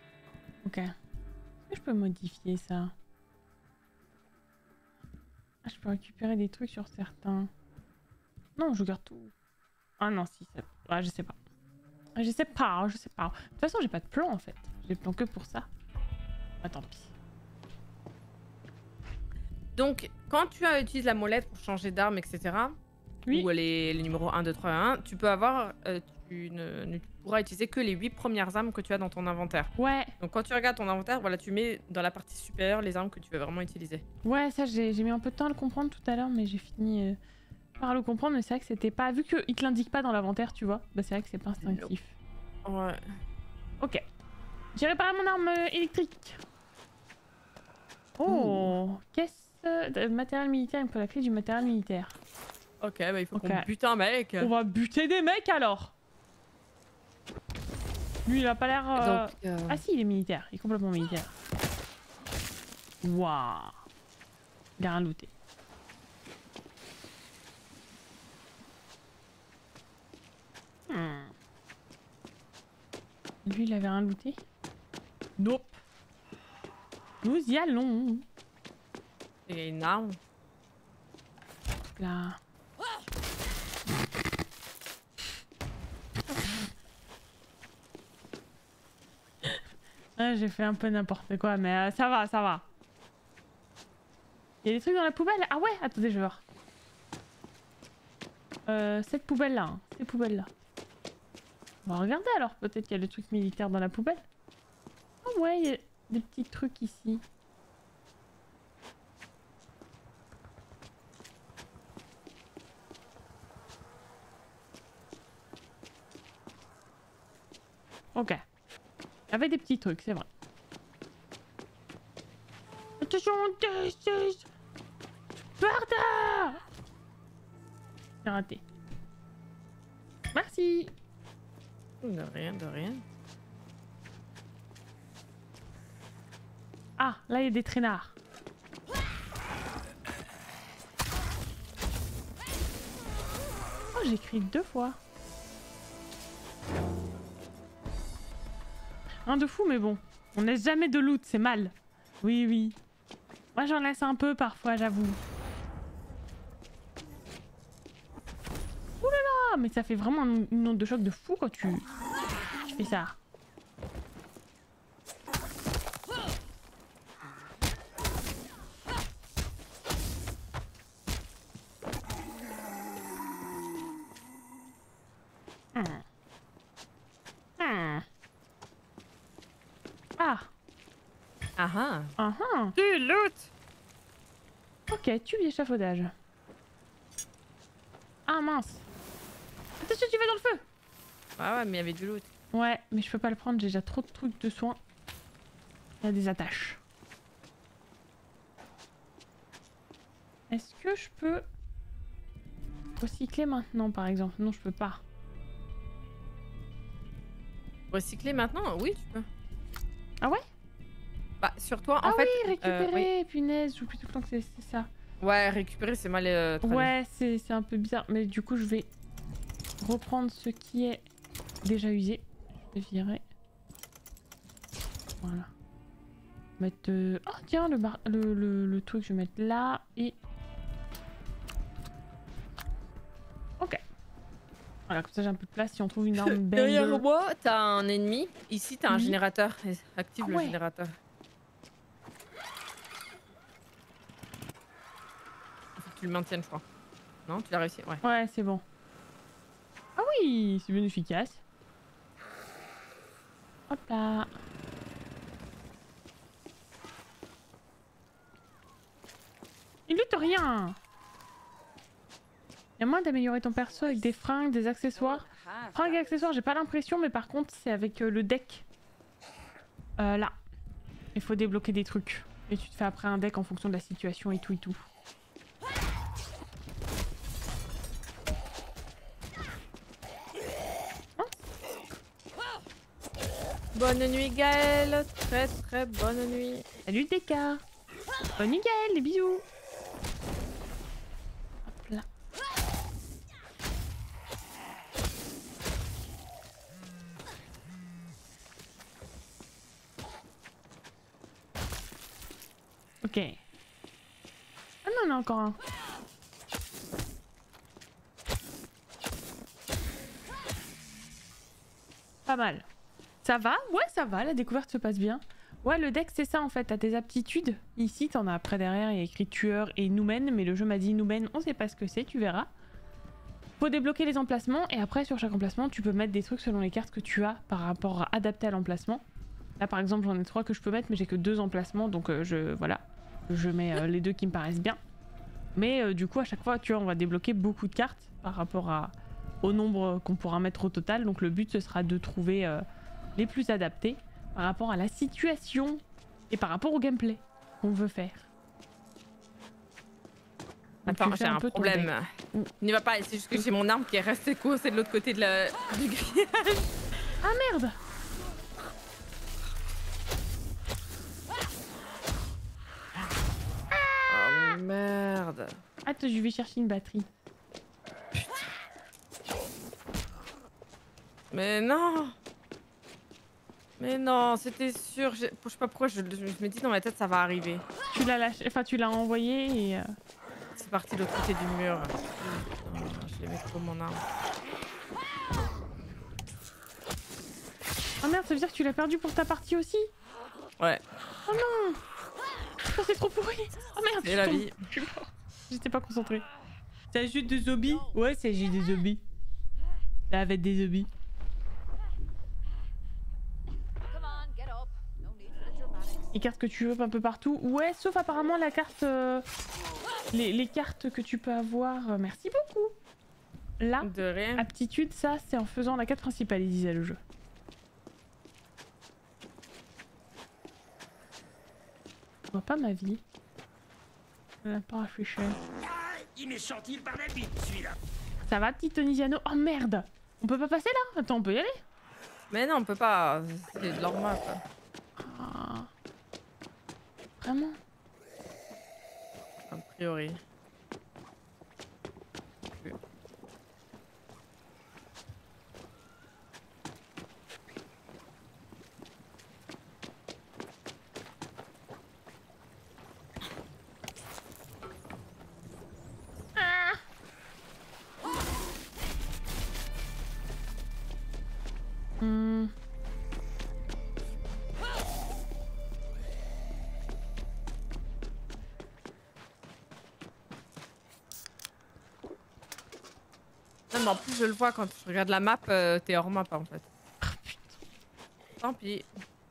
A: Ok. Est-ce que je peux modifier ça? Ah, je peux récupérer des trucs sur certains. Non, je garde tout. Ah non, si. Ça... Ouais, je sais pas. Je sais pas, je sais pas. De toute façon, j'ai pas de plan en fait. J'ai le plan que pour ça. Ah, tant pis.
J: Donc, quand tu euh, utilises la molette pour changer d'arme, et cetera,
A: oui.
J: ou les, les numéros un, deux, trois, un, tu peux avoir... Euh, tu ne, ne pourras utiliser que les huit premières armes que tu as dans ton inventaire.
A: Ouais.
J: Donc, quand tu regardes ton inventaire, voilà, tu mets dans la partie supérieure les armes que tu veux vraiment utiliser.
A: Ouais, ça, j'ai mis un peu de temps à le comprendre tout à l'heure, mais j'ai fini euh, par le comprendre. Mais c'est vrai que c'était pas... Vu qu'il te l'indique pas dans l'inventaire, tu vois, bah c'est vrai que c'est pas instinctif.
J: Ouais.
A: Ok. J'ai réparé mon arme euh, électrique. Oh, caisse de matériel militaire, il me faut la clé du matériel militaire.
J: Ok, bah il faut
A: okay.
J: qu'on bute un mec.
A: On va buter des mecs alors. Lui il a pas l'air... Euh... euh... Ah si, il est militaire, il est complètement militaire. Waouh. Il a rien looté. Hmm. Lui il avait rien looté. Nope. Nous y allons.
J: Il y a une arme.
A: Là. Ah, j'ai fait un peu n'importe quoi, mais euh, ça va, ça va. Il y a des trucs dans la poubelle? Ah ouais, attendez, je vais voir. Euh, cette poubelle-là, hein, ces poubelles-là. On va regarder alors, peut-être qu'il y a le truc militaire dans la poubelle. Ah ouais, il y a des petits trucs ici. Ok. Il y avait des petits trucs, c'est vrai. Attention, Sparta! J'ai raté. Merci.
J: De rien, de rien.
A: Ah, là il y a des traînards. Oh, j'ai écrit deux fois. Un de fou, mais bon. On laisse jamais de loot, c'est mal. Oui, oui. Moi, j'en laisse un peu parfois, j'avoue. Ouh là là, mais ça fait vraiment une onde de choc de fou quand tu, tu fais ça. Hmm. Hmm. Ah.
J: Ah ah.
A: Ah ah.
J: Tu loot.
A: Ok, tube d'échafaudage. Ah mince. Attention, tu vas dans le feu.
J: Ah ouais, mais il y avait du loot.
A: Ouais, mais je peux pas le prendre, j'ai déjà trop de trucs de soins. Il y a des attaches. Est-ce que je peux recycler maintenant, par exemple? Non, je peux pas.
J: Recycler maintenant? Oui, tu peux.
A: Ah ouais?
J: Bah, sur toi, en
A: ah
J: fait...
A: oui, récupérer,
J: euh, oui.
A: punaise, j'oublie tout le temps que c'est ça.
J: Ouais, récupérer, c'est mal euh, traduit.
A: Ouais, c'est un peu bizarre, mais du coup, je vais reprendre ce qui est déjà usé. Je vais virer. Voilà. Mettre... Euh... Oh tiens, le, bar... le, le, le truc, je vais mettre là, et... Ok. Voilà, comme ça j'ai un peu de place si on trouve une arme belle.
J: Derrière moi, t'as un ennemi. Ici, t'as un
A: oui.
J: générateur. Active
A: ah,
J: le
A: ouais.
J: générateur. Faut que tu le maintiennes, je crois. Non, tu l'as réussi? Ouais.
A: Ouais, c'est bon. Ah oui, c'est bien efficace. Hop là. Il lutte rien. Il y a moyen d'améliorer ton perso avec des fringues, des accessoires. Fringues et accessoires, j'ai pas l'impression, mais par contre, c'est avec euh, le deck. Euh, là. Il faut débloquer des trucs. Et tu te fais après un deck en fonction de la situation et tout et tout. Hein?
J: Bonne nuit, Gaël. Très très bonne nuit.
A: Salut, D K. Bonne nuit, Gaël. Des bisous. Hop là. Ok. Ah non, on a encore un. Pas mal. Ça va? Ouais, ça va, la découverte se passe bien. Ouais, le deck, c'est ça en fait, t'as tes aptitudes. Ici, t'en as après derrière, il y a écrit tueur et noumen, mais le jeu m'a dit noumen, on sait pas ce que c'est, tu verras. Faut débloquer les emplacements, et après, sur chaque emplacement, tu peux mettre des trucs selon les cartes que tu as par rapport à adapter à l'emplacement. Là, par exemple, j'en ai trois que je peux mettre, mais j'ai que deux emplacements, donc euh, je, voilà, je mets euh, les deux qui me paraissent bien. Mais euh, du coup, à chaque fois, tu vois, on va débloquer beaucoup de cartes par rapport à, au nombre qu'on pourra mettre au total. Donc le but, ce sera de trouver euh, les plus adaptés par rapport à la situation et par rapport au gameplay qu'on veut faire. Donc,
J: attends, j'ai
A: un,
J: un
A: peu
J: problème. N'y va pas, c'est juste que j'ai mon arme qui est restée coincée de l'autre côté de la... du grillage.
A: Ah merde!
J: Oh merde.
A: Attends, je vais chercher une batterie.
J: Mais non! Mais non, c'était sûr. Je sais pas pourquoi je, je me dis dans ma tête ça va arriver.
A: Tu l'as lâché, enfin tu l'as envoyé et. Euh...
J: C'est parti de l'autre côté du mur. Je l'aimais trop mon arme.
A: Oh merde, ça veut dire que tu l'as perdu pour ta partie aussi?
J: Ouais.
A: Oh non! Oh, c'est trop pourri! Oh merde!
J: C'est la vie.
A: Je suis mort. J'étais pas concentrée. Ça ajoute des zombies? Ouais, ça ajoute des zombies. Ça va être des zombies. Les cartes que tu veux un peu partout. Ouais, sauf apparemment la carte... Euh, les, les cartes que tu peux avoir... Euh, merci beaucoup. Là,
J: de rien.
A: Aptitude, ça, c'est en faisant la quête principale, il disait le jeu. Je vois pas ma vie. Elle a pas réfléchi.
K: Il m'est sorti par la bite, celui-là.
A: Ça va, petit Tonisiano? Oh merde! On peut pas passer là? Attends, on peut y aller?
J: Mais non, on peut pas. C'est de leur map.
A: Ah. Vraiment?
J: A priori.
A: Ah. Hmm.
J: Non, mais en plus, je le vois quand je regarde la map, euh, t'es hors map en fait.
A: Oh, putain.
J: Tant pis.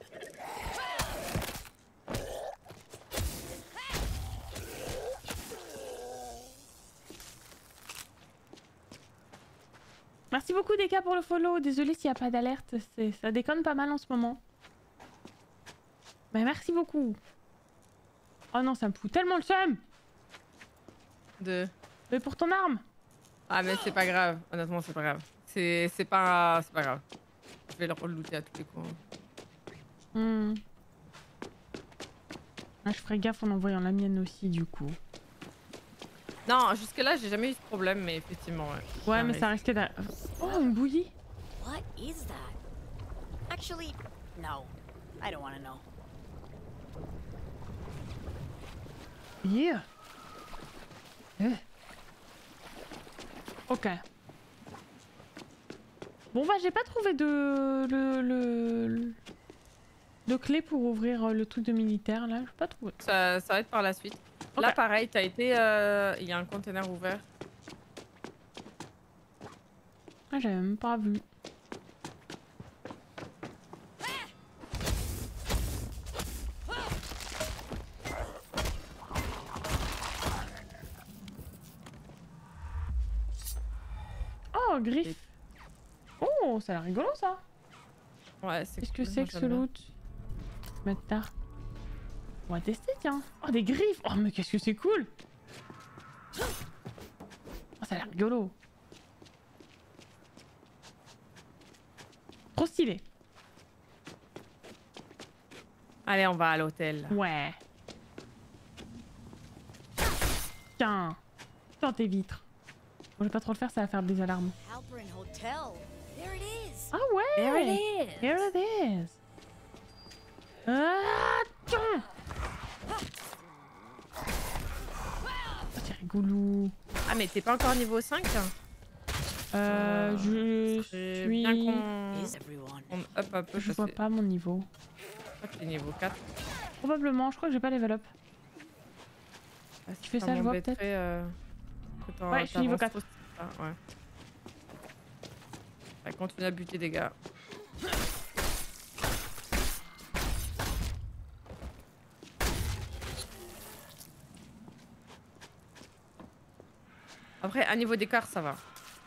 A: Merci beaucoup Deka pour le follow. Désolé s'il n'y a pas d'alerte, ça déconne pas mal en ce moment. Mais merci beaucoup. Oh non, ça me fout tellement le seum.
J: De.
A: Mais pour ton arme.
J: Ah mais c'est pas grave, honnêtement c'est pas grave. C'est c'est pas c'est pas grave. Je vais le relooter à tous les coups.
A: Hmm. Ah, je ferai gaffe en envoyant la mienne aussi du coup.
J: Non, jusque là j'ai jamais eu ce problème, mais effectivement ouais.
A: Ouais,
J: ça
A: mais ça restait là. Oh, une bouillie.
B: What is that? Actually, no. I don't want to know.
A: Yeah. Eh. Ok. Bon bah j'ai pas trouvé de le, le de clé pour ouvrir le truc de militaire là, j'ai pas trouvé.
J: Ça, ça va être par la suite. Okay. Là pareil, t'as été, il euh, y a un conteneur ouvert.
A: Ah j'avais même pas vu. Oh, griffe. Oh, ça a l'air rigolo ça.
J: Ouais, c'est
A: Qu'est-ce
J: cool,
A: que c'est que ce
J: bien.
A: loot? Mettre là. On va tester, tiens. Oh, des griffes. Oh, mais qu'est-ce que c'est cool. Oh, ça a l'air rigolo. Trop stylé.
J: Allez, on va à l'hôtel.
A: Ouais. Tiens. Tiens tes vitres. Bon, je vais pas trop le faire, ça va faire des alarmes.
B: Halperin Hotel. There it is.
A: Ah ouais.
B: There it is.
A: Here it is. Ah, tiens. Goulou.
J: Ah, mais t'es pas encore niveau cinq?
A: Euh, je
J: C'est
A: suis...
J: bien qu'on on up un peu.
A: Je vois pas mon niveau.
J: Je crois que t'es niveau quatre.
A: Probablement, je crois que j'ai pas level up.
J: Ah,
A: Tu fais ça, je vois peut-être.
J: Euh,
A: ouais, je suis niveau quatre.
J: Ah, ouais. Ouais, continue à buter des gars. Après, à niveau d'écart, ça va.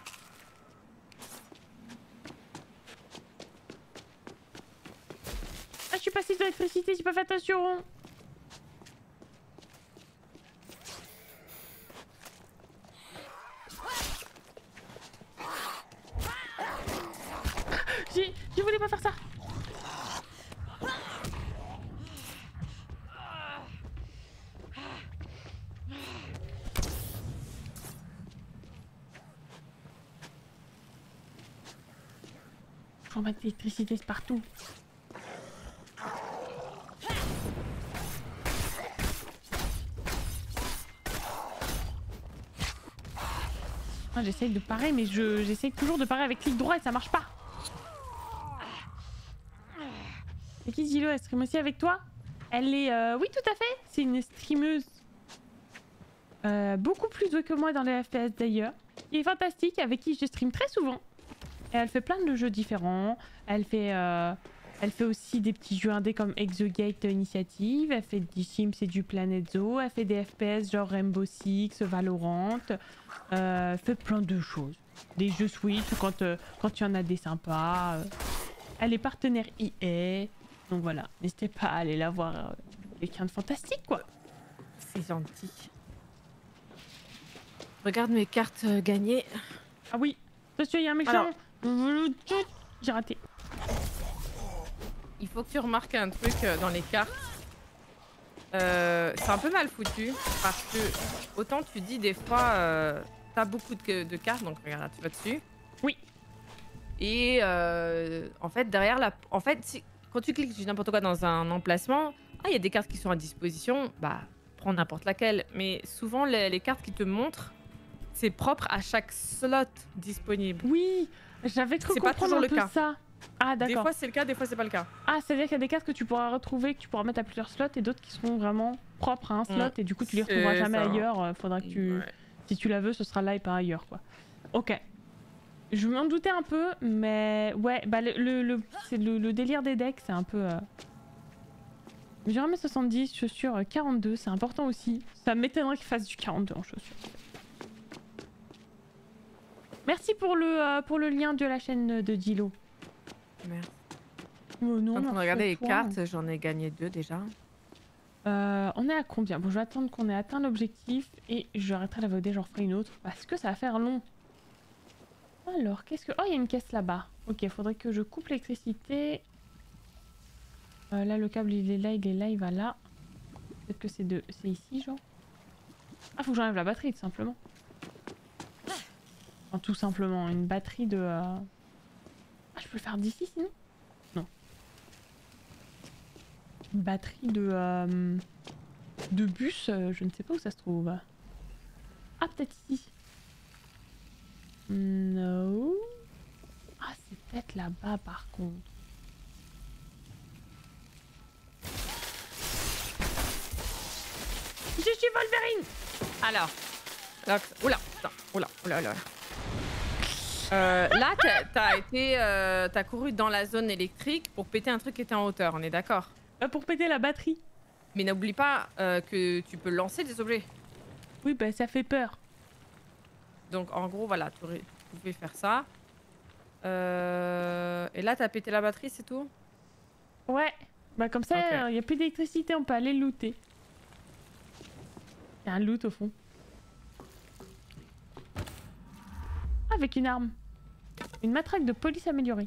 A: Ah, je suis passée sur l'électricité, j'ai pas fait attention. Je voulais pas faire ça. Faut mettre l'électricité partout. Moi j'essaye de parer mais je j'essaye toujours de parer avec clic droit et ça marche pas. C'est qui Zilo? Elle stream aussi avec toi? Elle est... Euh... Oui, tout à fait. C'est une streameuse euh, beaucoup plus douée que moi dans les F P S d'ailleurs. Qui est fantastique, avec qui je stream très souvent. Et elle fait plein de jeux différents. Elle fait, euh... elle fait aussi des petits jeux indés comme Exogate Initiative. Elle fait du Sims et du Planet Zoo. Elle fait des F P S genre Rainbow Six, Valorant. Euh, elle fait plein de choses. Des jeux Switch quand, euh, quand il y en a des sympas. Elle est partenaire I A. Donc voilà, n'hésitez pas à aller la voir. Euh, quelqu'un de fantastique, quoi.
J: C'est gentil. Regarde mes cartes euh, gagnées.
A: Ah oui, monsieur, il y a un méchant. J'ai raté.
J: Il faut que tu remarques un truc euh, dans les cartes. Euh, c'est un peu mal foutu parce que autant tu dis des fois euh, t'as beaucoup de, de cartes, donc regarde là, tu vas dessus.
A: Oui.
J: Et euh, en fait derrière la, en fait si, quand tu cliques sur n'importe quoi dans un emplacement, ah il y a des cartes qui sont à disposition, bah prends n'importe laquelle. Mais souvent les, les cartes qui te montrent, c'est propre à chaque slot disponible.
A: Oui, j'avais cru
J: c'est pas
A: comprendre
J: toujours
A: un
J: le
A: peu
J: cas.
A: ça. Ah d'accord.
J: Des fois c'est le cas, des fois c'est pas le cas.
A: Ah, c'est-à-dire qu'il y a des cartes que tu pourras retrouver, que tu pourras mettre à plusieurs slots et d'autres qui seront vraiment propres à un slot mmh. et du coup tu les retrouveras jamais ça. ailleurs. Faudra que tu... Ouais. Si tu la veux, ce sera là et pas ailleurs, quoi. Ok. Je m'en doutais un peu, mais ouais, bah le, le, le, c'est le, le délire des decks, c'est un peu... Euh... J'ai un mètre soixante-dix, chaussures quarante-deux, c'est important aussi. Ça m'étonnerait qu'il fasse du quarante-deux en chaussures. Merci pour le, euh, pour le lien de la chaîne de Dilo.
J: Merci.
A: Oh non,
J: quand on regardait les cartes, j'en ai gagné deux déjà.
A: Euh, on est à combien? Bon, je vais attendre qu'on ait atteint l'objectif et j'arrêterai la V O D, j'en ferai une autre parce que ça va faire long. Alors, qu'est-ce que... Oh, il y a une caisse là-bas. Ok, il faudrait que je coupe l'électricité. Euh, là, le câble, il est là, il est là, il va là. Peut-être que c'est de... c'est ici, genre. Ah, faut que j'enlève la batterie, tout simplement. Enfin, tout simplement, une batterie de... Euh... Ah, je peux le faire d'ici, sinon? Non. Une batterie de... Euh... de bus, euh, je ne sais pas où ça se trouve. Ah, peut-être ici. Non. Ah, c'est peut-être là-bas, par contre. Je suis Wolverine.
J: Alors. Là, oula, putain, oula, oula, oula. Euh, là, t'as été, euh, t'as couru dans la zone électrique pour péter un truc qui était en hauteur, on est d'accord?
A: euh, Pour péter la batterie.
J: Mais n'oublie pas euh, que tu peux lancer des objets.
A: Oui, bah ça fait peur.
J: Donc en gros, voilà, tu pouvais faire ça. Euh... Et là, t'as pété la batterie, c'est tout?
A: Ouais. Bah comme ça, il
J: okay.
A: n'y a plus d'électricité, on peut aller looter. Il y a un loot au fond. Avec une arme. Une matraque de police améliorée.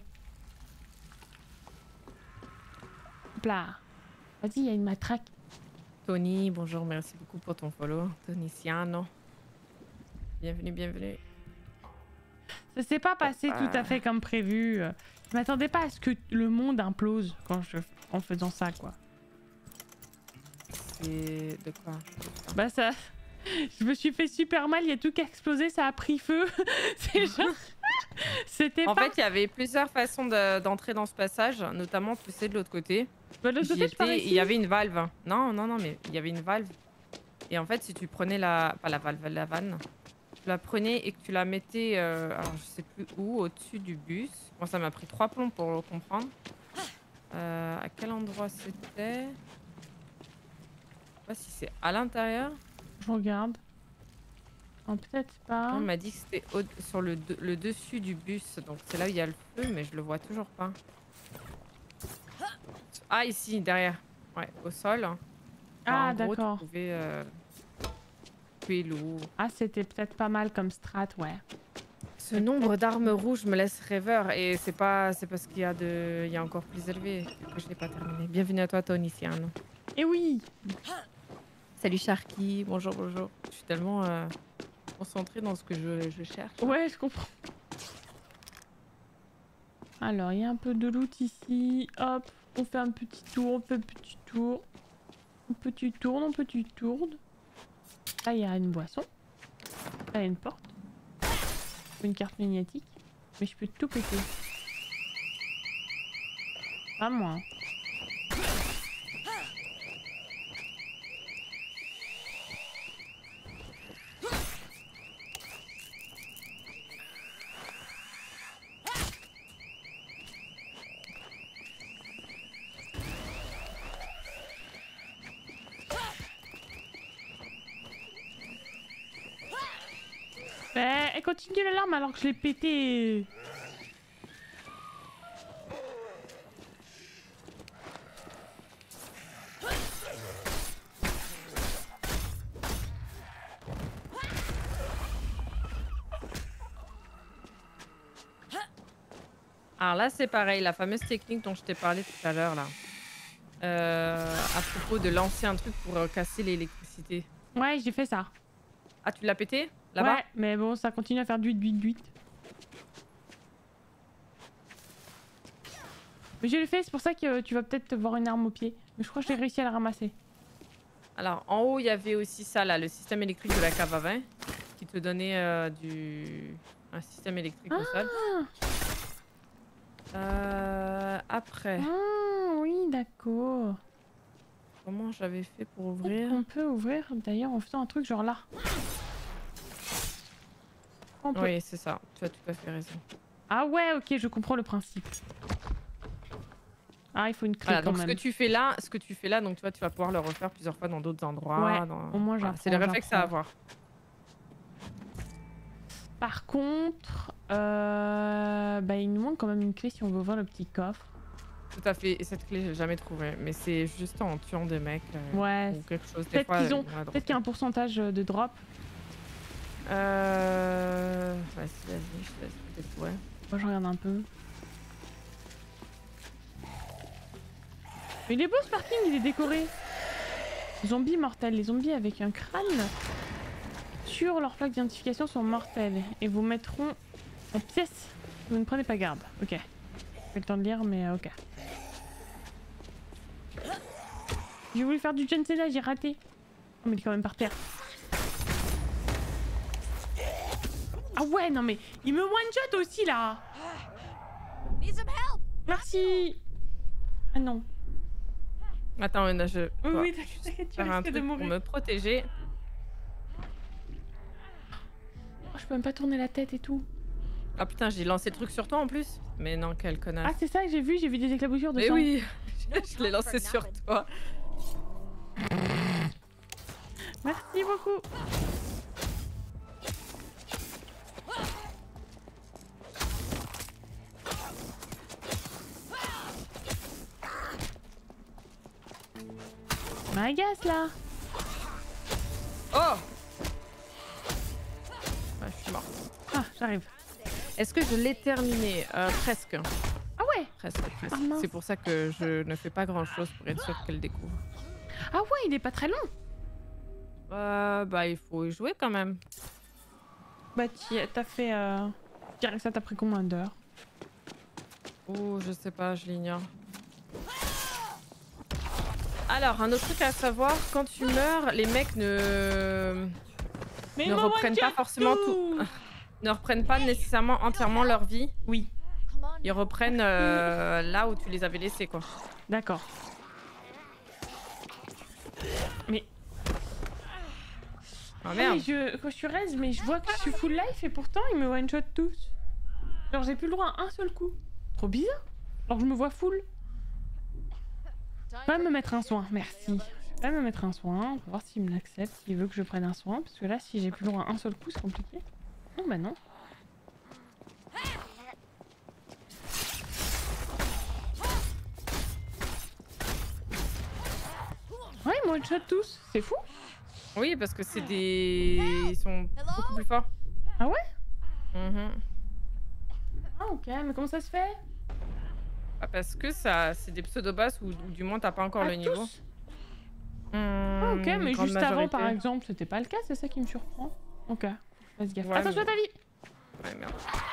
A: Hop là. Vas-y, il y a une matraque.
J: Tony, bonjour, merci beaucoup pour ton follow. Toniciano. Bienvenue, bienvenue.
A: Ça s'est pas passé ah. tout à fait comme prévu. Je m'attendais pas à ce que le monde implose quand je... en faisant ça, quoi.
J: C'est... de quoi?
A: Bah ça... Je me suis fait super mal, il y a tout qui a explosé, ça a pris feu. C'est genre... C'était
J: En
A: pas...
J: fait, il y avait plusieurs façons de- d'entrer dans ce passage, notamment tu sais de l'autre côté.
A: Bah, de l'autre
J: J'y
A: côté, je pars
J: étais,
A: ici.
J: il y avait une valve. Non, non, non, mais il y avait une valve. Et en fait, si tu prenais la... Pas la valve, la vanne. Tu la prenais et que tu la mettais, euh, alors je sais plus où, au-dessus du bus. Bon, ça m'a pris trois plombs pour le comprendre. Euh, à quel endroit c'était? Je sais pas si c'est à l'intérieur.
A: Je regarde. Oh, peut-être pas.
J: On m'a dit que c'était au- sur le, de- le dessus du bus. Donc c'est là où il y a le feu, mais je le vois toujours pas. Ah, ici, derrière. Ouais, au sol. Enfin,
A: Ah,
J: en gros,
A: d'accord.
J: tu pouvais euh, tuer l'eau.
A: Ah, c'était peut-être pas mal comme strat, ouais.
J: Ce nombre d'armes rouges me laisse rêveur et c'est pas c'est parce qu'il y a de il y a encore plus élevé que je l'ai pas terminé. Bienvenue à toi Toniciano.
A: Et oui.
J: Salut Sharky, bonjour bonjour. Je suis tellement euh, concentrée dans ce que je, je cherche.
A: Ouais, je comprends. Alors, il y a un peu de loot ici. Hop, on fait un petit tour, on fait un petit tour. On petit tourne, on petit tourne. Là, il y a une boisson. Là, il y a une porte. Une carte magnétique. Mais je peux tout péter. Pas moi. hein. Mais elle continue l'alarme alors que je l'ai pété.
J: Alors là c'est pareil, la fameuse technique dont je t'ai parlé tout à l'heure là. Euh, à propos de lancer un truc pour euh, casser l'électricité.
A: Ouais, j'ai fait ça.
J: Ah tu l'as pété là-bas?
A: Ouais, mais bon, ça continue à faire du duit duit. Mais je l'ai fait, c'est pour ça que tu vas peut-être voir une arme au pied. Mais je crois que j'ai réussi à la ramasser.
J: Alors en haut il y avait aussi ça là, le système électrique de la cave à vin qui te donnait euh, du un système électrique au sol. Euh, après.
A: Ah oui, d'accord.
J: Comment j'avais fait pour ouvrir?
A: On peut ouvrir d'ailleurs en faisant un truc genre là. On peut...
J: Oui, c'est ça. Tu as tout à fait raison.
A: Ah ouais, ok, je comprends le principe. Ah, il faut une clé
J: Voilà,
A: quand
J: donc
A: même.
J: ce que tu fais là, ce que tu fais là, donc tu vois, tu vas pouvoir le refaire plusieurs fois dans d'autres endroits.
A: Ouais,
J: dans...
A: au moins
J: Voilà,
A: j'apprends.
J: c'est le réflexe à
A: j'apprends.
J: avoir.
A: Par contre, euh... bah, il nous manque quand même une clé si on veut ouvrir le petit coffre.
J: Tout à fait. Et cette clé, je l'ai jamais trouvée. Mais c'est juste en tuant des mecs euh,
A: Ouais.
J: ou quelque chose. Des
A: Peut-être
J: fois,
A: qu'ils ont,
J: on va
A: peut-être qu'il y a un pourcentage de drop.
J: Euh... Vas-y, vas-y, je te laisse peut-être, ouais.
A: Moi, je regarde un peu. Mais il est beau ce parking, il est décoré. Zombies mortels. Les zombies avec un crâne sur leur plaque d'identification sont mortels et vous mettront en pièces. Vous ne prenez pas garde. Ok. J'ai le temps de lire, mais euh, ok. J'ai voulu faire du John Cena, j'ai raté. Oh, mais il est quand même par terre. Ah ouais, non mais il me one-shot aussi là. Merci. Ah non.
J: Attends, là, je
A: Oui,
J: dois
A: oui, t'inquiète, t'inquiète, tu
J: faire un
A: risques de
J: truc pour
A: mourir.
J: me protéger.
A: Oh, je peux même pas tourner la tête et tout.
J: Ah putain, j'ai lancé le truc sur toi en plus. Mais non, quel connard.
A: Ah, c'est ça que j'ai vu, j'ai vu des éclaboussures de
J: Mais
A: sang.
J: oui, je l'ai lancé sur toi.
A: Merci beaucoup. M'agace là.
J: Oh ouais, je suis morte.
A: Ah, j'arrive.
J: Est-ce que je l'ai terminé? euh, Presque.
A: Ah ouais.
J: Presque, presque.
A: Ah, mince.
J: C'est pour ça que je ne fais pas grand chose pour être sûre qu'elle découvre.
A: Ah ouais, il est pas très long.
J: Euh, bah, il faut y jouer quand même.
A: Bah, t'as fait. Euh... Je dirais que ça t'a pris combien d'heures?
J: Oh, je sais pas, je l'ignore. Alors, un autre truc à savoir, quand tu meurs, les mecs ne...
A: Mais
J: ne reprennent pas forcément tout. ne reprennent pas nécessairement entièrement leur vie.
A: Oui.
J: Ils reprennent euh, là où tu les avais laissés, quoi.
A: D'accord. Mais...
J: Oh merde.
A: Oui, je... Quand je suis raise, mais je vois que je suis full life et pourtant ils me one-shot tous. Genre j'ai plus le droit à un seul coup. Trop bizarre. Alors je me vois full. Je vais quand même me mettre un soin, merci. Je vais quand même me mettre un soin, on va voir s'il me l'accepte, s'il veut que je prenne un soin. Parce que là, si j'ai plus le droit à un seul coup, c'est compliqué. Non, bah non. Ouais, ils me one-shot tous, c'est fou.
J: Oui, parce que c'est des... Ils sont beaucoup plus forts.
A: Ah ouais?
J: Mm-hmm.
A: Ah ok, mais comment ça se fait?
J: Bah parce que ça, c'est des pseudo-boss où, où du moins t'as pas encore
A: ah,
J: le niveau.
A: Tous
J: Mmh,
A: ah ok, mais juste
J: majorité.
A: avant par exemple, c'était pas le cas, c'est ça qui me surprend. Ok, fais gaffe.
J: Ouais,
A: Attention
J: mais...
A: à ta vie!
J: Ouais, merde.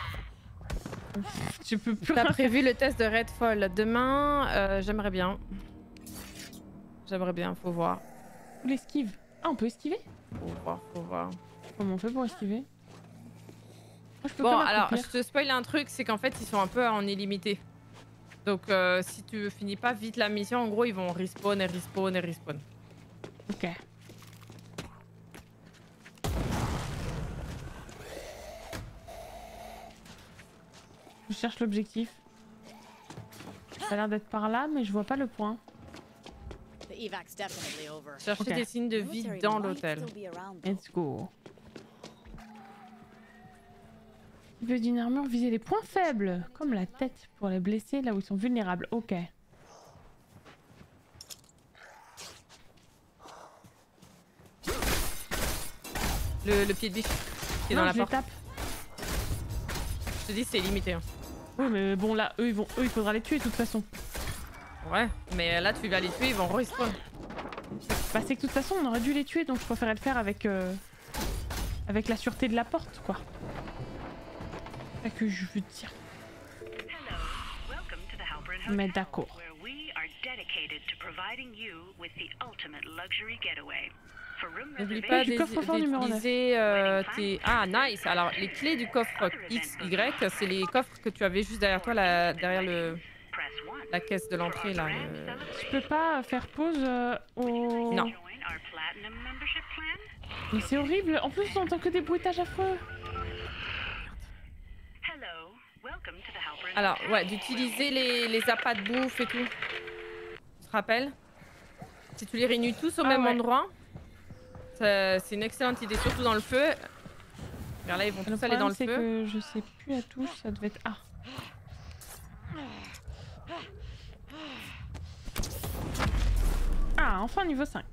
A: Je peux plus.
J: T'as prévu le test de Redfall demain, euh, j'aimerais bien. J'aimerais bien, faut voir.
A: Ou l'esquive. Ah, on peut esquiver?
J: Faut voir, faut voir.
A: Comment on fait pour esquiver? Moi, je peux
J: Bon,
A: pas
J: alors, je
A: m'accroupir.
J: te spoil un truc, c'est qu'en fait, ils sont un peu en illimité. Donc, euh, si tu finis pas vite la mission, en gros, ils vont respawn et respawn et respawn.
A: Ok. Je cherche l'objectif. Ça a l'air d'être par là, mais je vois pas le point.
J: Chercher
A: Ok.
J: des signes de vie dans l'hôtel.
A: Let's go. Il veut d'une armure viser les points faibles, comme la tête, pour les blesser là où ils sont vulnérables. Ok.
J: Le, le pied de biche qui est
A: Non,
J: dans la
A: je les
J: porte.
A: tape.
J: Je te dis, c'est limité. Hein.
A: Oui, mais bon, là, eux, ils vont... eux, il faudra les tuer de toute façon.
J: Ouais, mais là, tu vas les tuer, ils vont respawn.
A: Bah, c'est que de toute façon, on aurait dû les tuer, donc je préférais le faire avec... Euh... avec la sûreté de la porte, quoi. C'est ça que je veux dire. Mais d'accord.
J: N'oublie pas
A: Du coffre-fort numéro neuf.
J: d'utiliser euh, tes... Ah, nice. Alors, les clés du coffre X Y, c'est les coffres que tu avais juste derrière toi, là, derrière le... la caisse de l'entrée, là. le-
A: Je peux pas faire pause euh, au...
J: Non.
A: Mais c'est horrible. En plus, on entend que des bruitages affreux.
J: Alors, ouais, d'utiliser les, les appâts de bouffe et tout. Tu te rappelles? Si tu les réunis tous au
A: Ah
J: même
A: ouais.
J: endroit, ça- c'est une excellente idée, surtout dans le feu. Regarde là, ils vont
A: Le
J: tous aller dans le
A: c'est
J: feu.
A: que je sais plus la touche, ça devait être A. Ah, enfin niveau cinq.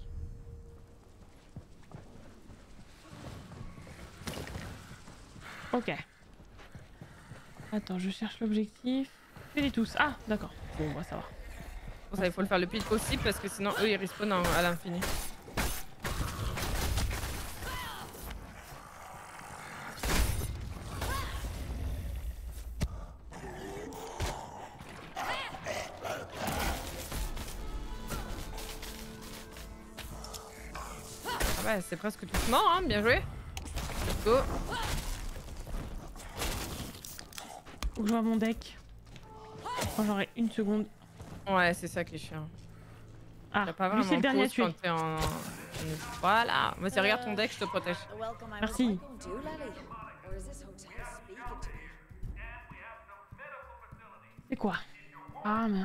A: Ok. Attends, je cherche l'objectif. Fais-les tous. Ah, d'accord. Bon, bah ça va.
J: Pour ça, il faut le faire le plus vite possible parce que sinon, eux, ils respawnent en- à l'infini. Ah ouais, c'est presque tous morts, hein, bien joué. Let's go.
A: Faut que je vois mon deck. Quand j'aurai une seconde.
J: Ouais, c'est ça qui est chiant.
A: Ah,
J: T'as pas
A: lui
J: vraiment
A: c'est le dernier à
J: pause
A: tuer.
J: quand t'es en... Voilà. Vas-y, regarde ton deck, je te protège.
A: Merci. C'est quoi? Ah merde.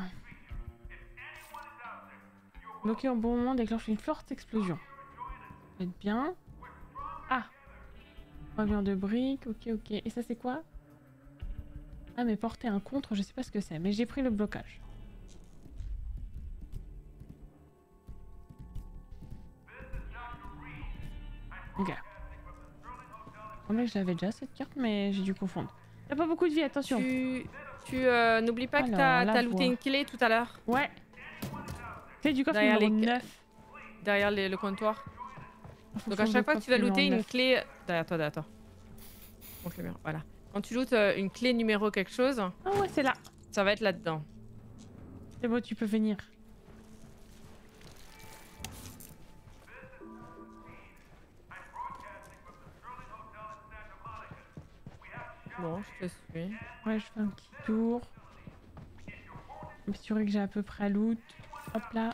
A: Bloqué au bon moment déclenche une forte explosion. Ça va être bien. Ah. Revient de briques, ok ok. Et ça c'est quoi? Ah mais porter un contre, je sais pas ce que c'est, mais j'ai pris le blocage. Ok. Je croyais que je l'avais déjà cette carte, mais j'ai dû confondre. T'as pas beaucoup de vie, attention.
J: Tu, tu euh, n'oublies pas que
A: Alors,
J: t'as
A: la
J: t'as looté
A: voix.
J: une clé tout à l'heure.
A: Ouais. C'est du coffre
J: Derrière
A: numéro
J: les-
A: neuf.
J: Derrière les- le comptoir.
A: En
J: Donc
A: fonction
J: à
A: du
J: chaque fois que tu vas
A: coffre
J: looter
A: numéro
J: une
A: neuf.
J: clé... Derrière toi, derrière toi. Montre le mur, voilà. Quand tu lootes euh, une clé numéro quelque chose,
A: Ah ouais, c'est là.
J: ça va être là-dedans.
A: C'est bon, tu peux venir.
J: Bon, je te suis.
A: Ouais, je fais un petit tour. M'assurer que j'ai à peu près loot. Hop là.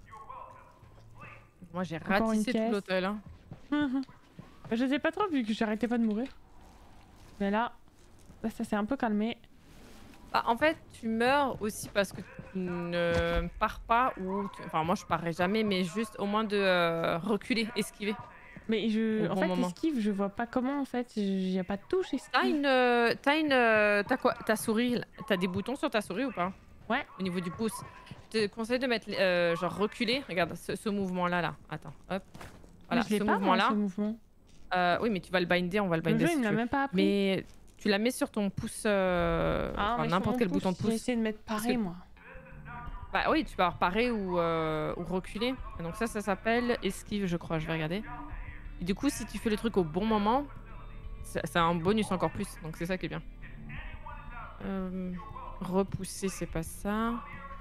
J: Moi, j'ai
A: Encore
J: ratissé
A: une
J: tout
A: caisse.
J: l'hôtel. Hein.
A: Je sais pas trop vu que j'arrêtais pas de mourir. Mais là, là ça s'est un peu calmé.
J: Bah, en fait, tu meurs aussi parce que tu ne pars pas ou... Tu... Enfin, moi, je parerai jamais, mais juste au moins de euh, reculer, esquiver.
A: Mais je...
J: Au
A: En
J: bon
A: fait,
J: moment.
A: esquive, je vois pas comment en fait. Il y a pas de touche esquive.
J: T'as une... euh, T'as une... euh, T'as quoi? Ta souris, là. T'as des boutons sur ta souris ou pas?
A: Ouais.
J: Au niveau du pouce. Je te conseille de mettre... Euh, genre reculer. Regarde, ce, ce mouvement-là, là. Attends, hop. Voilà,
A: Mais je l'ai
J: ce
A: pas, moi,
J: mouvement-là.
A: ce mouvement.
J: Euh, oui, mais tu vas le binder, on va le
A: Le
J: binder
A: jeu,
J: si
A: il me
J: tu
A: l'a
J: veux.
A: même pas appris.
J: Mais tu la mets sur ton pouce, euh,
A: Ah,
J: enfin,
A: mais sur
J: n'importe
A: mon
J: quel
A: pouce,
J: bouton de pouce.
A: J'ai essayé de mettre pareil,
J: que-
A: moi.
J: Bah oui, tu peux avoir parer ou, euh, ou reculer. Et donc ça, ça s'appelle esquive, je crois. Je vais regarder. Et du coup, si tu fais le truc au bon moment, ça, ça a un bonus encore plus. Donc c'est ça qui est bien. Euh, repousser, c'est pas ça.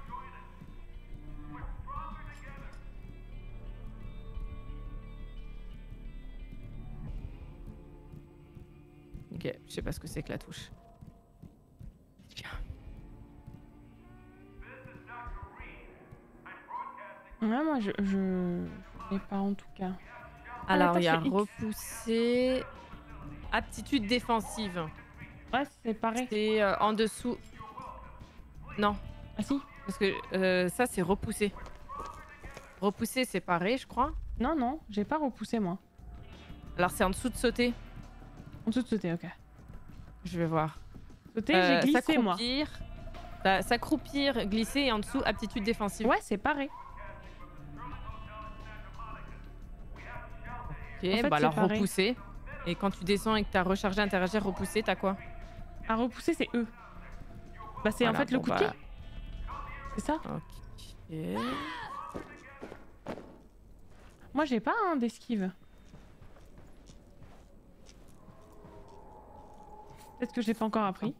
J: Ok, je sais pas ce que c'est que la touche. Tiens.
A: Ouais, moi, je... Je je l'ai pas en tout cas. Ah,
J: Alors,
A: attends,
J: il y a
A: je fais X.
J: repousser. Aptitude défensive.
A: Ouais, c'est pareil.
J: C'est euh, en dessous. Non.
A: Ah si.
J: Parce que euh, ça, c'est repousser. Repousser, c'est pareil, je crois.
A: Non, non, j'ai pas repoussé, moi.
J: Alors, c'est en dessous de sauter.
A: En dessous de sauter, ok.
J: Je vais voir.
A: Sauter, j'ai glissé, moi.
J: S'accroupir. Bah, s'accroupir, glisser et en dessous, aptitude défensive.
A: Ouais, c'est pareil.
J: Ok,
A: en fait,
J: bah alors
A: c'est pareil.
J: repousser. Et quand tu descends et que t'as rechargé, interagir, repousser, t'as quoi?
A: À repousser, c'est E. Bah, c'est en
J: Voilà,
A: fait le
J: bon,
A: coup de
J: bah.
A: pied. C'est ça?
J: Ok.
A: Moi, j'ai pas un d'esquive. Peut-être que j'ai pas encore appris.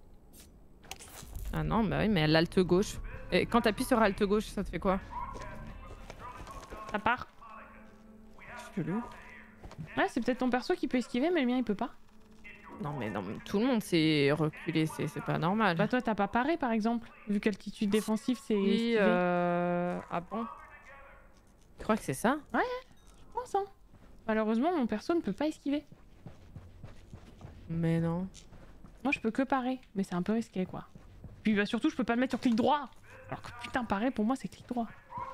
J: Ah non, bah oui, mais l'alt gauche. Et quand t'appuies sur alt gauche, ça te fait quoi?
A: Ça part.
J: Chelou.
A: Ouais, c'est peut-être ton perso qui peut esquiver, mais le mien il peut pas.
J: Non mais non, mais tout le monde s'est reculé, c'est c'est pas normal.
A: Bah toi t'as pas paré par exemple, vu qu'altitude défensive c'est
J: Oui,
A: esquiver.
J: euh... Ah bon? Tu crois que c'est ça?
A: Ouais, je pense hein. Malheureusement mon perso ne peut pas esquiver.
J: Mais non.
A: Moi je peux que parer, mais c'est un peu risqué quoi. Puis bah surtout je peux pas le mettre sur clic droit. Alors que putain parer pour moi c'est clic droit.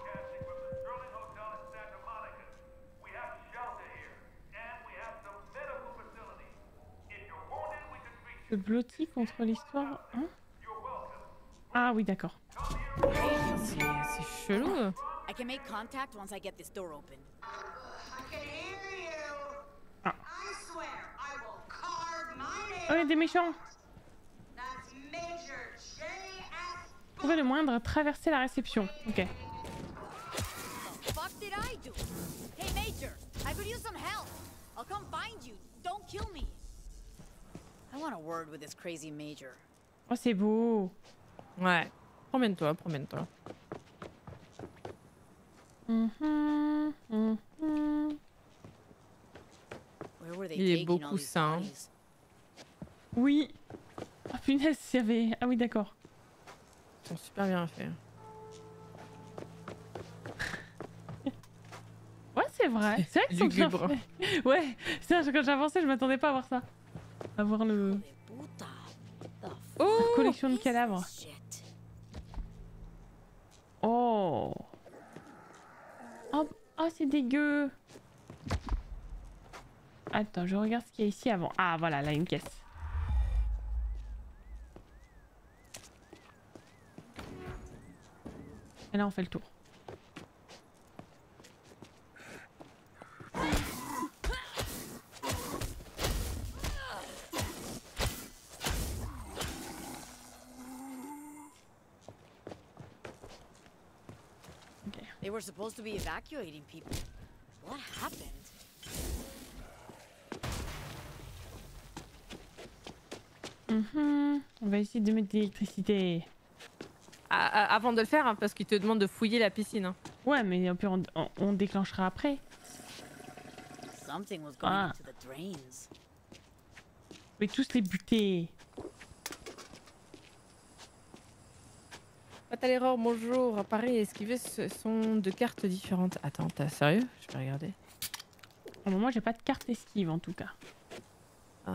A: Se blotti contre l'histoire, hein? Ah oui d'accord.
J: C'est c'est chelou.
B: I can make contact once I get this door open.
A: Ah. Oh, il y a des méchants. Trouvez le moindre à traverser la réception. Ok.
B: The fuck did I do? Hey Major, I could use some help. I'll come find you. Don't kill me. I want a word with this crazy Major.
A: Oh c'est beau.
J: Ouais. Promène-toi, promène-toi.
A: Mhm, mhm.
B: Where were they
J: Il est
B: taking all
J: beaucoup
B: these
J: sain.
B: bodies?
A: Oui. Ah punaise, il y avait... Ah oui d'accord.
J: Ils sont super bien faits.
A: Ouais c'est vrai. C'est vrai qu'ils sont bien
J: Lugubre.
A: faits. Ouais. C'est quand j'avançais je m'attendais pas à voir ça. À voir le...
J: Oh,
A: la collection de cadavres. Oh. Oh, oh c'est dégueu. Attends, je regarde ce qu'il y a ici avant. Ah voilà, là une caisse. Et là on fait le tour.
B: They were supposed to be evacuating people. What happened?
A: Mhm. On va essayer de mettre de l'électricité.
J: Ah, ah, avant de le faire, hein, parce qu'il te demande de fouiller la piscine. Hein.
A: Ouais, mais un peu on, on, on déclenchera après.
B: Something was going
A: Ah.
B: into the drains.
A: Je vais tous les buter.
J: Fatal Error, bonjour. À Paris, esquiver ce sont deux cartes différentes. Attends, t'es sérieux? Je vais regarder.
A: Au moment, j'ai pas de carte esquive en tout cas.
J: Ah.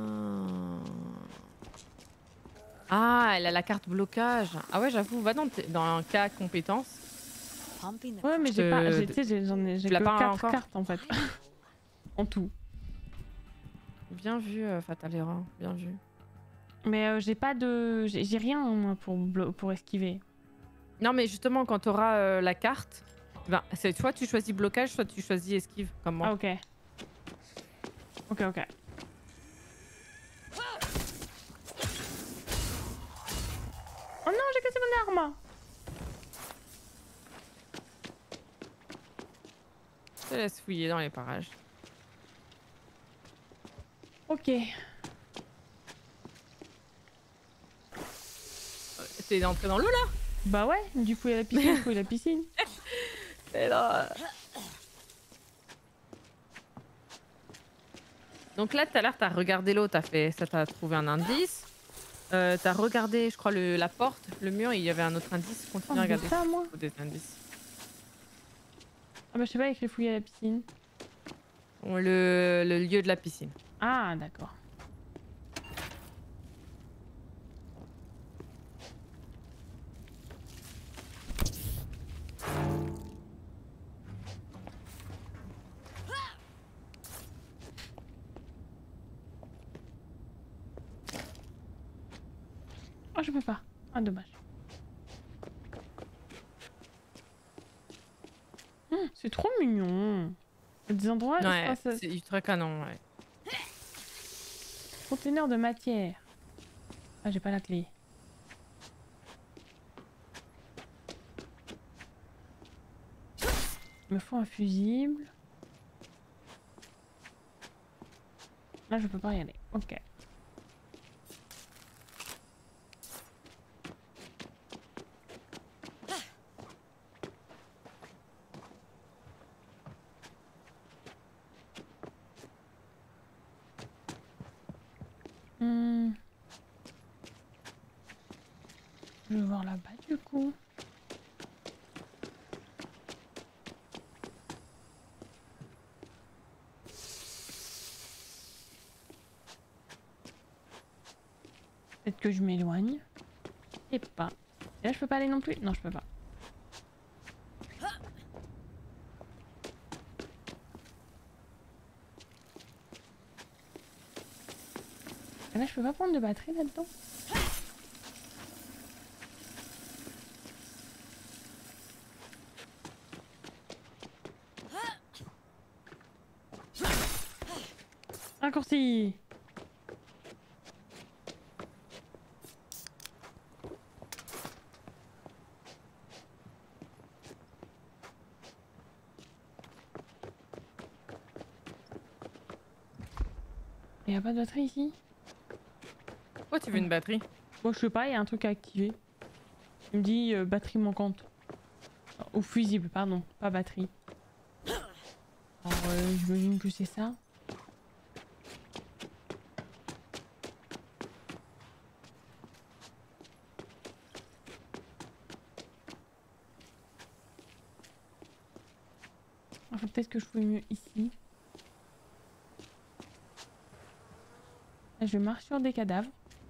J: Ah, elle a la carte blocage. Ah ouais, j'avoue, va dans, dans un cas compétence.
A: Ouais, mais j'ai pas. Tu sais, j'en ai, j'ai que quatre cartes en fait. En tout.
J: Bien vu, euh, Fatal Error, bien vu.
A: Mais euh, j'ai pas de. J'ai rien moi pour, pour esquiver.
J: Non, mais justement, quand tu auras euh, la carte, ben, c'est soit tu choisis blocage, soit tu choisis esquive, comme moi.
A: Ah, ok. Ok, ok. Oh non, j'ai cassé mon arme!
J: Je te laisse fouiller dans les parages.
A: Ok.
J: T'es entré dans l'eau là?
A: Bah ouais, du coup il y a la piscine, du coup il y a la piscine.
J: Et là... Donc là tout à l'heure t'as regardé l'eau, t'as fait ça, t'as trouvé un indice. Euh, t'as regardé, je crois, le, la porte, le mur, il y avait un autre indice. Continue
A: oh,
J: à regarder.
A: Ça, moi.
J: Des indices.
A: Ah bah je sais pas, écrit fouiller à la piscine.
J: Le, le lieu de la piscine.
A: Ah d'accord. Oh, je peux pas. Ah, dommage. Hum, c'est trop mignon. Il y a des endroits...
J: Ouais,
A: ça...
J: c'est ultra canon, ouais.
A: Conteneur de matière. Ah, j'ai pas la clé. Il me faut un fusible. Là, je peux pas y aller. Ok. Hmm. Je vais voir là-bas du coup. Peut-être que je m'éloigne. Et pas. Et là je peux pas aller non plus? Non, je peux pas. Et là je peux pas prendre de batterie là-dedans? Raccourci! Il y a pas de batterie ici?
J: Pourquoi tu veux une batterie?
A: Bon, je sais pas, il y a un truc à activer. Il me dit euh, batterie manquante. Ou fusible, pardon, pas batterie. Alors, euh, j'imagine que c'est ça. Enfin, peut-être que je fouille mieux ici. Là, je marche sur des cadavres.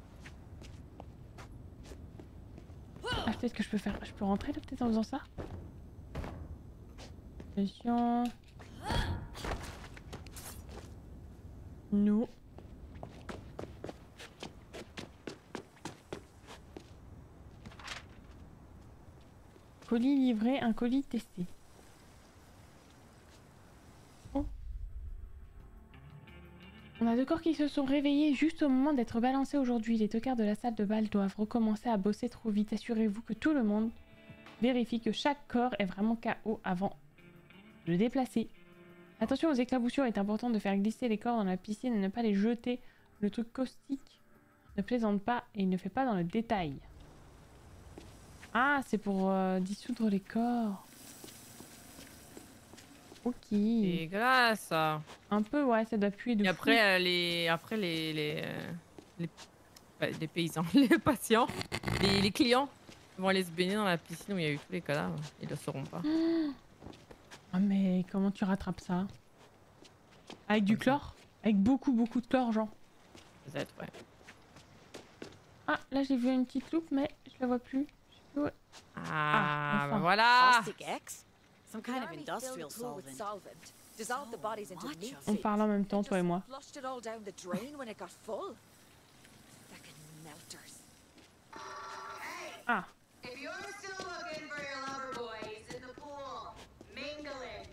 A: Ah, peut-être que je peux faire... Je peux rentrer là, peut-être en faisant ça? Attention... Non. Colis livré, un colis testé. Oh. On a deux corps qui se sont réveillés juste au moment d'être balancés aujourd'hui. Les tocards de la salle de bal doivent recommencer à bosser trop vite. Assurez-vous que tout le monde vérifie que chaque corps est vraiment K O avant de le déplacer. Attention aux éclaboussures, il est important de faire glisser les corps dans la piscine et ne pas les jeter. Le truc caustique ne plaisante pas et il ne fait pas dans le détail. Ah, c'est pour euh, dissoudre les corps. Ok.
J: Dégueulasse.
A: Un peu, ouais, ça doit puer de
J: Et
A: fou.
J: après, euh, les... après les... Les... euh, les... bah, les paysans, les patients, les... les clients vont aller se baigner dans la piscine où il y a eu tous les cadavres. Ils le sauront pas.
A: Ah mais comment tu rattrapes ça? Avec du chlore? Avec beaucoup beaucoup de chlore, genre.
J: Peut-être, ouais.
A: Ah, là j'ai vu une petite loupe, mais je la vois plus. Je sais plus où-
J: Ah,
A: enfin.
J: bah voilà.
B: Caustic X? Some kind of industrial solvent.
N: Dissolved the bodies into meat
A: On parle en même temps, toi et moi.
N: flushed it all down the drain when it got full. Fucking melters.
A: Ah.
O: If you're still looking for your lover boy, he's in the pool, mingling.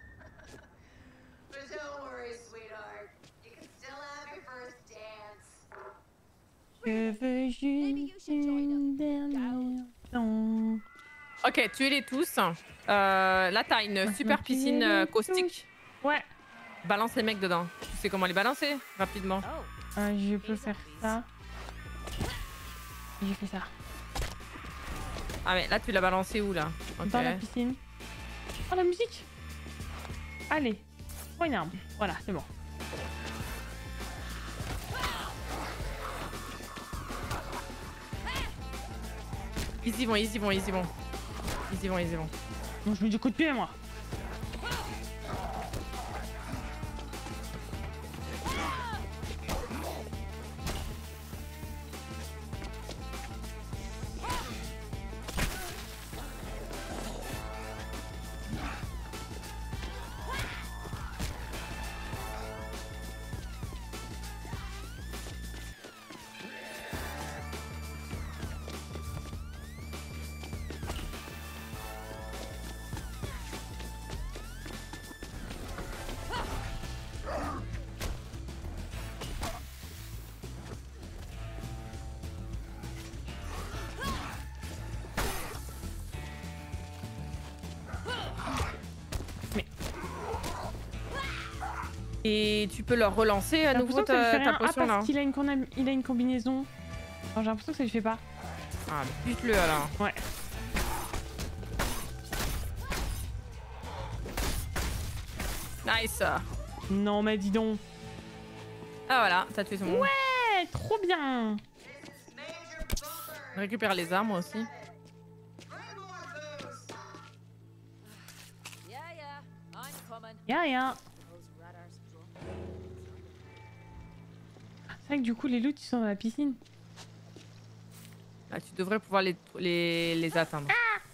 O: But don't worry, sweetheart. You can still have your first dance.
A: Je veux juste une dernière danse.
J: Ok, tuez-les tous. Euh, là, t'as une super piscine euh, caustique.
A: Ouais.
J: Balance les mecs dedans. Tu sais comment les balancer rapidement.
A: Euh, je peux faire ça. J'ai fait ça.
J: Ah mais là, tu l'as balancé où là? Ok.
A: Dans la piscine. Oh, la musique. Allez. Prends une arme. Voilà, c'est bon.
J: Ils y vont, ils y vont, ils y vont. Ils y vont, ils y vont.
A: Bon, je mets du coup de pied, moi.
J: Et tu peux leur relancer à
A: J'ai
J: nouveau
A: l'impression que ça lui
J: ta,
A: fait
J: ta
A: rien. Ah,
J: potion là.
A: parce qu'il a une, con- il a une combinaison. Alors, j'ai l'impression que ça lui fait pas.
J: Ah, bute-le alors.
A: Ouais.
J: Nice.
A: Non, mais dis donc.
J: Ah voilà, t'as tué tout le monde.
A: Ouais, trop bien.
J: Récupère les armes moi aussi.
N: Yeah, yeah, I'm coming.
A: Y'a rien. C'est vrai que du coup, les loups, ils sont dans la piscine.
J: Là, tu devrais pouvoir les, les, les atteindre.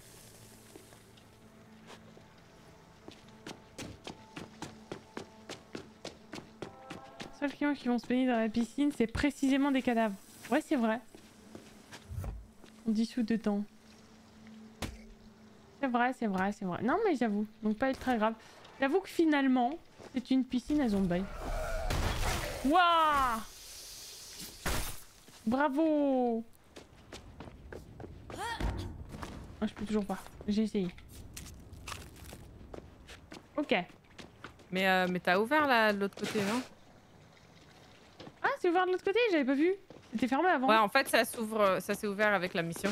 A: Les seuls clients qui vont se baigner dans la piscine, c'est précisément des cadavres. Ouais, c'est vrai. On dissout dedans. C'est vrai, c'est vrai, c'est vrai. Non, mais j'avoue. Donc, pas être très grave. J'avoue que finalement, c'est une piscine à zombie. Waouh! Bravo! Ah, je peux toujours pas. J'ai essayé. Ok.
J: Mais, euh, mais t'as ouvert là de l'autre côté, non?
A: Ah, c'est ouvert de l'autre côté, j'avais pas vu. C'était fermé avant.
J: Ouais, en fait, ça s'ouvre, ça s'est ouvert avec la mission.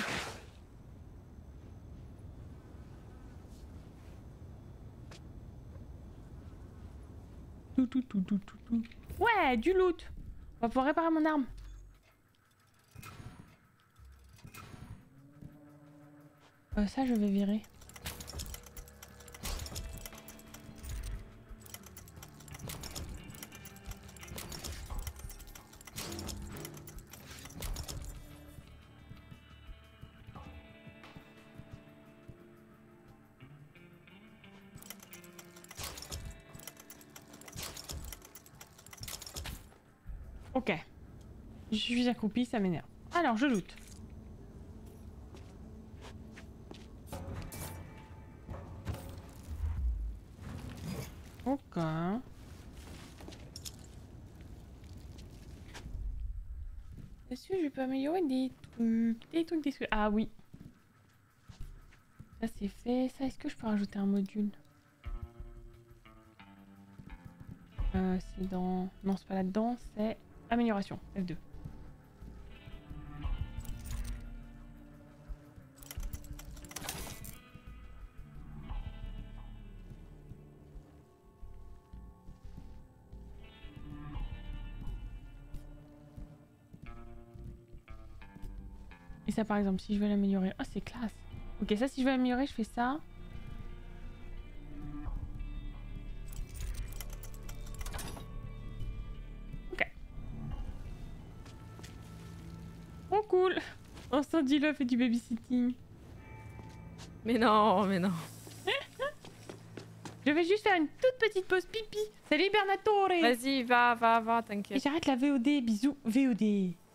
A: Tout, tout, tout, tout, tout, tout. Ouais, du loot. On va pouvoir réparer mon arme. Euh, ça, je vais virer. Ok. Je suis accroupi, ça m'énerve. Alors, je loot. Ok. Est-ce que je peux améliorer des trucs? Des trucs, des trucs. Ah oui. Ça c'est fait. Ça, est-ce que je peux rajouter un module? Euh, c'est dans... Non, c'est pas là-dedans, c'est amélioration, F deux. ça par exemple, si je veux l'améliorer. Oh, c'est classe. Ok, ça, si je veux l'améliorer, je fais ça. Ok. Oh, cool. Oh, Sandy Love fait du babysitting.
J: Mais non, mais non.
A: Je vais juste faire une toute petite pause pipi. Salut Bernatore.
J: Vas-y, va, va, va,
A: Et
J: t'inquiète.
A: j'arrête la V O D. Bisous, V O D.